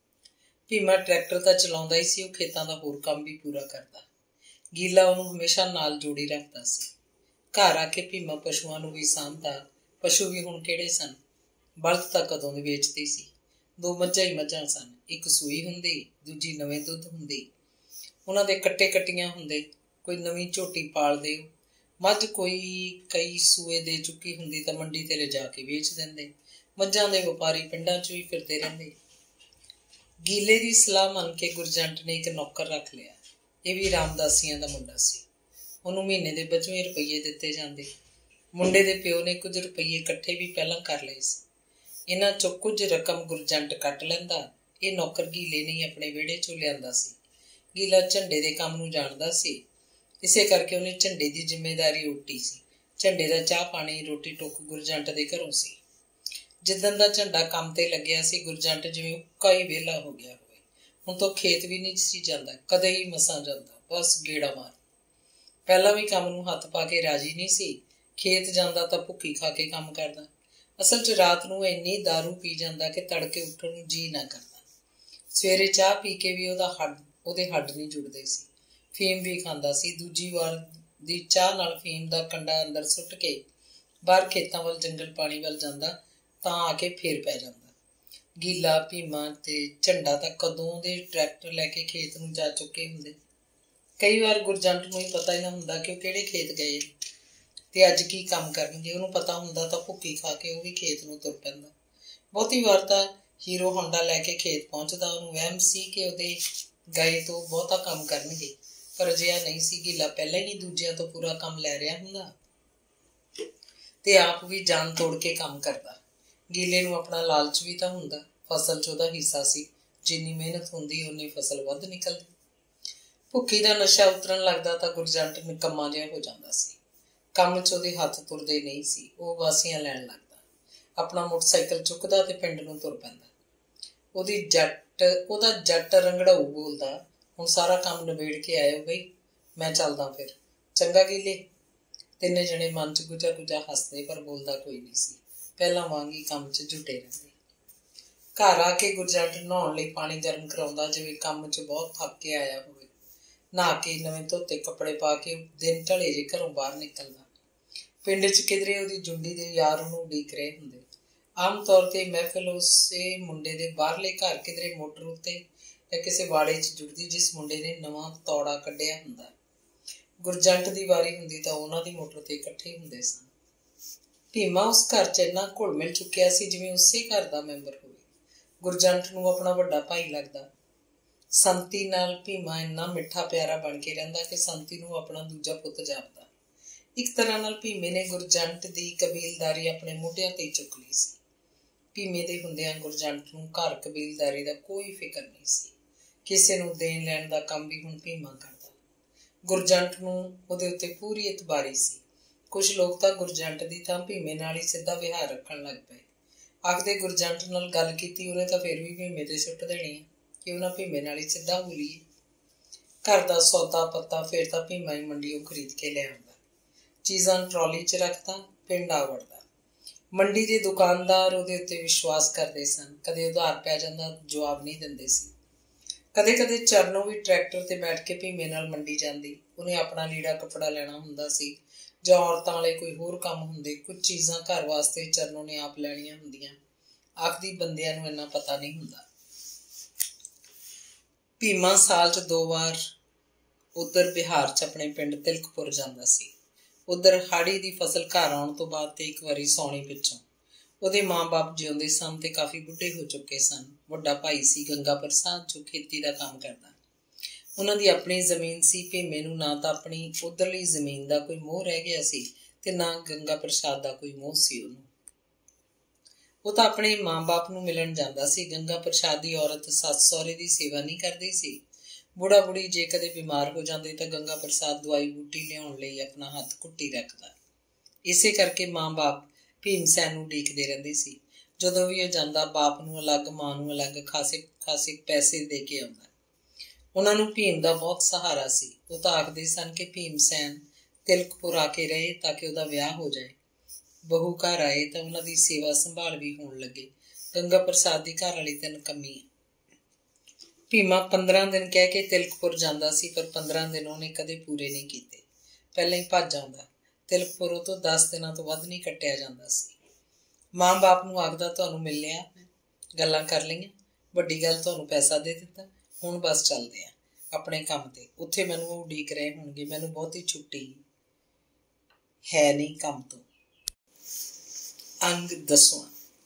ਭੀਮਾ ਟਰੈਕਟਰ ਤਾਂ ਚਲਾਉਂਦਾ ਹੀ ਸੀ, ਉਹ ਖੇਤਾਂ ਦਾ ਹੋਰ ਕੰਮ ਵੀ ਪੂਰਾ ਕਰਦਾ। ਗੀਲਾ ਉਹਨੂੰ ਹਮੇਸ਼ਾ ਨਾਲ ਜੋੜੀ ਰੱਖਦਾ ਸੀ। ਘਰ ਆ ਕੇ ਭੀਮਾ ਪਸ਼ੂਆਂ ਨੂੰ ਵੀ ਸਾਂਭਦਾ। ਪਸ਼ੂ ਵੀ ਹੁਣ ਕਿਹੜੇ ਸਨ, ਬਲਦ ਤਾਂ ਕਦੋਂ ਦੇ ਵੇਚਦੀ ਸੀ। ਦੋ ਮੱਝਾਂ ਹੀ ਮੱਝਾਂ ਸਨ, ਇੱਕ ਸੂਈ ਹੁੰਦੀ, ਦੂਜੀ ਨਵੇਂ ਦੁੱਧ ਹੁੰਦੀ। ਉਹਨਾਂ ਦੇ ਕੱਟੇ ਕੱਟੀਆਂ ਹੁੰਦੇ, ਕੋਈ ਨਵੀਂ ਝੋਟੀ ਪਾਲਦੇ। ਮੱਝ ਕੋਈ ਕਈ ਸੂਏ ਦੇ ਚੁੱਕੀ ਹੁੰਦੀ ਤਾਂ ਮੰਡੀ ਤੇ ਲਿਜਾ ਕੇ ਵੇਚ ਦਿੰਦੇ। ਮੱਝਾਂ ਦੇ ਵਪਾਰੀ ਪਿੰਡਾਂ 'ਚ ਵੀ ਫਿਰਦੇ ਰਹਿੰਦੇ। ਗੀਲੇ ਦੀ ਸਲਾਹ ਮੰਨ ਕੇ ਗੁਰਜੰਟ ਨੇ ਇੱਕ ਨੌਕਰ ਰੱਖ ਲਿਆ। ਇਹ ਵੀ ਰਾਮਦਾਸੀਆਂ ਦਾ ਮੁੰਡਾ ਸੀ। ਉਹਨੂੰ ਮਹੀਨੇ ਦੇ ਬਚਵੇਂ ਰੁਪਈਏ ਦਿੱਤੇ ਜਾਂਦੇ। ਮੁੰਡੇ ਦੇ ਪਿਓ ਨੇ ਕੁਝ ਰੁਪਈਏ ਇਕੱਠੇ ਵੀ ਪਹਿਲਾਂ ਕਰ ਲਏ ਸੀ। ਇਹਨਾਂ 'ਚੋਂ ਕੁਝ ਰਕਮ ਗੁਰਜੰਟ ਕੱਟ ਲੈਂਦਾ। ਇਹ ਨੌਕਰ ਗੀਲੇ ਨੇ ਆਪਣੇ ਵਿਹੜੇ 'ਚੋਂ ਲਿਆਂਦਾ ਸੀ। ਗੀਲਾ ਝੰਡੇ ਦੇ ਕੰਮ ਨੂੰ ਜਾਣਦਾ ਸੀ, ਇਸੇ ਕਰਕੇ ਉਹਨੇ ਝੰਡੇ ਦੀ ਜ਼ਿੰਮੇਦਾਰੀ ਓਟੀ ਸੀ। ਝੰਡੇ ਦਾ ਚਾਹ ਪਾਣੀ ਰੋਟੀ ਟੁੱਕ ਗੁਰਜੰਟ ਦੇ ਘਰੋਂ ਸੀ। ਜਿੱਦਣ ਦਾ ਝੰਡਾ ਕੰਮ ਤੇ ਲੱਗਿਆ ਸੀ, ਗੁਰਜੰਟ ਜਿਵੇਂ ਉੱਕਾ ਹੀ ਵਿਹਲਾ ਹੋ ਗਿਆ ਹੋਵੇ। ਹੁਣ ਤੋਂ ਖੇਤ ਵੀ ਨਹੀਂ ਸੀ ਜਾਂਦਾ, ਕਦੇ ਹੀ ਮਸਾਂ ਜਾਂਦਾ, ਬਸ ਗੇੜਾ ਮਾਰ। ਪਹਿਲਾਂ ਵੀ ਕੰਮ ਨੂੰ ਹੱਥ ਪਾ ਕੇ ਰਾਜੀ ਨਹੀਂ ਸੀ। ਖੇਤ ਜਾਂਦਾ ਤਾਂ ਭੁੱਖੀ ਖਾ ਕੇ ਕੰਮ ਕਰਦਾ। ਅਸਲ 'ਚ ਰਾਤ ਨੂੰ ਇੰਨੀ ਦਾਰੂ ਪੀ ਜਾਂਦਾ ਕਿ ਤੜਕੇ ਉੱਠਣ ਨੂੰ ਜੀਅ ਨਾ ਕਰਦਾ। ਸਵੇਰੇ ਚਾਹ ਪੀ ਕੇ ਵੀ ਉਹਦਾ ਹੱਡ ਉਹਦੇ ਹੱਡ ਨਹੀਂ ਜੁੜਦੇ ਸੀ। ਫੀਮ ਵੀ ਖਾਂਦਾ ਸੀ। ਦੂਜੀ ਵਾਰ ਦੀ ਚਾਹ ਨਾਲ ਫੀਮ ਦਾ ਕੰਡਾ ਅੰਦਰ ਸੁੱਟ ਕੇ ਬਾਹਰ ਖੇਤਾਂ ਵੱਲ ਜੰਗਲ ਪਾਣੀ ਵੱਲ ਜਾਂਦਾ ਤਾਂ ਆ ਕੇ ਫੇਰ ਪੈ ਜਾਂਦਾ। ਗੀਲਾ, ਭੀਮਾ ਤੇ ਝੰਡਾ ਤਾਂ ਕਦੋਂ ਦੇ ਟਰੈਕਟਰ ਲੈ ਕੇ ਖੇਤ ਨੂੰ ਜਾ ਚੁੱਕੇ ਹੁੰਦੇ। ਕਈ ਵਾਰ ਗੁਰਜੰਟ ਨੂੰ ਹੀ ਪਤਾ ਹੀ ਨਾ ਹੁੰਦਾ ਕਿ ਉਹ ਕਿਹੜੇ ਖੇਤ ਗਏ ਤੇ ਅੱਜ ਕੀ ਕੰਮ ਕਰਨਗੇ। ਉਹਨੂੰ ਪਤਾ ਹੁੰਦਾ ਤਾਂ ਭੁੱਖੀ ਖਾ ਕੇ ਉਹ ਵੀ ਖੇਤ ਨੂੰ ਤੁਰ ਪੈਂਦਾ। ਬਹੁਤੀ ਵਾਰ ਤਾਂ ਹੀਰੋ ਹੋਂਡਾ ਲੈ ਕੇ ਖੇਤ ਪਹੁੰਚਦਾ। ਉਹਨੂੰ ਵਹਿਮ ਸੀ ਕਿ ਉਹਦੇ ਗਏ ਤੋਂ ਬਹੁਤਾ ਕੰਮ ਕਰਨਗੇ, ਪਰ ਅਜਿਹਾ ਨਹੀਂ ਸੀ। ਗੀਲਾ ਪਹਿਲਾਂ ਹੀ ਦੂਜਿਆਂ ਤੋਂ ਪੂਰਾ ਕੰਮ ਲੈ ਰਿਹਾ ਹੁੰਦਾ ਤੇ ਆਪ ਵੀ ਜਾਨ ਤੋੜ ਕੇ ਕੰਮ ਕਰਦਾ। ਗੀਲੇ ਨੂੰ ਆਪਣਾ ਲਾਲਚ ਵੀ ਤਾਂ ਹੁੰਦਾ। ਫਸਲ 'ਚ ਉਹਦਾ ਹਿੱਸਾ ਸੀ। ਜਿੰਨੀ ਮਿਹਨਤ ਹੁੰਦੀ ਓਨੀ ਫਸਲ ਵੱਧ ਨਿਕਲਦੀ। ਭੁੱਖੀ ਦਾ ਨਸ਼ਾ ਉਤਰਨ ਲੱਗਦਾ ਤਾਂ ਗੁਰਜੰਟ ਨਿਕੰਮਾ ਜਿਹਾ ਹੋ ਜਾਂਦਾ ਸੀ। ਕੰਮ 'ਚ ਉਹਦੇ ਹੱਥ ਤੁਰਦੇ ਨਹੀਂ ਸੀ। ਉਹ ਵਾਸੀਆਂ ਲੈਣ ਲੱਗਦਾ, ਆਪਣਾ ਮੋਟਰਸਾਈਕਲ ਚੁੱਕਦਾ ਤੇ ਪਿੰਡ ਨੂੰ ਤੁਰ ਪੈਂਦਾ। ਉਹਦੀ ਜੱਟ ਉਹਦਾ ਜੱਟ ਰੰਗੜਾਊ ਬੋਲਦਾ, ਹੁਣ ਸਾਰਾ ਕੰਮ ਨਿਬੇੜ ਕੇ ਆਇਓ ਬਈ, ਮੈਂ ਚੱਲਦਾ ਫਿਰ। ਚੰਗਾ ਗੀਲੇ। ਤਿੰਨੇ ਜਣੇ ਮਨ 'ਚ ਗੁਜਾ ਗੁਜਾ ਹੱਸਦੇ, ਪਰ ਬੋਲਦਾ ਕੋਈ ਨਹੀਂ ਸੀ। ਪਹਿਲਾਂ ਵਾਂਗ ਹੀ ਕੰਮ 'ਚ ਜੁਟੇ ਰਹਿੰਦੇ। घर आके गुरजंट नहाउण लई पानी गर्म कराउंदा, जिवें काम च बहुत थक के आया होवे। नहा के नवें धोते कपड़े पा के दिन ढले जे घरों बाहर निकलदा। पिंड च किधरे उहदी जुंडी दे यार उहनूं उडीक रहे हुंदे। आम तौर ते महफिल उसे मुंडे दे बाहरले घर किधरे मोटर उत्ते जां किसे वाड़े च जुड़दी जिस मुंडे ने नवां तौड़ा कढिया हुंदा। गुरजंट दी वारी हुंदी तां उहनां दी मोटर ते इकट्ठे हुंदे सन। भीमा उस घर च इन्ना घुल मिल चुकिया सी जिवें उसे घर दा मैंबर होवे। गुरजंट नूं अपना वड्डा भाई लगदा। संती नाल भीमा इन्ना मिठा प्यारा बन के रहिंदा कि संती नूं अपना दूजा पुੱਤ जापदा। एक तरह नाल भीमे ने गुरजंट दी कबीलदारी अपने मोढियां ते चुक लई सी। भीमे दे हुंदियां गुरजंट नूं घर कबीलदारी दा कोई फिकर नहीं सी। किसे नूं देण लैण दा काम भी हुण भीमा करदा। गुरजंट नूं उहदे उत्ते पूरी इतबारी सी। कुछ लोग तां गुरजंट दी तां भीमे नाल ही सिद्धा विहार रखण लग पए। आखदे गुरजंट नाल गल कीती उहने तां फिर भी भीमे ते सुੱਟ देणी कि उहनां भीमे नाल ही सिद्धा हो लईए। घर दा सौदा पत्ता फिर तां भीमा ही मंडियों खरीद के ले आउंदा। चीज़ां ट्रॉली च रखदा, पिंड आ वड़दा। मंडी दे दुकानदार उहदे उत्ते विश्वास करदे सन। कदे उधार पै जांदा जवाब नहीं दिंदे सी। कदे कदे चरनों भी ट्रैक्टर ते बैठ के भीमे नाल मंडी जांदी। उहने अपना लीड़ा कपड़ा लैणा हुंदा सी जां औरतां वाले कोई होर काम हुंदे। कुछ चीज़ां घर वास्ते चरनों ने आप लैणियां हुंदियां। आखदी बंदियां नूं इन्ना पता नहीं हुंदा। भीमा साल च दो वार उधर बिहार च अपने पिंड तिलकपुर जांदा सी। उधर हाड़ी दी फसल घर आउण तो बाद ते एक वारी सौणी पिछों ਉਹਦੇ माँ-बाप ਜਿਉਂਦੇ ਸਨ ਤੇ ਕਾਫੀ ਬੁੱਢੇ ਹੋ ਚੁੱਕੇ ਸਨ। ਵੱਡਾ ਭਾਈ ਸੀ ਗੰਗਾ ਪ੍ਰਸਾਦ ਜੋ ਖੇਤੀ ਦਾ ਕੰਮ ਕਰਦਾ। ਉਹਨਾਂ ਦੀ ਆਪਣੀ ਜ਼ਮੀਨ ਸੀ। ਭੀਮੇ ਨੂੰ ਨਾ ਤਾਂ ਆਪਣੀ ਉਧਰਲੀ ਜ਼ਮੀਨ ਦਾ ਕੋਈ ਮੋਹ ਰਹਿ ਗਿਆ ਸੀ ਤੇ ਨਾ ਗੰਗਾ ਪ੍ਰਸਾਦ ਦਾ ਕੋਈ ਮੋਹ ਸੀ ਉਹਨੂੰ। ਉਹ ਤਾਂ ਆਪਣੇ ਮਾਂ-ਬਾਪ ਨੂੰ ਮਿਲਣ ਜਾਂਦਾ ਸੀ। ਗੰਗਾ ਪ੍ਰਸਾਦ ਦੀ ਔਰਤ ਸੱਸ ਸਹੁਰੇ ਦੀ ਸੇਵਾ ਨਹੀਂ ਕਰਦੀ ਸੀ। ਬੁੜਾ ਬੁੜੀ ਜੇ ਕਦੇ ਬਿਮਾਰ ਹੋ ਜਾਂਦੇ ਤਾਂ ਗੰਗਾ ਪ੍ਰਸਾਦ ਦਵਾਈ ਬੂਟੀ ਲਿਆਉਣ ਲਈ ਆਪਣਾ ਹੱਥ ਘੁੱਟੀ ਰੱਖਦਾ। ਇਸੇ ਕਰਕੇ ਮਾਂ-ਬਾਪ ਭੀਮ ਸੈਨ ਨੂੰ ਉਡੀਕਦੇ ਰਹਿੰਦੇ ਸੀ। ਜਦੋਂ ਵੀ ਉਹ ਜਾਂਦਾ ਬਾਪ ਨੂੰ ਅਲੱਗ ਮਾਂ ਨੂੰ ਅਲੱਗ ਖਾਸੇ ਖਾਸੇ ਪੈਸੇ ਦੇ ਕੇ ਆਉਂਦਾ। ਉਹਨਾਂ ਨੂੰ ਭੀਮ ਦਾ ਬਹੁਤ ਸਹਾਰਾ ਸੀ। ਉਹ ਤਾਂ ਆਖਦੇ ਸਨ ਕਿ ਭੀਮ ਸੈਨ ਤਿਲਕਪੁਰ ਆ ਕੇ ਰਹੇ ਤਾਂ ਕਿ ਉਹਦਾ ਵਿਆਹ ਹੋ ਜਾਏ। ਬਹੂ ਘਰ ਆਏ ਤਾਂ ਉਹਨਾਂ ਦੀ ਸੇਵਾ ਸੰਭਾਲ ਵੀ ਹੋਣ ਲੱਗੇ। ਗੰਗਾ ਪ੍ਰਸਾਦ ਦੀ ਘਰ ਵਾਲੀ ਤਾਂ ਨਿਕੰਮੀ ਹੈ। ਭੀਮਾ ਪੰਦਰਾਂ ਦਿਨ ਕਹਿ ਕੇ ਤਿਲਕਪੁਰ ਜਾਂਦਾ ਸੀ ਪਰ ਪੰਦਰਾਂ ਦਿਨ ਉਹਨੇ ਕਦੇ ਪੂਰੇ ਨਹੀਂ ਕੀਤੇ। ਪਹਿਲਾਂ ਹੀ ਭੱਜ ਆਉਂਦਾ। ਤਿਲਕਪੁਰ ਉਹ ਤੋਂ ਦਸ ਦਿਨਾਂ ਤੋਂ ਵੱਧ ਨਹੀਂ ਕੱਟਿਆ ਜਾਂਦਾ ਸੀ। ਮਾਂ ਬਾਪ ਨੂੰ ਆਖਦਾ ਤੁਹਾਨੂੰ ਮਿਲ ਲਿਆ, ਗੱਲਾਂ ਕਰ ਲਈਆਂ, ਵੱਡੀ ਗੱਲ ਤੁਹਾਨੂੰ ਪੈਸਾ ਦੇ ਦਿੱਤਾ, ਹੁਣ ਬਸ ਚੱਲਦੇ ਆ ਆਪਣੇ ਕੰਮ ਤੇ। ਉੱਥੇ ਮੈਨੂੰ ਉਹ ਉਡੀਕ ਰਹੇ ਹੋਣਗੇ। ਮੈਨੂੰ ਬਹੁਤੀ ਛੁੱਟੀ ਹੈ ਨਹੀਂ ਕੰਮ ਤੋਂ। ਅੰਗ ਦਸਵਾਂ।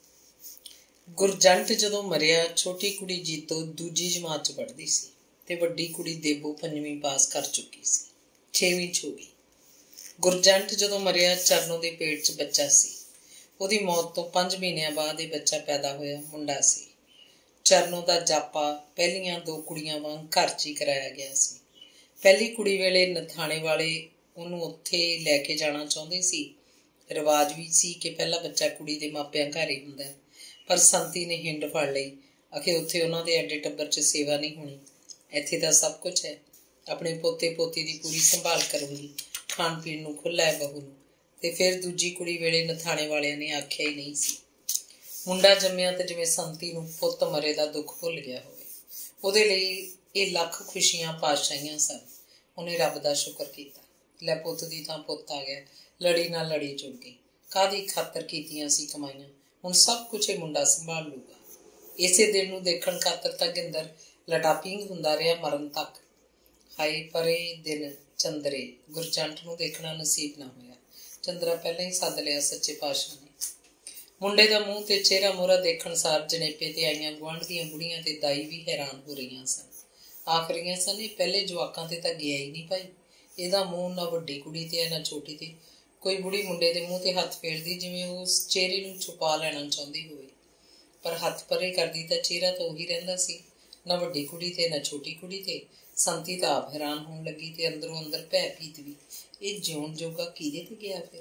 ਗੁਰਜੰਟ ਜਦੋਂ ਮਰਿਆ ਛੋਟੀ ਕੁੜੀ ਜੀਤੋ ਦੂਜੀ ਜਮਾਤ 'ਚ ਪੜ੍ਹਦੀ ਸੀ ਤੇ ਵੱਡੀ ਕੁੜੀ ਦੇਬੋ ਪੰਜਵੀਂ ਪਾਸ ਕਰ ਚੁੱਕੀ ਸੀ, ਛੇਵੀਂ 'ਚ ਹੋ ਗਈ। ਗੁਰਜੰਟ ਜਦੋਂ ਮਰਿਆ ਚਰਨੋਂ ਦੇ ਪੇਟ 'ਚ ਬੱਚਾ ਸੀ। ਉਹਦੀ ਮੌਤ ਤੋਂ ਪੰਜ ਮਹੀਨਿਆਂ ਬਾਅਦ ਇਹ ਬੱਚਾ ਪੈਦਾ ਹੋਇਆ, ਮੁੰਡਾ ਸੀ। ਚਰਨੋਂ ਦਾ ਜਾਪਾ ਪਹਿਲੀਆਂ ਦੋ ਕੁੜੀਆਂ ਵਾਂਗ ਘਰ 'ਚ ਹੀ ਕਰਾਇਆ ਗਿਆ ਸੀ। ਪਹਿਲੀ ਕੁੜੀ ਵੇਲੇ ਨਥਾਣੇ ਵਾਲੇ ਉਹਨੂੰ ਉੱਥੇ ਲੈ ਕੇ ਜਾਣਾ ਚਾਹੁੰਦੇ ਸੀ। ਰਿਵਾਜ ਵੀ ਸੀ ਕਿ ਪਹਿਲਾ ਬੱਚਾ ਕੁੜੀ ਦੇ ਮਾਪਿਆਂ ਘਰ ਹੀ ਹੁੰਦਾ, ਪਰ ਸੰਤੀ ਨੇ ਹਿੰਡ ਫੜ ਲਈ। ਆਖੇ ਉੱਥੇ ਉਹਨਾਂ ਦੇ ਐਡੇ ਟੱਬਰ 'ਚ ਸੇਵਾ ਨਹੀਂ ਹੋਣੀ, ਇੱਥੇ ਤਾਂ ਸਭ ਕੁਛ ਹੈ। ਆਪਣੇ ਪੋਤੇ ਪੋਤੀ ਦੀ ਪੂਰੀ ਸੰਭਾਲ ਕਰੂੰਗੀ, ਖਾਣ ਪੀਣ ਨੂੰ ਖੁੱਲ੍ਹਾ ਹੈ ਬਹੂ ਨੂੰ। ਤੇ ਫਿਰ ਦੂਜੀ ਕੁੜੀ ਵੇਲੇ ਨਥਾਣੇ ਵਾਲਿਆਂ ਨੇ ਆਖਿਆ ਹੀ ਨਹੀਂ ਸੀ। ਮੁੰਡਾ ਜੰਮਿਆ ਤੇ ਜਿਵੇਂ ਸੰਤੀ ਨੂੰ ਪੁੱਤ ਮਰੇ ਦਾ ਦੁੱਖ ਭੁੱਲ ਗਿਆ ਹੋਵੇ। ਉਹਦੇ ਲਈ ਇਹ ਲੱਖ ਖੁਸ਼ੀਆਂ ਪਾਤਸ਼ਾਹੀਆਂ ਸਨ। ਉਹਨੇ ਰੱਬ ਦਾ ਸ਼ੁਕਰ ਕੀਤਾ, ਲੈ ਪੁੱਤ ਦੀ ਥਾਂ ਪੁੱਤ ਆ ਗਿਆ। ਲੜੀ ਨਾਲ ਲੜੀ ਜੁੜ ਗਈ। ਕਾਹਦੀ ਖਾਤਰ ਕੀਤੀਆਂ ਸੀ ਕਮਾਈਆਂ, ਹੁਣ ਸਭ ਕੁਛ ਇਹ ਮੁੰਡਾ ਸੰਭਾਲ ਲੂਗਾ। ਇਸੇ ਦਿਨ ਨੂੰ ਦੇਖਣ ਖਾਤਰ ਤਾਂ ਗਿੰਦਰ ਲਟਾਪਿੰਗ ਹੁੰਦਾ ਰਿਹਾ ਮਰਨ ਤੱਕ। ਹਾਏ ਪਰ ਇਹ ਦਿਨ ਚੰਦਰੇ ਗੁਰਜੰਟ ਨੂੰ ਦੇਖਣਾ ਨਸੀਬ ਨਾ ਹੋਇਆ। ਚੰਦਰਾ ਪਹਿਲਾਂ ਹੀ ਸੱਦ ਲਿਆ ਸੱਚੇ ਪਾਤਸ਼ਾਹ ਨੇ। ਮੁੰਡੇ ਦਾ ਮੂੰਹ ਤੇ ਚਿਹਰਾ ਮੋਹਰਾ ਦੇਖਣ ਸਾਰ ਜਣੇਪੇ ਤੇ ਆਈਆਂ ਗੁਆਂਢ ਦੀਆਂ ਬੁੜੀਆਂ ਤੇ ਦਾਈ ਵੀ ਹੈਰਾਨ ਹੋ ਰਹੀਆਂ ਸਨ। ਆਖ ਰਹੀਆਂ ਸਨ ਇਹ ਪਹਿਲੇ ਜਵਾਕਾਂ ਤੇ ਤਾਂ ਗਿਆ ਹੀ ਨਹੀਂ ਭਾਈ। ਇਹਦਾ ਮੂੰਹ ਨਾ ਵੱਡੀ ਕੁੜੀ ਤੇ ਨਾ ਛੋਟੀ ਤੇ। ਕੋਈ ਬੁੜੀ ਮੁੰਡੇ ਦੇ ਮੂੰਹ ਤੇ ਹੱਥ ਫੇਰਦੀ ਜਿਵੇਂ ਉਹ ਉਸ ਚਿਹਰੇ ਨੂੰ ਛੁਪਾ ਲੈਣਾ ਚਾਹੁੰਦੀ ਹੋਵੇ, ਪਰ ਹੱਥ ਪਰੇ ਕਰਦੀ ਤਾਂ ਚਿਹਰਾ ਤਾਂ ਉਹੀ ਰਹਿੰਦਾ ਸੀ। ਨਾ ਵੱਡੀ ਕੁੜੀ ਤੇ ਨਾ ਛੋਟੀ ਕੁੜੀ ਤੇ। ਸੰਤੀ ਤਾਂ ਆਪ ਹੈਰਾਨ ਹੋਣ ਲੱਗੀ ਤੇ ਅੰਦਰੋਂ ਅੰਦਰ ਭੈ ਭੀਤ ਵੀ। ਇਹ ਜਿਉਣ ਜੋਗਾ ਕਿਹਦੇ ਤੇ ਗਿਆ ਫਿਰ?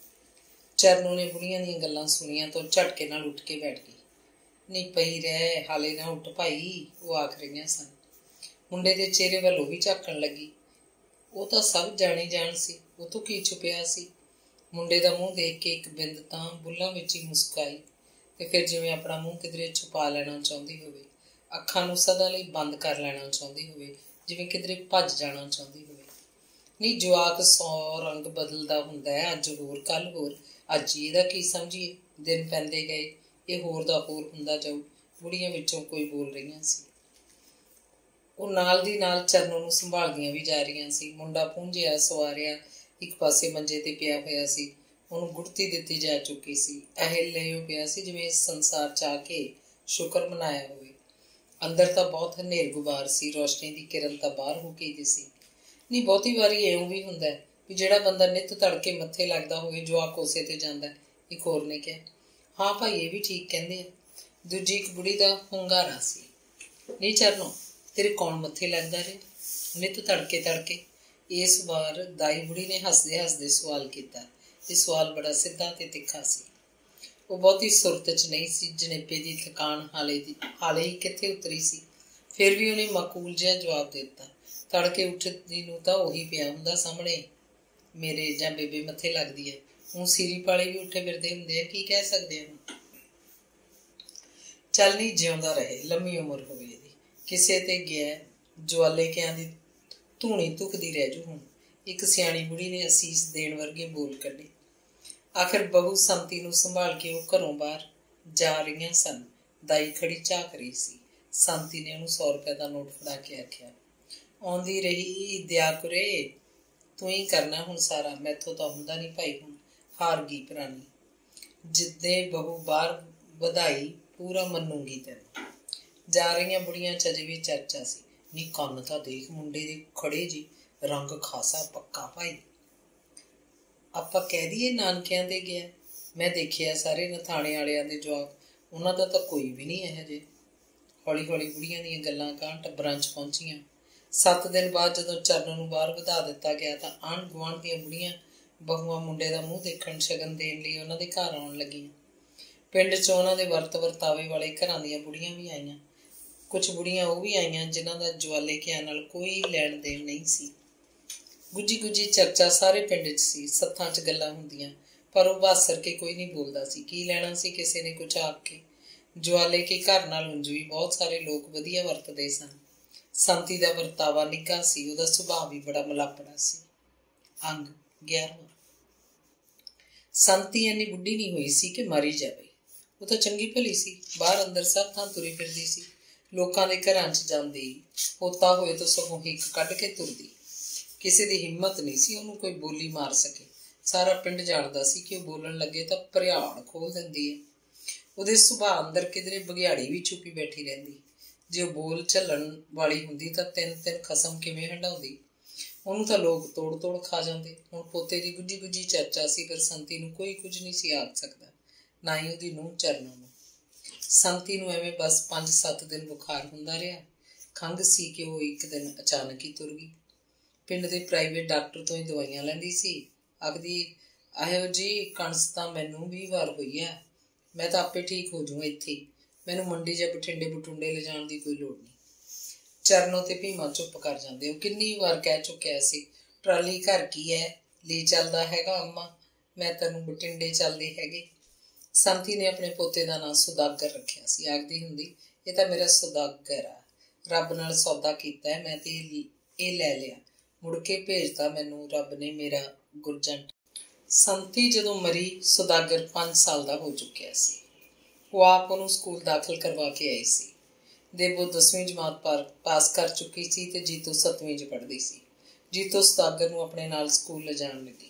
ਚਰਨੋਂ ਨੇ ਬੁੜੀਆਂ ਦੀਆਂ ਗੱਲਾਂ ਸੁਣੀਆਂ ਤਾਂ ਝਟਕੇ ਨਾਲ ਉੱਠ ਕੇ ਬੈਠ ਗਈ। ਨਹੀਂ ਪਈ ਰਹਿ, ਹਾਲੇ ਨਾ ਉੱਠ ਭਾਈ, ਉਹ ਆਖ ਰਹੀਆਂ ਸਨ। ਮੁੰਡੇ ਦੇ ਚਿਹਰੇ ਵੱਲ ਉਹ ਵੀ ਝਾਕਣ ਲੱਗੀ। ਉਹ ਤਾਂ ਸਭ ਜਾਣੀ ਜਾਣ ਸੀ, ਉਹ ਤੋਂ ਕੀ ਛੁਪਿਆ ਸੀ? ਮੁੰਡੇ ਦਾ ਮੂੰਹ ਦੇਖ ਕੇ ਇੱਕ ਬਿੰਦ ਤਾਂ ਬੁੱਲਾਂ ਵਿੱਚ ਹੀ ਮੁਸਕਾਈ ਤੇ ਫਿਰ ਜਿਵੇਂ ਆਪਣਾ ਮੂੰਹ ਕਿਧਰੇ ਛੁਪਾ ਲੈਣਾ ਚਾਹੁੰਦੀ ਹੋਵੇ, ਅੱਖਾਂ ਨੂੰ ਸਦਾ ਲਈ ਬੰਦ ਕਰ ਲੈਣਾ ਚਾਹੁੰਦੀ ਹੋਵੇ, ਜਿਵੇਂ ਕਿਧਰੇ ਭੱਜ ਜਾਣਾ ਚਾਹੁੰਦੀ ਹੋਵੇ। ਨਹੀਂ, ਜਵਾਕ ਸੌ ਰੰਗ ਬਦਲਦਾ ਹੁੰਦਾ ਹੈ, ਅੱਜ ਹੋਰ ਕੱਲ੍ਹ ਹੋਰ। ਅੱਜ ਇਹਦਾ ਕੀ ਸਮਝੀਏ, ਦਿਨ ਪੈਂਦੇ ਗਏ ਇਹ ਹੋਰ ਦਾ ਹੋਰ ਹੁੰਦਾ ਜਾਊ। ਬੁੜੀਆਂ ਵਿੱਚੋਂ ਕੋਈ ਬੋਲ ਰਹੀਆਂ ਸੀ। ਉਹ ਨਾਲ ਦੀ ਨਾਲ ਚਰਨੋਂ ਨੂੰ ਸੰਭਾਲਦੀਆਂ ਵੀ ਜਾ ਰਹੀਆਂ ਸੀ। ਮੁੰਡਾ ਪੂੰਝਿਆ ਸਵਾਰਿਆ ਇੱਕ ਪਾਸੇ ਮੰਜੇ ਤੇ ਪਿਆ ਹੋਇਆ ਸੀ। ਉਹਨੂੰ ਗੁੜਤੀ ਦਿੱਤੀ ਜਾ ਚੁੱਕੀ ਸੀ। ਇਹ ਲਿਓ ਪਿਆ ਸੀ ਜਿਵੇਂ ਇਸ ਸੰਸਾਰ 'ਚ ਆ ਕੇ ਸ਼ੁਕਰ ਮਨਾਇਆ ਹੋਵੇ। ਅੰਦਰ ਤਾਂ ਬਹੁਤ ਹਨੇਰ ਗੁਬਾਰ ਸੀ, ਰੋਸ਼ਨੀ ਦੀ ਕਿਰਨ ਤਾਂ ਬਾਹਰ ਹੋ ਕੇ ਸੀ। ਨਹੀਂ, ਬਹੁਤੀ ਵਾਰੀ ਇਉਂ ਵੀ ਹੁੰਦਾ ਵੀ ਜਿਹੜਾ ਬੰਦਾ ਨਿੱਤ ਤੜਕੇ ਮੱਥੇ ਲੱਗਦਾ ਹੋਵੇ ਜਵਾਕ ਉਸੇ ਤੇ ਜਾਂਦਾ। ਇੱਕ ਹੋਰ ਨੇ ਕਿਹਾ, ਹਾਂ ਭਾਈ ਇਹ ਵੀ ਠੀਕ ਕਹਿੰਦੇ ਆ। ਦੂਜੀ ਇੱਕ ਬੁੜੀ ਦਾ ਹੁੰਗਾਰਾ ਸੀ, ਨਹੀਂ ਚਰਨੋ ਤੇਰੇ ਕੌਣ ਮੱਥੇ ਲੱਗਦਾ ਰਿਹਾ ਨਿੱਤ ਤੜਕੇ ਤੜਕੇ? ਇਸ ਵਾਰ ਦਾਈ ਬੁੜੀ ਨੇ ਹੱਸਦੇ ਹੱਸਦੇ ਸਵਾਲ ਕੀਤਾ। ਇਹ ਸਵਾਲ ਬੜਾ ਸਿੱਧਾ ਤੇ ਤਿੱਖਾ ਸੀ। ਉਹ ਬਹੁਤੀ ਸੁਰਤ 'ਚ ਨਹੀਂ ਸੀ। ਜਣੇਪੇ ਦੀ ਥਕਾਨ ਹਾਲੇ ਦੀ ਹਾਲੇ ਹੀ ਕਿੱਥੇ ਉਤਰੀ ਸੀ। ਫਿਰ ਵੀ ਉਹਨੇ ਮਾਕੂਲ ਜਿਹਾ ਜਵਾਬ ਦੇ ਦਿੱਤਾ, ਤੜਕੇ ਉੱਠਦੀ ਨੂੰ ਤਾਂ ਉਹੀ ਪਿਆ ਹੁੰਦਾ ਸਾਹਮਣੇ, ਮੇਰੇ ਜਾਂ ਬੇਬੇ ਮੱਥੇ ਲੱਗਦੀ ਹੈ। ਹੁਣ ਸੀਰੀ ਪਾਲੇ ਵੀ ਉੱਠੇ ਫਿਰਦੇ ਹੁੰਦੇ ਆ, ਕੀ ਕਹਿ ਸਕਦੇ ਆ। ਚੱਲ ਨਹੀਂ, ਜਿਉਂਦਾ ਰਹੇ, ਲੰਮੀ ਉਮਰ ਹੋਵੇ ਇਹਦੀ। ਕਿਸੇ ਤੇ ਗਿਆ ਜਵਾਲੇ ਕਿਆਂ ਦੀ ਧੂਣੀ ਧੁਖਦੀ ਰਹਿ ਜੂ। ਹੁਣ ਇੱਕ ਸਿਆਣੀ ਬੁੜੀ ਨੇ ਅਸੀਸ ਦੇਣ ਵਰਗੇ ਬੋਲ ਕੱਢੇ। ਆਖਿਰ ਬਹੂ ਸੰਤੀ ਨੂੰ ਸੰਭਾਲ ਕੇ ਉਹ ਘਰੋਂ ਬਾਹਰ ਜਾ ਰਹੀਆਂ ਸਨ। ਦਾਈ ਖੜੀ ਝਾਕ ਰਹੀ ਸੀ। ਸੰਤੀ ਨੇ ਉਹਨੂੰ ਸੌ ਰੁਪਏ ਦਾ ਨੋਟ ਫੜਾ ਕੇ ਆਖਿਆ, ਆਉਂਦੀ ਰਹੀ ਦਿਆ ਕੁਰੇ, ਤੂੰ ਹੀ ਕਰਨਾ ਹੁਣ ਸਾਰਾ, ਮੈਥੋਂ ਤਾਂ ਹੁੰਦਾ ਨਹੀਂ ਭਾਈ। ਹੁਣ ਹਾਰ ਗਈ ਪੁਰਾਣੀ, ਜਿੱਦੇ ਬਹੂ ਬਾਹਰ ਵਧਾਈ ਪੂਰਾ ਮੰਨੂਗੀ ਤੈਨੂੰ। ਜਾ ਰਹੀਆਂ ਬੁੜੀਆਂ 'ਚ ਅਜੇ ਵੀ ਚਰਚਾ ਸੀ। ਨੀ ਕੰਨ ਤਾਂ ਦੇਖ ਮੁੰਡੇ ਦੇ ਖੜੇ ਜੀ, ਰੰਗ ਖਾਸਾ ਪੱਕਾ ਭਾਈ। ਆਪਾਂ ਕਹਿ ਦਈਏ ਨਾਨਕਿਆਂ ਦੇ ਗਿਆ। ਮੈਂ ਦੇਖਿਆ ਸਾਰੇ ਨਥਾਣੇ ਵਾਲਿਆਂ ਦੇ ਜਵਾਕ, ਉਹਨਾਂ ਦਾ ਤਾਂ ਕੋਈ ਵੀ ਨਹੀਂ ਇਹੋ ਜਿਹੇ। ਹੌਲੀ ਹੌਲੀ ਬੁੜੀਆਂ ਦੀਆਂ ਗੱਲਾਂ ਗਾਂਹ ਟੱਬਰਾਂ 'ਚ ਪਹੁੰਚੀਆਂ। ਸੱਤ ਦਿਨ ਬਾਅਦ ਜਦੋਂ ਚਰਨ ਨੂੰ ਬਾਹਰ ਵਧਾ ਦਿੱਤਾ ਗਿਆ ਤਾਂ ਆਂਢ ਗੁਆਂਢ ਦੀਆਂ ਬੁੜੀਆਂ ਬਹੂਆਂ ਮੁੰਡੇ ਦਾ ਮੂੰਹ ਦੇਖਣ, ਸ਼ਗਨ ਦੇਣ ਲਈ ਉਹਨਾਂ ਦੇ ਘਰ ਆਉਣ ਲੱਗੀਆਂ। ਪਿੰਡ 'ਚ ਉਹਨਾਂ ਦੇ ਵਰਤ ਵਰਤਾਵੇ ਵਾਲੇ ਘਰਾਂ ਦੀਆਂ ਬੁੜੀਆਂ ਵੀ ਆਈਆਂ। ਕੁਛ ਬੁੜੀਆਂ ਉਹ ਵੀ ਆਈਆਂ ਜਿਨ੍ਹਾਂ ਦਾ ਜਵਾਲੇ ਘਿਆਂ ਨਾਲ ਕੋਈ ਲੈਣ ਦੇਣ ਨਹੀਂ ਸੀ। ਗੁੱਜੀ ਗੁੱਜੀ ਚਰਚਾ ਸਾਰੇ ਪਿੰਡ 'ਚ ਸੀ। ਸੱਥਾਂ 'ਚ ਗੱਲਾਂ ਹੁੰਦੀਆਂ, ਪਰ ਉਹ ਬਾਸਰ ਕੇ ਕੋਈ ਨਹੀਂ ਬੋਲਦਾ ਸੀ। ਕੀ ਲੈਣਾ ਸੀ ਕਿਸੇ ਨੇ ਕੁਛ ਆਖ ਕੇ। ਜਵਾਲੇ ਕੇ ਘਰ ਨਾਲ ਉਂਝ ਵੀ ਬਹੁਤ ਸਾਰੇ ਲੋਕ ਵਧੀਆ ਵਰਤਦੇ ਸਨ। ਸੰਤੀ ਦਾ ਵਰਤਾਵਾ ਨਿੱਘਾ ਸੀ, ਉਹਦਾ ਸੁਭਾਅ ਵੀ ਬੜਾ ਮਲਾਪੜਾ ਸੀ। ਅੰਗ ਗਿਆਰਵਾਂ। ਸੰਤੀ ਇੰਨੀ ਬੁੱਢੀ ਨਹੀਂ ਹੋਈ ਸੀ ਕਿ ਮਾਰੀ ਜਾਵੇ। ਉਹ ਤਾਂ ਚੰਗੀ ਭਲੀ ਸੀ, ਬਾਹਰ ਅੰਦਰ ਸਭ ਥਾਂ ਤੁਰੀ ਫਿਰਦੀ ਸੀ। ਲੋਕਾਂ ਦੇ ਘਰਾਂ 'ਚ ਜਾਂਦੀ, ਪੋਤਾ ਹੋਏ ਤਾਂ ਸਗੋਂ ਹਿੱਕ ਕੱਢ ਕੇ ਤੁਰਦੀ। ਕਿਸੇ ਦੀ ਹਿੰਮਤ ਨਹੀਂ ਸੀ ਉਹਨੂੰ ਕੋਈ ਬੋਲੀ ਮਾਰ ਸਕੇ। ਸਾਰਾ ਪਿੰਡ ਜਾਣਦਾ ਸੀ ਕਿ ਉਹ ਬੋਲਣ ਲੱਗੇ ਤਾਂ ਭਰਿਆੜ ਖੋਲ ਦਿੰਦੀ ਹੈ। ਉਹਦੇ ਸੁਭਾਅ ਅੰਦਰ ਕਿਧਰੇ ਬਘਿਆੜੀ ਵੀ ਛੁਪੀ ਬੈਠੀ ਰਹਿੰਦੀ। ਜੇ ਉਹ ਬੋਲ ਝੱਲਣ ਵਾਲੀ ਹੁੰਦੀ ਤਾਂ ਤਿੰਨ ਤਿੰਨ ਖਸਮ ਕਿਵੇਂ ਹੰਢਾਉਂਦੀ। ਉਹਨੂੰ ਤਾਂ ਲੋਕ ਤੋੜ ਤੋੜ ਖਾ ਜਾਂਦੇ। ਹੁਣ ਪੋਤੇ ਦੀ ਗੁੱਜੀ ਗੁੱਜੀ ਚਰਚਾ ਸੀ, ਪਰ ਸੰਤੀ ਨੂੰ ਕੋਈ ਕੁਝ ਨਹੀਂ ਸੀ ਆਖ ਸਕਦਾ, ਨਾ ਹੀ ਉਹਦੀ ਨੂੰਹ ਚਰਨੋਂ ਨੂੰ। ਸੰਤੀ ਨੂੰ ਐਵੇਂ ਬਸ ਪੰਜ ਸੱਤ ਦਿਨ ਬੁਖਾਰ ਹੁੰਦਾ ਰਿਹਾ। ਖੰਘ ਸੀ ਕਿ ਉਹ ਇੱਕ ਦਿਨ ਅਚਾਨਕ ਹੀ ਤੁਰ ਗਈ। ਪਿੰਡ ਦੇ ਪ੍ਰਾਈਵੇਟ ਡਾਕਟਰ ਤੋਂ ਹੀ ਦਵਾਈਆਂ ਲੈਂਦੀ ਸੀ। ਆਖਦੀ, ਇਹੋ ਜੀ ਕਣਸ ਤਾਂ ਮੈਨੂੰ ਵੀਹ ਵਾਰ ਹੋਈ ਹੈ, ਮੈਂ ਤਾਂ ਆਪੇ ਠੀਕ ਹੋ ਜਾਊਂ ਇੱਥੇ ਹੀ, ਮੈਨੂੰ ਮੰਡੀ ਜਾਂ ਬਠਿੰਡੇ ਬਠੁੰਡੇ ਲਿਜਾਣ ਦੀ ਕੋਈ ਲੋੜ ਨਹੀਂ। ਚਰਨੋਂ ਤੇ ਭੀਮਾ ਚੁੱਪ ਕਰ ਜਾਂਦੇ। ਉਹ ਕਿੰਨੀ ਵਾਰ ਕਹਿ ਚੁੱਕਿਆ ਸੀ, ਟਰਾਲੀ ਘਰ ਕੀ ਹੈ, ਲੈ ਚੱਲਦਾ ਹੈਗਾ ਅੰਮਾ, ਮੈਂ ਤੈਨੂੰ ਬਠਿੰਡੇ ਚੱਲਦੇ ਹੈਗੇ। ਸੰਤੀ ਨੇ ਆਪਣੇ ਪੋਤੇ ਦਾ ਨਾਂ ਸੁਦਾਗਰ ਰੱਖਿਆ ਸੀ। ਆਖਦੀ ਹੁੰਦੀ, ਇਹ ਤਾਂ ਮੇਰਾ ਸੁਦਾਗਰ ਆ, ਰੱਬ ਨਾਲ ਸੌਦਾ ਕੀਤਾ ਹੈ ਮੈਂ ਤੇ ਇਹ ਲੈ ਲਿਆ, ਮੁੜ ਕੇ ਭੇਜਦਾ ਮੈਨੂੰ ਰੱਬ ਨੇ ਮੇਰਾ ਗੁਰਜੰਟ। ਸੰਤੀ ਜਦੋਂ ਮਰੀ, ਸੁਦਾਗਰ ਪੰਜ ਸਾਲ ਦਾ ਹੋ ਚੁੱਕਿਆ ਸੀ। ਉਹ ਆਪ ਉਹਨੂੰ ਸਕੂਲ ਦਾਖਲ ਕਰਵਾ ਕੇ ਆਈ ਸੀ। ਦੇਬੋ ਦਸਵੀਂ ਜਮਾਤ ਪਰ ਪਾਸ ਕਰ ਚੁੱਕੀ ਸੀ ਤੇ ਜੀਤੋ ਸੱਤਵੀਂ 'ਚ ਪੜ੍ਹਦੀ ਸੀ। ਜੀਤੋ ਸੁਦਾਗਰ ਨੂੰ ਆਪਣੇ ਨਾਲ ਸਕੂਲ ਲਿਜਾਣ ਲੱਗੀ।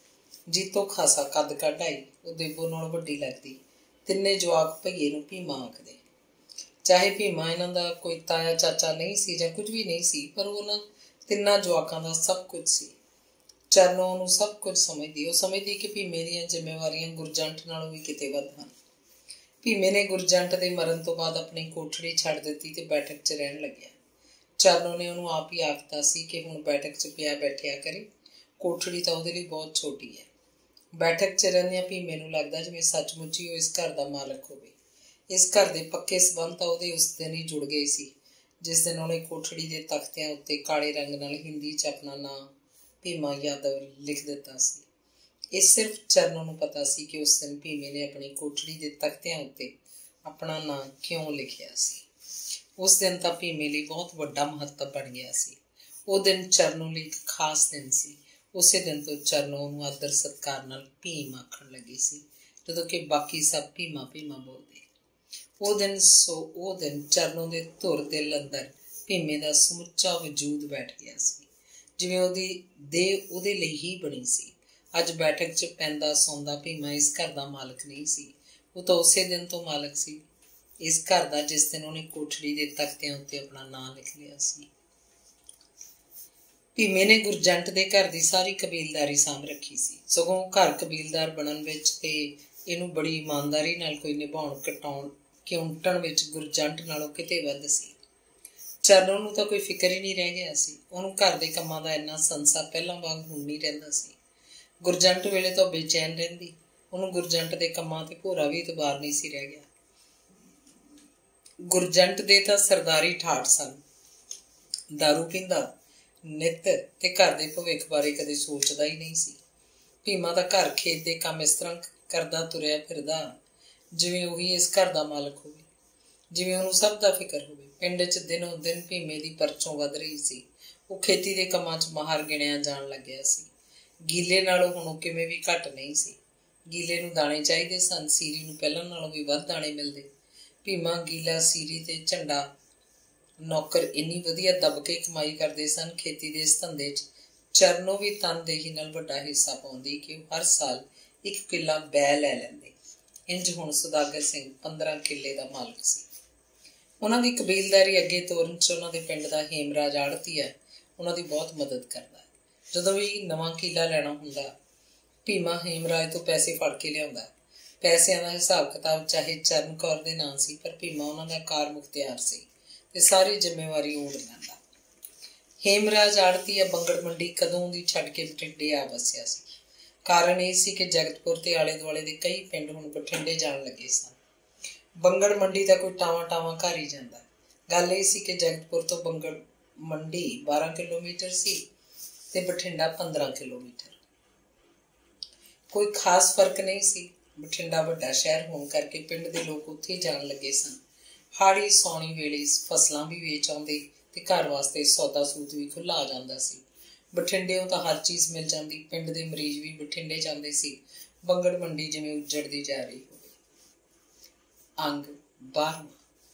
ਜੀਤੋ ਖਾਸਾ ਕੱਦ ਕੱਢ ਆਈ। ਉਹ ਦੇਬੋ ਨਾਲ ਵੱਡੀ ਲੱਗਦੀ। ਤਿੰਨੇ ਜਵਾਕ ਭਈਏ ਨੂੰ ਭੀਮਾ ਆਖਦੇ। ਚਾਹੇ ਭੀਮਾ ਇਹਨਾਂ ਦਾ ਕੋਈ ਤਾਇਆ ਚਾਚਾ ਨਹੀਂ ਸੀ ਜਾਂ ਕੁਝ ਵੀ ਨਹੀਂ ਸੀ, ਪਰ ਉਹ ਉਹਨਾਂ ਤਿੰਨਾਂ ਜਵਾਕਾਂ ਦਾ ਸਭ ਕੁਝ ਸੀ। ਚਰਨੋਂ ਉਹਨੂੰ ਸਭ ਕੁਝ ਸਮਝਦੀ। ਉਹ ਸਮਝਦੀ ਕਿ ਭੀਮੇ ਦੀਆਂ ਜ਼ਿੰਮੇਵਾਰੀਆਂ ਗੁਰਜੰਟ ਨਾਲੋਂ ਵੀ ਕਿਤੇ ਵੱਧ ਹਨ। ਭੀਮੇ ਨੇ ਗੁਰਜੰਟ ਦੇ ਮਰਨ ਤੋਂ ਬਾਅਦ ਆਪਣੀ ਕੋਠੜੀ ਛੱਡ ਦਿੱਤੀ ਤੇ ਬੈਠਕ 'ਚ ਰਹਿਣ ਲੱਗਿਆ। ਚਰਨੋਂ ਨੇ ਉਹਨੂੰ ਆਪ ਹੀ ਆਖਤਾ ਸੀ ਕਿ ਹੁਣ ਬੈਠਕ 'ਚ ਪਿਆ ਬੈਠਿਆ ਕਰੇ, ਕੋਠੜੀ ਤਾਂ ਉਹਦੇ ਲਈ ਬਹੁਤ ਛੋਟੀ ਹੈ। ਬੈਠਕ 'ਚ ਰਹਿੰਦਿਆਂ ਭੀਮੇ ਨੂੰ ਲੱਗਦਾ ਜਿਵੇਂ ਸੱਚਮੁੱਚ ਹੀ ਉਹ ਇਸ ਘਰ ਦਾ ਮਾਲਕ ਹੋਵੇ। ਇਸ ਘਰ ਦੇ ਪੱਕੇ ਸਬੰਧ ਤਾਂ ਉਹਦੇ ਉਸ ਦਿਨ ਹੀ ਜੁੜ ਗਏ ਸੀ, ਜਿਸ ਦਿਨ ਉਹਨੇ ਕੋਠੜੀ ਦੇ ਤਖਤਿਆਂ ਉੱਤੇ ਕਾਲੇ ਰੰਗ ਨਾਲ ਹਿੰਦੀ 'ਚ ਆਪਣਾ ਨਾਂ ਭੀਮਾ ਯਾਦਵ ਲਿਖ ਦਿੱਤਾ ਸੀ। ਇਹ ਸਿਰਫ ਚਰਨੋਂ ਨੂੰ ਪਤਾ ਸੀ ਕਿ ਉਸ ਦਿਨ ਭੀਮੇ ਨੇ ਆਪਣੀ ਕੋਠੜੀ ਦੇ ਤਖਤਿਆਂ ਉੱਤੇ ਆਪਣਾ ਨਾਂ ਕਿਉਂ ਲਿਖਿਆ ਸੀ। ਉਸ ਦਿਨ ਤਾਂ ਭੀਮੇ ਲਈ ਬਹੁਤ ਵੱਡਾ ਮਹੱਤਵ ਬਣ ਗਿਆ ਸੀ। ਉਹ ਦਿਨ ਚਰਨੋਂ ਲਈ ਇੱਕ ਖਾਸ ਦਿਨ ਸੀ। ਉਸੇ ਦਿਨ ਤੋਂ ਚਰਨੋਂ ਉਹਨੂੰ ਆਦਰ ਸਤਿਕਾਰ ਨਾਲ ਭੀਮ ਆਖਣ ਲੱਗੀ ਸੀ, ਜਦੋਂ ਕਿ ਬਾਕੀ ਸਭ ਭੀਮਾ ਭੀਮਾ ਬੋਲਦੇ। ਉਹ ਦਿਨ ਸੋ ਉਹ ਦਿਨ ਚਰਨੋਂ ਦੇ ਧੁਰ ਦਿਲ ਅੰਦਰ ਭੀਮੇ ਦਾ ਸਮੁੱਚਾ ਵਜੂਦ ਬੈਠ ਗਿਆ ਸੀ, ਜਿਵੇਂ ਉਹਦੀ ਦੇਹ ਉਹਦੇ ਲਈ ਹੀ ਬਣੀ ਸੀ। ਅੱਜ ਬੈਠਕ 'ਚ ਪੈਂਦਾ ਸੌਂਦਾ ਭੀਮਾ ਇਸ ਘਰ ਦਾ ਮਾਲਕ ਨਹੀਂ ਸੀ, ਉਹ ਤਾਂ ਉਸੇ ਦਿਨ ਤੋਂ ਮਾਲਕ ਸੀ, ਇਸ ਘਰ ਦਾ ਜਿਸ ਦਿਨ ਉਹਨੇ ਕੋਠੜੀ ਦੇ ਤਖਤਿਆਂ ਉੱਤੇ ਆਪਣਾ ਨਾਂ ਲਿਖ ਲਿਆ ਸੀ। ਭੀਮੇ ਨੇ ਗੁਰਜੰਟ ਦੇ ਘਰ ਦੀ ਸਾਰੀ ਕਬੀਲਦਾਰੀ ਸਾਂਭ ਰੱਖੀ ਸੀ। ਸਗੋਂ ਘਰ ਕਬੀਲਦਾਰ ਬਣਨ ਵਿੱਚ ਤੇ ਇਹਨੂੰ ਬੜੀ ਇਮਾਨਦਾਰੀ ਨਾਲ ਕੋਈ ਨਿਭਾਉਣ ਕਟਾਉਣ ਕਿਉਂਟਣ ਵਿੱਚ ਗੁਰਜੰਟ ਨਾਲੋਂ ਕਿਤੇ ਵੱਧ ਸੀ। ਚਰਨੋਂ ਨੂੰ ਤਾਂ ਕੋਈ ਫਿਕਰ ਹੀ ਨਹੀਂ ਰਹਿ ਗਿਆ ਸੀ। ਉਹਨੂੰ ਘਰ ਦੇ ਕੰਮਾਂ ਦਾ ਇੰਨਾ ਸੰਸਾ ਪਹਿਲਾਂ ਵਾਂਗ ਹੁਣ ਨਹੀਂ ਰਹਿੰਦਾ ਸੀ। ਗੁਰਜੰਟ ਵੇਲੇ ਤਾਂ ਬੇਚੈਨ ਰਹਿੰਦੀ, ਉਹਨੂੰ ਗੁਰਜੰਟ ਦੇ ਕੰਮਾਂ ਤੇ ਭੋਰਾ ਵੀ ਇਤਬਾਰ ਨਹੀਂ ਸੀ ਰਹਿ ਗਿਆ। ਗੁਰਜੰਟ ਦੇ ਤਾਂ ਸਰਦਾਰੀ ਠਾਠ ਸਨ, ਦਾਰੂ ਪੀਂਦਾ ਨਿੱਤ ਤੇ ਘਰ ਦੇ ਭਵਿੱਖ ਬਾਰੇ ਕਦੇ ਸੋਚਦਾ ਹੀ ਨਹੀਂ ਸੀ। ਭੀਮਾ ਦਾ ਘਰ ਖੇਤ ਦੇ ਕੰਮ ਇਸ ਤਰ੍ਹਾਂ ਕਰਦਾ ਤੁਰਿਆ ਫਿਰਦਾ ਜਿਵੇਂ ਉਹੀ ਇਸ ਘਰ ਦਾ ਮਾਲਕ ਹੋਵੇ, ਜਿਵੇਂ ਉਹਨੂੰ ਸਭ ਦਾ ਫਿਕਰ ਹੋਵੇ। ਪਿੰਡ 'ਚ ਦਿਨੋਂ ਦਿਨ ਭੀਮੇ ਦੀ ਪਰਚੋਂ ਵੱਧ ਰਹੀ ਸੀ। ਉਹ ਖੇਤੀ ਦੇ ਕੰਮਾਂ 'ਚ ਮਾਹਰ ਗਿਣਿਆ ਜਾਣ ਲੱਗਿਆ ਸੀ। ਗੀਲੇ ਨਾਲੋਂ ਹੁਣ ਉਹ ਕਿਵੇਂ ਵੀ ਘੱਟ ਨਹੀਂ ਸੀ। ਗੀਲੇ ਨੂੰ ਦਾਣੇ ਚਾਹੀਦੇ ਸਨ, ਸੀਰੀ ਨੂੰ ਪਹਿਲਾਂ ਨਾਲੋਂ ਵੀ ਵੱਧ ਦਾਣੇ ਮਿਲਦੇ। ਭੀਮਾ, ਗੀਲਾ, ਸੀਰੀ ਤੇ ਝੰਡਾ ਨੌਕਰ ਇੰਨੀ ਵਧੀਆ ਦੱਬ ਕੇ ਕਮਾਈ ਕਰਦੇ ਸਨ ਖੇਤੀ ਦੇ ਇਸ ਧੰਦੇ 'ਚ। ਚਰਨੋਂ ਵੀ ਤਨਦੇਹੀ ਨਾਲ ਵੱਡਾ ਹਿੱਸਾ ਪਾਉਂਦੀ ਕਿ ਉਹ ਹਰ ਸਾਲ ਇੱਕ ਕਿੱਲਾ ਬੈ ਲੈ ਲੈਂਦੇ। ਇੰਝ ਹੁਣ ਸੁਦਾਗਰ ਸਿੰਘ ਪੰਦਰਾਂ ਕਿੱਲੇ ਦਾ ਮਾਲਕ ਸੀ। ਉਹਨਾਂ ਦੀ ਕਬੀਲਦਾਰੀ ਅੱਗੇ ਤੋਰਨ 'ਚ ਉਹਨਾਂ ਦੇ ਪਿੰਡ ਦਾ ਹੇਮਰਾਜ ਆੜ੍ਹਤੀਆ ਉਹਨਾਂ ਦੀ ਬਹੁਤ ਮਦਦ ਕਰਦਾ। ਜਦੋਂ ਵੀ ਨਵਾਂ ਕਿੱਲਾ ਲੈਣਾ ਹੁੰਦਾ, ਭੀਮਾ ਹੇਮਰਾਜ ਤੋਂ ਪੈਸੇ ਫੜ ਕੇ ਲਿਆਉਂਦਾ। ਪੈਸਿਆਂ ਦਾ ਹਿਸਾਬ ਕਿਤਾਬ ਚਾਹੇ ਚਰਨ ਕੌਰ ਦੇ ਨਾਂ ਸੀ, ਪਰ ਭੀਮਾ ਉਹਨਾਂ ਦਾ ਕਾਰ ਮੁਖਤਿਆਰ ਸੀ ਤੇ ਸਾਰੀ ਜ਼ਿੰਮੇਵਾਰੀ ਓੜ ਲੈਂਦਾ। ਹੇਮਰਾਜ ਆੜ੍ਹਤੀਆ ਬੰਗੜ ਮੰਡੀ ਕਦੋਂ ਦੀ ਛੱਡ ਕੇ ਬਠਿੰਡੇ ਆ ਵਸਿਆ ਸੀ। ਕਾਰਨ ਇਹ ਸੀ ਕਿ ਜਗਤਪੁਰ ਤੇ ਆਲੇ ਦੁਆਲੇ ਦੇ ਕਈ ਪਿੰਡ ਹੁਣ ਬਠਿੰਡੇ ਜਾਣ ਲੱਗੇ ਸਨ। ਬੰਗੜ ਮੰਡੀ ਦਾ ਕੋਈ ਟਾਵਾਂ ਟਾਵਾਂ ਘਰ ਹੀ ਜਾਂਦਾ। ਗੱਲ ਇਹ ਸੀ ਕਿ ਜਗਤਪੁਰ ਤੋਂ ਬੰਗੜ ਮੰਡੀ ਬਾਰਾਂ ਕਿਲੋਮੀਟਰ ਸੀ ਤੇ ਬਠਿੰਡਾ ਪੰਦਰਾਂ ਕਿਲੋਮੀਟਰ। ਕੋਈ ਖਾਸ ਫਰਕ ਨਹੀਂ ਸੀ। ਬਠਿੰਡਾ ਵੱਡਾ ਸ਼ਹਿਰ ਹੋਣ ਕਰਕੇ ਪਿੰਡ ਦੇ ਲੋਕ ਉੱਥੇ ਜਾਣ ਲੱਗੇ ਸਨ। ਹਾੜੀ ਸੌਣੀ ਵੇਲੇ ਫਸਲਾਂ ਵੀ ਵੇਚ ਆਉਂਦੇ ਤੇ ਘਰ ਵਾਸਤੇ ਸੌਦਾ ਸੂਤ ਵੀ ਖੁੱਲ੍ਹਾ ਆ ਜਾਂਦਾ ਸੀ। ਬਠਿੰਡਿਓਂ ਤਾਂ ਹਰ ਚੀਜ਼ ਮਿਲ ਜਾਂਦੀ। ਪਿੰਡ ਦੇ ਮਰੀਜ਼ ਵੀ ਬਠਿੰਡੇ ਜਾਂਦੇ ਸੀ। ਬੰਗੜ ਮੰਡੀ ਜਿਵੇਂ ਉੱਜੜਦੀ ਜਾ ਰਹੀ ਹੋਵੇ। ਅੰਗ ਬਾਰ੍ਹਵਾਂ।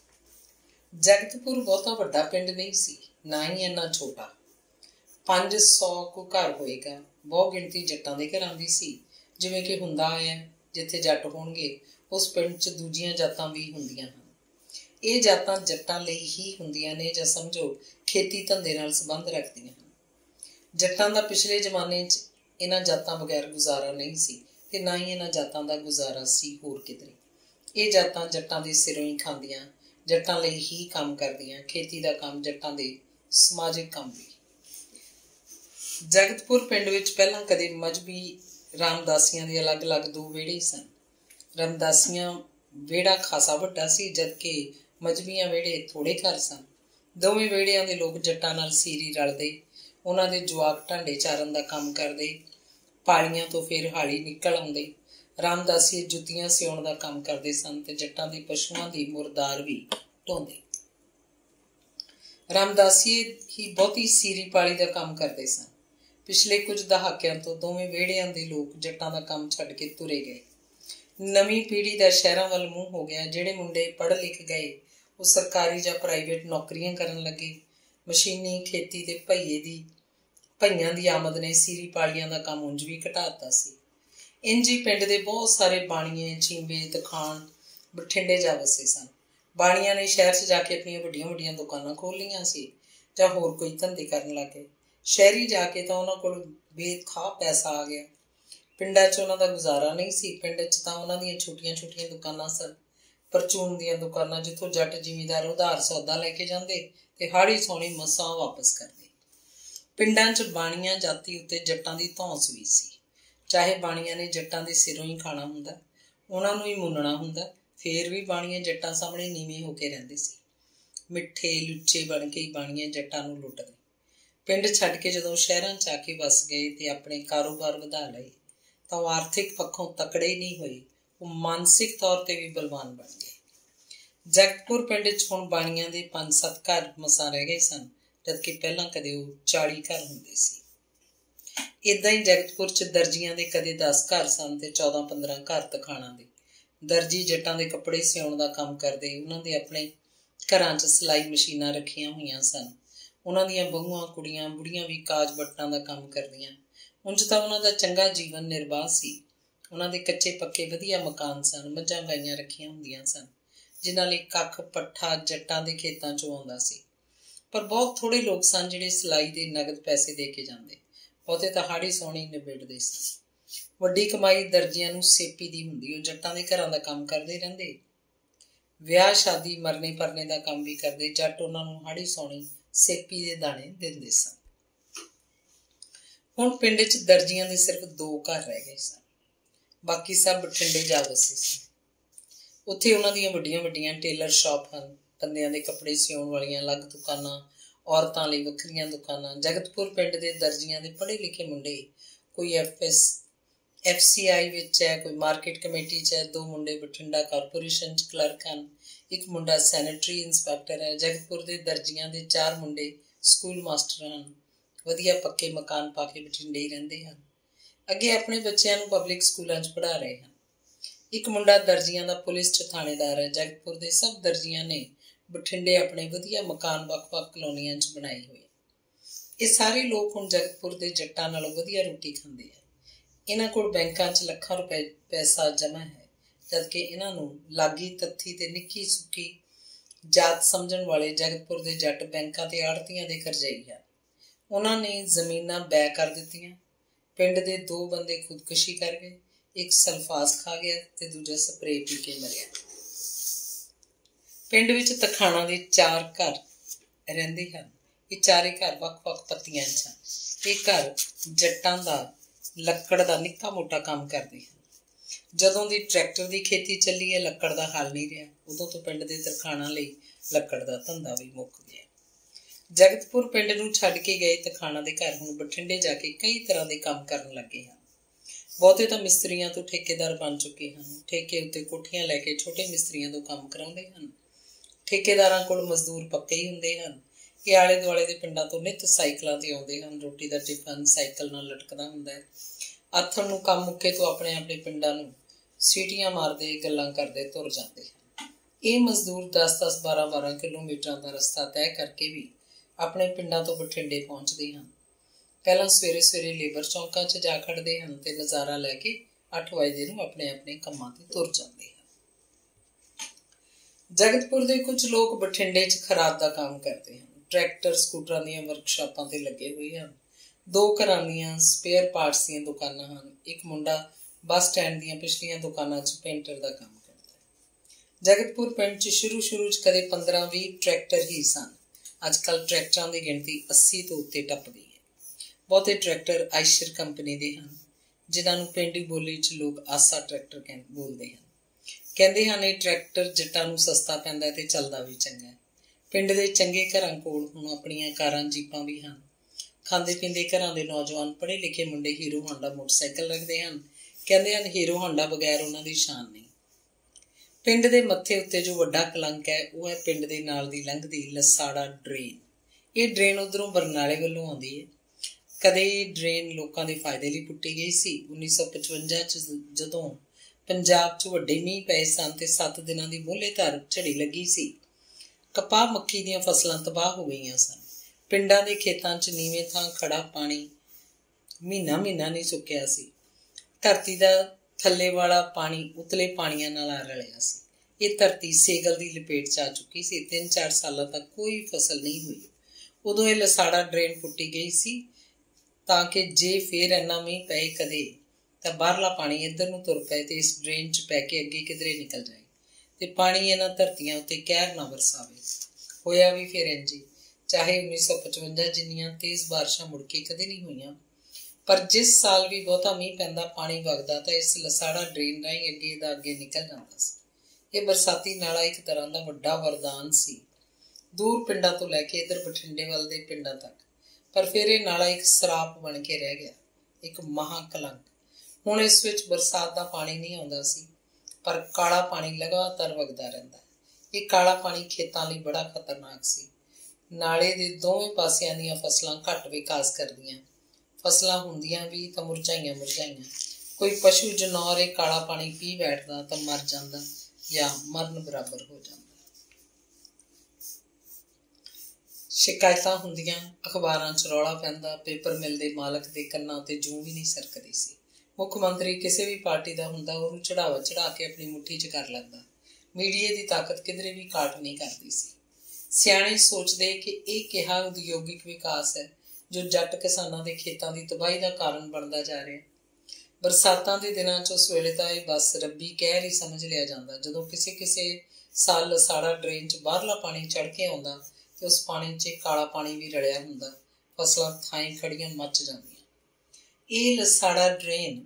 ਜਗਤਪੁਰ ਬਹੁਤਾ ਵੱਡਾ ਪਿੰਡ ਨਹੀਂ ਸੀ, ਨਾ ਹੀ ਇੰਨਾ ਛੋਟਾ। ਪੰਜ ਸੌ ਕੁ ਘਰ ਹੋਏਗਾ। ਬਹੁ ਗਿਣਤੀ ਜੱਟਾਂ ਦੇ ਘਰਾਂ ਦੀ ਸੀ, ਜਿਵੇਂ ਕਿ ਹੁੰਦਾ ਆਇਆ ਜਿੱਥੇ ਜੱਟ ਹੋਣਗੇ ਉਸ ਪਿੰਡ 'ਚ ਦੂਜੀਆਂ ਜਾਤਾਂ ਵੀ ਹੁੰਦੀਆਂ ਹਨ। ਇਹ ਜਾਤਾਂ ਜੱਟਾਂ ਲਈ ਹੀ ਹੁੰਦੀਆਂ ਨੇ, ਜਾਂ ਸਮਝੋ ਖੇਤੀ ਧੰਦੇ ਨਾਲ ਸੰਬੰਧ ਰੱਖਦੀਆਂ ਹਨ। ਜੱਟਾਂ ਦਾ ਪਿਛਲੇ ਜ਼ਮਾਨੇ 'ਚ ਇਹਨਾਂ ਜਾਤਾਂ ਬਗੈਰ ਗੁਜ਼ਾਰਾ ਨਹੀਂ ਸੀ ਤੇ ਨਾ ਹੀ ਇਹਨਾਂ ਜਾਤਾਂ ਦਾ ਗੁਜ਼ਾਰਾ ਸੀ ਹੋਰ ਕਿਧਰੇ। ਇਹ ਜਾਤਾਂ ਜੱਟਾਂ ਦੇ ਸਿਰੋਂ ਹੀ ਖਾਂਦੀਆਂ, ਜੱਟਾਂ ਲਈ ਹੀ ਕੰਮ ਕਰਦੀਆਂ। ਖੇਤੀ ਦਾ ਕੰਮ ਜੱਟਾਂ ਦੇ ਸਮਾਜਿਕ ਕੰਮ ਵੀ। ਜਗਤਪੁਰ ਪਿੰਡ ਵਿੱਚ ਪਹਿਲਾਂ ਕਦੇ ਮਜ਼੍ਹਬੀ ਰਾਮਦਾਸੀਆਂ ਦੇ ਅਲੱਗ-ਅਲੱਗ ਦੋ ਵਿਹੜੇ ਸਨ। ਰਾਮਦਾਸੀਆਂ ਵਿਹੜਾ ਖਾਸਾ ਵੱਡਾ ਸੀ, ਜਦਕਿ ਮਜ਼੍ਹਬੀਆਂ ਵਿਹੜੇ ਥੋੜ੍ਹੇ ਘਰ ਸਨ। ਦੋਵੇਂ ਵਿਹੜਿਆਂ ਦੇ ਲੋਕ ਜੱਟਾਂ ਨਾਲ ਸੀਰੀ ਰਲਦੇ, ਉਹਨਾਂ ਦੇ ਜਵਾਕ ਢਾਂਡੇ ਚਾਰਨ ਦਾ ਕੰਮ ਕਰਦੇ। ਪਾਲੀਆਂ ਤੋਂ ਫਿਰ ਹਾਲੀ ਨਿਕਲ ਆਉਂਦੇ। ਰਾਮਦਾਸੀਏ ਜੁੱਤੀਆਂ ਸਿਉਣ ਦਾ ਕੰਮ ਕਰਦੇ ਸਨ ਤੇ ਜੱਟਾਂ ਦੇ ਪਸ਼ੂਆਂ ਦੀ ਮੁਰਦਾਰ ਵੀ ਢੋਂਦੇ। ਰਾਮਦਾਸੀਏ ਹੀ ਬਹੁਤੀ ਸੀਰੀ ਪਾਲੀ ਦਾ ਕੰਮ ਕਰਦੇ ਸਨ। ਪਿਛਲੇ ਕੁਝ ਦਹਾਕਿਆਂ ਤੋਂ ਦੋਵੇਂ ਵਿਹੜਿਆਂ ਦੇ ਲੋਕ ਜੱਟਾਂ ਦਾ ਕੰਮ ਛੱਡ ਕੇ ਤੁਰੇ ਗਏ। ਨਵੀਂ ਪੀੜ੍ਹੀ ਦਾ ਸ਼ਹਿਰਾਂ ਵੱਲ ਮੂੰਹ ਹੋ ਗਿਆ। ਜਿਹੜੇ ਮੁੰਡੇ ਪੜ੍ਹ ਲਿਖ ਗਏ ਉਹ ਸਰਕਾਰੀ ਜਾਂ ਪ੍ਰਾਈਵੇਟ ਨੌਕਰੀਆਂ ਕਰਨ ਲੱਗੇ। ਮਸ਼ੀਨੀ ਖੇਤੀ ਤੇ ਭਈਏ ਦੀ ਭਈਆਂ ਦੀ ਆਮਦ ਨੇ ਸੀਰੀ ਪਾਲੀਆਂ ਦਾ ਕੰਮ ਉਂਝ ਵੀ ਘਟਾ ਦਿੱਤਾ ਸੀ। ਇੰਝ ਹੀ ਪਿੰਡ ਦੇ ਬਹੁਤ ਸਾਰੇ ਬਾਣੀਏ, ਚੀਂਬੇ, ਤਖਾਣ ਬਠਿੰਡੇ ਜਾ ਵਸੇ ਸਨ। ਬਾਣੀਆਂ ਨੇ ਸ਼ਹਿਰ 'ਚ ਜਾ ਕੇ ਆਪਣੀਆਂ ਵੱਡੀਆਂ ਵੱਡੀਆਂ ਦੁਕਾਨਾਂ ਖੋਲ੍ਹ ਲਈਆਂ ਸੀ ਜਾਂ ਹੋਰ ਕੋਈ ਧੰਦੇ ਕਰਨ ਲੱਗ ਗਏ। ਸ਼ਹਿਰੀ ਜਾ ਕੇ ਤਾਂ ਉਹਨਾਂ ਕੋਲ ਬੇਖਾਹ ਪੈਸਾ ਆ ਗਿਆ। ਪਿੰਡਾਂ 'ਚ ਉਹਨਾਂ ਦਾ ਗੁਜ਼ਾਰਾ ਨਹੀਂ ਸੀ। ਪਿੰਡ 'ਚ ਤਾਂ ਉਹਨਾਂ ਦੀਆਂ ਛੋਟੀਆਂ ਛੋਟੀਆਂ ਦੁਕਾਨਾਂ ਸਨ। ਪਰਚੂਨ ਦੀਆਂ ਦੁਕਾਨਾਂ, ਜਿੱਥੋਂ ਜੱਟ ਜ਼ਿਮੀਂਦਾਰ ਉਧਾਰ ਸੌਦਾ ਲੈ ਕੇ ਜਾਂਦੇ ਤੇ ਹਾੜੀ ਸੌਣੀ ਮਸਾਂ ਵਾਪਸ ਕਰਦੇ। ਪਿੰਡਾਂ 'ਚ ਬਾਣੀਆਂ ਜਾਤੀ ਉੱਤੇ ਜੱਟਾਂ ਦੀ ਧੌਂਸ ਵੀ ਸੀ। ਚਾਹੇ ਬਾਣੀਆਂ ਨੇ ਜੱਟਾਂ ਦੇ ਸਿਰੋਂ ਹੀ ਖਾਣਾ ਹੁੰਦਾ, ਉਹਨਾਂ ਨੂੰ ਹੀ ਮੁੰਨਣਾ ਹੁੰਦਾ, ਫੇਰ ਵੀ ਬਾਣੀਏ ਜੱਟਾਂ ਸਾਹਮਣੇ ਨੀਵੇਂ ਹੋ ਕੇ ਰਹਿੰਦੇ ਸੀ। ਮਿੱਠੇ ਲੁੱਚੇ ਬਣ ਕੇ ਹੀ ਬਾਣੀਏ ਜੱਟਾਂ ਨੂੰ ਲੁੱਟਦੇ। ਪਿੰਡ ਛੱਡ ਕੇ ਜਦੋਂ ਸ਼ਹਿਰਾਂ 'ਚ ਆ ਕੇ ਵਸ ਗਏ ਤੇ ਆਪਣੇ ਕਾਰੋਬਾਰ ਵਧਾ ਲਏ ਤਾਂ ਉਹ ਆਰਥਿਕ ਪੱਖੋਂ ਤਕੜੇ ਨਹੀਂ ਹੋਏ, ਉਹ ਮਾਨਸਿਕ ਤੌਰ ਤੇ ਵੀ ਬਲਵਾਨ ਬਣ ਗਏ। ਜਗਤਪੁਰ ਪਿੰਡ ਵਿੱਚ ਹੁਣ ਬਾਣੀਆਂ ਦੇ ਪੰਜ ਸੱਤ ਘਰ ਮਸਾਂ ਰਹਿ ਗਏ ਸਨ, ਜਦਕਿ ਪਹਿਲਾਂ ਕਦੇ ਉਹ ਚਾਲੀ ਘਰ ਹੁੰਦੇ ਸੀ। ਏਦਾਂ ਹੀ ਜਗਤਪੁਰ 'ਚ ਦਰਜੀਆਂ ਦੇ ਕਦੇ ਦਸ ਘਰ ਸਨ ਤੇ ਚੌਦਾਂ ਪੰਦਰਾਂ ਘਰ ਤਖਾਣਾਂ ਦੇ। ਦਰਜੀ ਜੱਟਾਂ ਦੇ ਕੱਪੜੇ ਸਿਉਣ ਦਾ ਕੰਮ ਕਰਦੇ, ਉਹਨਾਂ ਦੇ ਆਪਣੇ ਘਰਾਂ 'ਚ ਸਿਲਾਈ ਮਸ਼ੀਨਾਂ ਰੱਖੀਆਂ ਹੋਈਆਂ ਸਨ। ਉਹਨਾਂ ਦੀਆਂ ਬਹੂਆਂ ਕੁੜੀਆਂ ਬੁੜੀਆਂ ਵੀ ਕਾਜ ਬੱਟਾਂ ਦਾ ਕੰਮ ਕਰਦੀਆਂ। ਉਂਝ ਤਾਂ ਉਹਨਾਂ ਦਾ ਚੰਗਾ ਜੀਵਨ ਨਿਰਬਾਹ ਸੀ। ਉਹਨਾਂ ਦੇ ਕੱਚੇ ਪੱਕੇ ਵਧੀਆ ਮਕਾਨ ਸਨ, ਮੱਝਾਂ ਗਾਈਆਂ ਰੱਖੀਆਂ ਹੁੰਦੀਆਂ ਸਨ, ਜਿਨ੍ਹਾਂ ਲਈ ਕੱਖ ਪੱਠਾ ਜੱਟਾਂ ਦੇ ਖੇਤਾਂ 'ਚੋਂ ਆਉਂਦਾ ਸੀ। ਪਰ ਬਹੁਤ ਥੋੜ੍ਹੇ ਲੋਕ ਸਨ ਜਿਹੜੇ ਸਿਲਾਈ ਦੇ ਨਗਦ ਪੈਸੇ ਦੇ ਕੇ ਜਾਂਦੇ, ਬਹੁਤੇ ਤਾਂ ਹਾੜੀ ਸੋਹਣੀ ਨਿਬੇੜਦੇ ਸਨ। ਵੱਡੀ ਕਮਾਈ ਦਰਜੀਆਂ ਨੂੰ ਸੇਪੀ ਦੀ ਹੁੰਦੀ, ਉਹ ਜੱਟਾਂ ਦੇ ਘਰਾਂ ਦਾ ਕੰਮ ਕਰਦੇ ਰਹਿੰਦੇ, ਵਿਆਹ ਸ਼ਾਦੀ ਮਰਨੇ ਪਰਨੇ ਦਾ ਕੰਮ ਵੀ ਕਰਦੇ। ਜੱਟ ਉਹਨਾਂ ਨੂੰ ਹਾੜੀ ਸੋਹਣੀ ਸੇਪੀ ਦੇ ਦਾਣੇ ਦਿੰਦੇ ਸਨ। ਹੁਣ ਪਿੰਡ 'ਚ ਦਰਜੀਆਂ ਦੇ ਸਿਰਫ ਦੋ ਘਰ ਰਹਿ ਗਏ ਸਨ, ਬਾਕੀ ਸਭ ਬਠਿੰਡੇ ਜਾ ਵਸੇ ਸਨ। ਉੱਥੇ ਉਹਨਾਂ ਦੀਆਂ ਵੱਡੀਆਂ ਵੱਡੀਆਂ ਟੇਲਰ ਸ਼ਾਪ ਹਨ, ਬੰਦਿਆਂ ਦੇ ਕੱਪੜੇ ਸਿਉਣ ਵਾਲੀਆਂ ਅਲੱਗ ਦੁਕਾਨਾਂ, ਔਰਤਾਂ ਲਈ ਵੱਖਰੀਆਂ ਦੁਕਾਨਾਂ। ਜਗਤਪੁਰ ਪਿੰਡ ਦੇ ਦਰਜੀਆਂ ਦੇ ਪੜ੍ਹੇ ਲਿਖੇ ਮੁੰਡੇ, ਕੋਈ F S F C I ਵਿੱਚ ਹੈ, ਕੋਈ ਮਾਰਕੀਟ ਕਮੇਟੀ 'ਚ ਹੈ, ਦੋ ਮੁੰਡੇ ਬਠਿੰਡਾ ਕਾਰਪੋਰੇਸ਼ਨ 'ਚ ਕਲਰਕ ਹਨ, ਇੱਕ ਮੁੰਡਾ ਸੈਨੇਟਰੀ ਇੰਸਪੈਕਟਰ ਹੈ। ਜਗਤਪੁਰ ਦੇ ਦਰਜੀਆਂ ਦੇ ਚਾਰ ਮੁੰਡੇ ਸਕੂਲ ਮਾਸਟਰ ਹਨ, ਵਧੀਆ ਪੱਕੇ ਮਕਾਨ ਪਾ ਕੇ ਬਠਿੰਡੇ ਹੀ ਰਹਿੰਦੇ ਹਨ। ਅੱਗੇ ਆਪਣੇ ਬੱਚਿਆਂ ਨੂੰ ਪਬਲਿਕ ਸਕੂਲਾਂ 'ਚ ਪੜ੍ਹਾ ਰਹੇ ਹਨ। ਇੱਕ ਮੁੰਡਾ ਦਰਜੀਆਂ ਦਾ ਪੁਲਿਸ 'ਚ ਥਾਣੇਦਾਰ ਹੈ। ਜਗਤਪੁਰ ਦੇ ਸਭ ਦਰਜੀਆਂ ਨੇ ਬਠਿੰਡੇ ਆਪਣੇ ਵਧੀਆ ਮਕਾਨ ਵੱਖ-ਵੱਖ ਕਲੋਨੀਆਂ 'ਚ ਬਣਾਏ ਹੋਏ। ਇਹ ਸਾਰੇ ਲੋਕ ਹੁਣ ਜਗਤਪੁਰ ਦੇ ਜੱਟਾਂ ਨਾਲੋਂ ਵਧੀਆ ਰੋਟੀ ਖਾਂਦੇ ਆ। ਇਹਨਾਂ ਕੋਲ ਬੈਂਕਾਂ 'ਚ ਲੱਖਾਂ ਰੁਪਏ ਪੈਸਾ ਜਮ੍ਹਾਂ ਹੈ, ਜਦਕਿ ਇਹਨਾਂ ਨੂੰ ਲਾਗੀ ਤੱਥੀ ਤੇ ਨਿੱਕੀ ਸੁੱਕੀ ਜਾਤ ਸਮਝਣ ਵਾਲੇ ਜਗਤਪੁਰ ਦੇ ਜੱਟ ਬੈਂਕਾਂ ਤੇ ਆੜ੍ਹਤੀਆਂ ਦੇ ਕਰਜ਼ਈ ਹਨ। ਉਹਨਾਂ ਨੇ ਜ਼ਮੀਨਾਂ ਬੈ ਕਰ ਦਿੱਤੀਆਂ। ਪਿੰਡ ਦੇ ਦੋ ਬੰਦੇ ਖੁਦਕੁਸ਼ੀ ਕਰ ਗਏ, ਇੱਕ ਸਲਫਾਸ ਖਾ ਗਿਆ ਤੇ ਦੂਜਾ ਸਪਰੇਅ ਪੀ ਕੇ ਮਰਿਆ। ਪਿੰਡ ਵਿੱਚ ਤਖਾਣਾਂ ਦੇ ਚਾਰ ਘਰ ਰਹਿੰਦੇ ਹਨ। ਇਹ ਚਾਰੇ ਘਰ ਵੱਖ-ਵੱਖ ਪੱਤੀਆਂ 'ਚ ਹਨ। ਇਹ ਘਰ ਜੱਟਾਂ ਦਾ ਲੱਕੜ ਦਾ ਨਿੱਕਾ ਮੋਟਾ ਕੰਮ ਕਰਦੇ ਹਨ। ਜਦੋਂ ਦੀ ਟਰੈਕਟਰ ਦੀ ਖੇਤੀ ਚੱਲੀ ਹੈ, ਲੱਕੜ ਦਾ ਹੱਲ ਨਹੀਂ ਰਿਹਾ। ਉਦੋਂ ਤੋਂ ਪਿੰਡ ਦੇ ਤਰਖਾਣਾਂ ਲਈ ਲੱਕੜ ਦਾ ਧੰਦਾ ਵੀ ਮੁੱਕ ਗਿਆ। ਜਗਤਪੁਰ ਪਿੰਡ ਨੂੰ ਛੱਡ ਕੇ ਗਏ ਤਖਾਣਾਂ ਦੇ ਘਰ ਹੁਣ ਬਠਿੰਡੇ ਜਾ ਕੇ ਕਈ ਤਰ੍ਹਾਂ ਦੇ ਕੰਮ ਕਰਨ ਲੱਗੇ ਹਨ। ਬਹੁਤੇ ਤਾਂ ਮਿਸਤਰੀਆਂ ਤੋਂ ਠੇਕੇਦਾਰ ਬਣ ਚੁੱਕੇ ਹਨ। ਠੇਕੇ ਉੱਤੇ ਕੋਠੀਆਂ ਲੈ ਕੇ ਛੋਟੇ ਮਿਸਤਰੀਆਂ ਤੋਂ ਕੰਮ ਕਰਾਉਂਦੇ ਹਨ। ਠੇਕੇਦਾਰਾਂ ਕੋਲ ਮਜ਼ਦੂਰ ਪੱਕੇ ਹੀ ਹੁੰਦੇ ਹਨ। ਇਹ ਆਲੇ ਦੁਆਲੇ ਦੇ ਪਿੰਡਾਂ ਤੋਂ ਨਿੱਤ ਸਾਈਕਲਾਂ ਤੇ ਆਉਂਦੇ ਹਨ। ਰੋਟੀ ਦਾ ਟਿਫਨ ਸਾਈਕਲ ਨਾਲ ਲਟਕਦਾ ਹੁੰਦਾ ਹੈ। ਆਥਣ ਨੂੰ ਕੰਮ ਮੁੱਕੇ ਤੋਂ ਆਪਣੇ ਆਪਣੇ ਪਿੰਡਾਂ ਨੂੰ ਸੀਟੀਆਂ ਮਾਰਦੇ ਗੱਲਾਂ ਕਰਦੇ ਤੁਰ ਜਾਂਦੇ ਹਨ। ਇਹ ਮਜ਼ਦੂਰ ਦਸ ਦਸ ਬਾਰਾਂ ਬਾਰਾਂ ਕਿਲੋਮੀਟਰਾਂ ਦਾ ਰਸਤਾ ਤੈਅ ਕਰਕੇ ਵੀ ਆਪਣੇ ਪਿੰਡਾਂ ਤੋਂ ਬਠਿੰਡੇ ਪਹੁੰਚਦੇ ਹਨ। ਪਹਿਲਾਂ ਸਵੇਰੇ ਸਵੇਰੇ ਲੇਬਰ ਚੌਂਕਾਂ 'ਚ ਜਾ ਖੜ੍ਹਦੇ ਹਨ ਤੇ ਨਜ਼ਾਰਾ ਲੈ ਕੇ ਅੱਠ ਵਜੇ ਨੂੰ ਆਪਣੇ ਆਪਣੇ ਕੰਮਾਂ ਤੇ ਤੁਰ ਜਾਂਦੇ ਹਨ। ਜਗਤਪੁਰ ਦੇ ਕੁਝ ਲੋਕ ਬਠਿੰਡੇ 'ਚ ਖਰਾਦ ਦਾ ਕੰਮ ਕਰਦੇ ਹਨ। ਟਰੈਕਟਰ ਸਕੂਟਰਾਂ ਦੀਆਂ ਵਰਕਸ਼ਾਪਾਂ ਤੇ ਲੱਗੇ ਹੋਏ ਹਨ। ਦੋ ਘਰਾਂ ਦੀਆਂ ਸਪੇਅਰ ਪਾਰਟਸ ਦੀਆਂ ਦੁਕਾਨਾਂ ਹਨ। ਇੱਕ ਮੁੰਡਾ ਬੱਸ ਸਟੈਂਡ ਦੀਆਂ ਪਿਛਲੀਆਂ ਦੁਕਾਨਾਂ 'ਚ ਪੇਂਟਰ ਦਾ ਕੰਮ ਕਰਦਾ ਹੈ। ਜਗਤਪੁਰ ਪਿੰਡ 'ਚ ਸ਼ੁਰੂ ਸ਼ੁਰੂ 'ਚ ਕਦੇ ਪੰਦਰਾਂ ਵੀਹ ਟਰੈਕਟਰ ਹੀ ਸਨ। ਅੱਜ ਕੱਲ੍ਹ ਟਰੈਕਟਰਾਂ ਦੀ ਗਿਣਤੀ ਅੱਸੀ ਤੋਂ ਉੱਤੇ ਟੱਪ ਗਈ ਹੈ। ਬਹੁਤੇ ਟਰੈਕਟਰ ਆਇਸ਼ਰ ਕੰਪਨੀ ਦੇ ਹਨ, ਜਿਨ੍ਹਾਂ ਨੂੰ ਪਿੰਡੀ ਬੋਲੀ 'ਚ ਲੋਕ ਆਸਾ ਟਰੈਕਟਰ ਕਹਿ ਬੋਲਦੇ ਹਨ। ਕਹਿੰਦੇ ਹਨ ਇਹ ਟਰੈਕਟਰ ਜੱਟਾਂ ਨੂੰ ਸਸਤਾ ਪੈਂਦਾ ਤੇ ਚੱਲਦਾ ਵੀ ਚੰਗਾ ਹੈ। ਪਿੰਡ ਦੇ ਚੰਗੇ ਘਰਾਂ ਕੋਲ ਹੁਣ ਆਪਣੀਆਂ ਕਾਰਾਂ ਜੀਪਾਂ ਵੀ ਹਨ। ਖਾਂਦੇ ਪੀਂਦੇ ਘਰਾਂ ਦੇ ਨੌਜਵਾਨ ਪੜ੍ਹੇ ਲਿਖੇ ਮੁੰਡੇ ਹੀਰੋ ਹਾਂਡਾ ਮੋਟਰਸਾਈਕਲ ਰੱਖਦੇ ਹਨ। ਕਹਿੰਦੇ ਹਨ ਹੀਰੋ ਹਾਂਡਾ ਬਗੈਰ ਉਹਨਾਂ ਦੀ ਸ਼ਾਨ ਨਹੀਂ। ਪਿੰਡ ਦੇ ਮੱਥੇ ਉੱਤੇ ਜੋ ਵੱਡਾ ਕਲੰਕ ਹੈ ਉਹ ਹੈ ਪਿੰਡ ਦੇ ਨਾਲ ਦੀ ਲੰਘਦੀ ਲਸਾੜਾ ਡਰੇਨ। ਇਹ ਡਰੇਨ ਉੱਧਰੋਂ ਬਰਨਾਲੇ ਵੱਲੋਂ ਆਉਂਦੀ ਹੈ। ਕਦੇ ਇਹ ਡਰੇਨ ਲੋਕਾਂ ਦੇ ਫਾਇਦੇ ਲਈ ਪੁੱਟੀ ਗਈ ਸੀ। ਉੱਨੀ ਸੌ ਪਚਵੰਜਾ 'ਚ ਜਦੋਂ ਪੰਜਾਬ 'ਚ ਵੱਡੇ ਮੀਂਹ ਪਏ ਸਨ ਤੇ ਸੱਤ ਦਿਨਾਂ ਦੀ ਮੋਹਲੇਧਾਰ ਝੜੀ ਲੱਗੀ ਸੀ, ਕਪਾਹ ਮੱਕੀ ਦੀਆਂ ਫਸਲਾਂ ਤਬਾਹ ਹੋ ਗਈਆਂ ਸਨ। ਪਿੰਡਾਂ ਦੇ ਖੇਤਾਂ 'ਚ ਨੀਵੇਂ ਥਾਂ ਖੜਾ ਪਾਣੀ ਮਹੀਨਾ ਮਹੀਨਾ ਨਹੀਂ ਸੁੱਕਿਆ ਸੀ। ਧਰਤੀ ਦਾ ਥੱਲੇ ਵਾਲਾ ਪਾਣੀ ਉਤਲੇ ਪਾਣੀਆਂ ਨਾਲ ਆ ਰਲਿਆ ਸੀ। ਇਹ ਧਰਤੀ ਸੇਗਲ ਦੀ ਲਪੇਟ 'ਚ ਆ ਚੁੱਕੀ ਸੀ। ਤਿੰਨ ਚਾਰ ਸਾਲਾਂ ਤੱਕ ਕੋਈ ਫਸਲ ਨਹੀਂ ਹੋਈ। ਉਦੋਂ ਇਹ ਲਸਾੜਾ ਡਰੇਨ ਪੁੱਟੀ ਗਈ ਸੀ ਤਾਂ ਕਿ ਜੇ ਫੇਰ ਇੰਨਾ ਮੀਂਹ ਪਏ ਕਦੇ ਤਾਂ ਬਾਹਰਲਾ ਪਾਣੀ ਇੱਧਰ ਨੂੰ ਤੁਰ ਪਏ ਤੇ ਇਸ ਡਰੇਨ 'ਚ ਪੈ ਕੇ ਅੱਗੇ ਕਿਧਰੇ ਨਿਕਲ ਜਾਏ ਤੇ ਪਾਣੀ ਇਹਨਾਂ ਧਰਤੀਆਂ ਉੱਤੇ ਕਹਿਰ ਨਾ ਵਰਸਾਵੇ। ਹੋਇਆ ਵੀ ਫਿਰ ਇੰਝ ਹੀ। ਚਾਹੇ ਉੱਨੀ ਸੌ ਪਚਵੰਜਾ ਜਿੰਨੀਆਂ ਤੇਜ਼ ਬਾਰਿਸ਼ਾਂ ਮੁੜ ਕੇ ਕਦੇ ਨਹੀਂ ਹੋਈਆਂ, ਪਰ ਜਿਸ ਸਾਲ ਵੀ ਬਹੁਤਾ ਮੀਂਹ ਪੈਂਦਾ ਪਾਣੀ ਵਗਦਾ ਤਾਂ ਇਸ ਲਸਾੜਾ ਡਰੇਨ ਰਾਹੀਂ ਅੱਗੇ ਦਾ ਅੱਗੇ ਨਿਕਲ ਜਾਂਦਾ ਸੀ। ਇਹ ਬਰਸਾਤੀ ਨਾਲਾ ਇੱਕ ਤਰ੍ਹਾਂ ਦਾ ਵੱਡਾ ਵਰਦਾਨ ਸੀ, ਦੂਰ ਪਿੰਡਾਂ ਤੋਂ ਲੈ ਕੇ ਇੱਧਰ ਬਠਿੰਡੇ ਵੱਲ ਦੇ ਪਿੰਡਾਂ ਤੱਕ। ਪਰ ਫਿਰ ਇਹ ਨਾਲਾ ਇੱਕ ਸਰਾਪ ਬਣ ਕੇ ਰਹਿ ਗਿਆ, ਇੱਕ ਮਹਾ ਕਲੰਕ। ਹੁਣ इस विच बरसात का पानी नहीं आउंदा सी, पर काला पानी लगातार वगदा रहिंदा। ये काला पानी खेतां लई बड़ा खतरनाक सी। नाले दे दोवें पासियां दीयां फसलां घट विकास करदियां, फसलां हुंदियां भी तां मुरझाइयां मुरझाइयां। कोई पशु जनौर ये काला पानी पी बैठदा तां मर जांदा या मरण बराबर हो जांदा। शिकायतां हुंदियां, अखबारां च रौला पैंदा, पेपर मिल दे मालक दे कन्नां ते जूं भी नहीं सरकदी सी। मुख मंत्री किसी भी पार्टी का हुंदा उहनूं चढ़ावा चढ़ा के अपनी मुट्ठी च कर लैंदा। मीडिया की ताकत किधरे भी घाट नहीं करती सी। सियाणे सोचते कि यह किहा उद्योगिक विकास है जो जट किसानां दे खेतां दी तबाही का कारण बनता जा रहा। बरसातां दे दिनां च उस वेले तां बस रब्बी कहर ही समझ लिया जांदा। जदों किसी किसी साल लसाड़ा ड्रेन च बाहरला पानी चढ़ के आउंदा ते उस पानी च काला पानी भी रलिया हुंदा, फसलां थाई खड़ियां मच जांदियां। ये लसाड़ा ड्रेन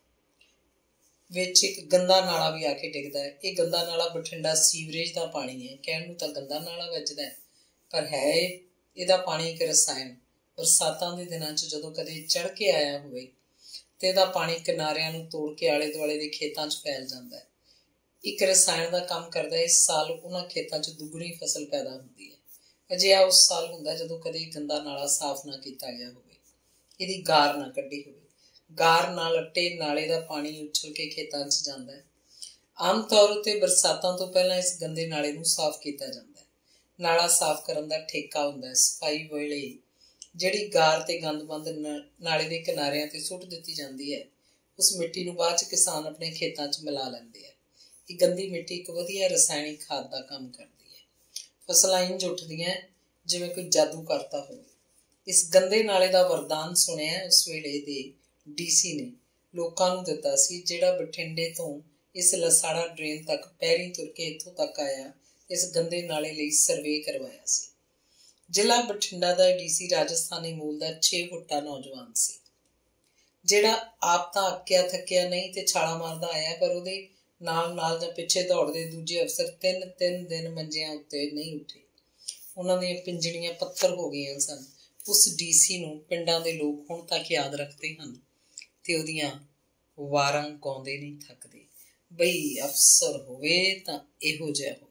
विच एक गंदा नाला भी आके डिगदा है। ये गंदा नाला बठिंडा सीवरेज का पानी है। कहण नूं तां गंदा नाला वजदा है, पर है इहदा पानी एक रसायन। बरसातां दे दिनां च जदों कदे चढ़ के आया होवे ते इहदा पानी किनारियां नूं तोड़ के आले दुआले दे खेतां च फैल जांदा है। एक रसायन का काम करदा है। इस साल उन्हां खेतां च दुगणी फसल पैदा हुंदी है। अजिहा उस साल हुंदा जदों कदे गंदा नाला साफ ना कीता गया होवे, इहदी गार ना कड्ढी होवे। गार नाल अट्टे नाले का पानी उछल के खेतां च जांदा है। आम तौर उत्ते बरसातां तो पहलां इस गंदे नाले नूं साफ कीता जांदा है। नाला साफ करन दा ठेका हुंदा है। सफाई वेले जिहड़ी गार ते गंदमंद नाले दे किनारियां ते सुੱਟ दित्ती जांदी है, उस मिट्टी नूं बाਅद च किसान अपने खेतां च मिला लैंदे है। ये गंदी मिट्टी एक वधिया रसायनिक खाद का काम करदी है। फसलां इंज उठदियां जिवें कोई जादू करता होवे। इस गंदे नाले का वरदान सुनिया उस वेले दे डीसी ने लोकां नूं दित्ता सी, जिहड़ा बठिंडे तो इस लसाड़ा ड्रेन तक पैरी तुर के इत्थों तक आया, इस गंदे नाले लई सर्वे करवाया सी। जिला बठिंडा का डीसी राजस्थानी मूल का छे फुटा नौजवान सी, जिहड़ा आप तां अक्किया थक्किया नहीं ते छाला मारदा आया, पर उहदे नाल नाल जां पिछे दौड़दे दूजे अफसर तीन तीन दिन मंजियां उत्ते नहीं उठे। उन्हां दीयां पिंजड़ियां पत्थर हो गईयां सन। उस डीसी नूं पिंडां दे लोग हुण तक याद रखते हैं ते उहदियां वारां गाउंदे नहीं थकदे। बई अफसर होवे तां इहो जिहा होवे।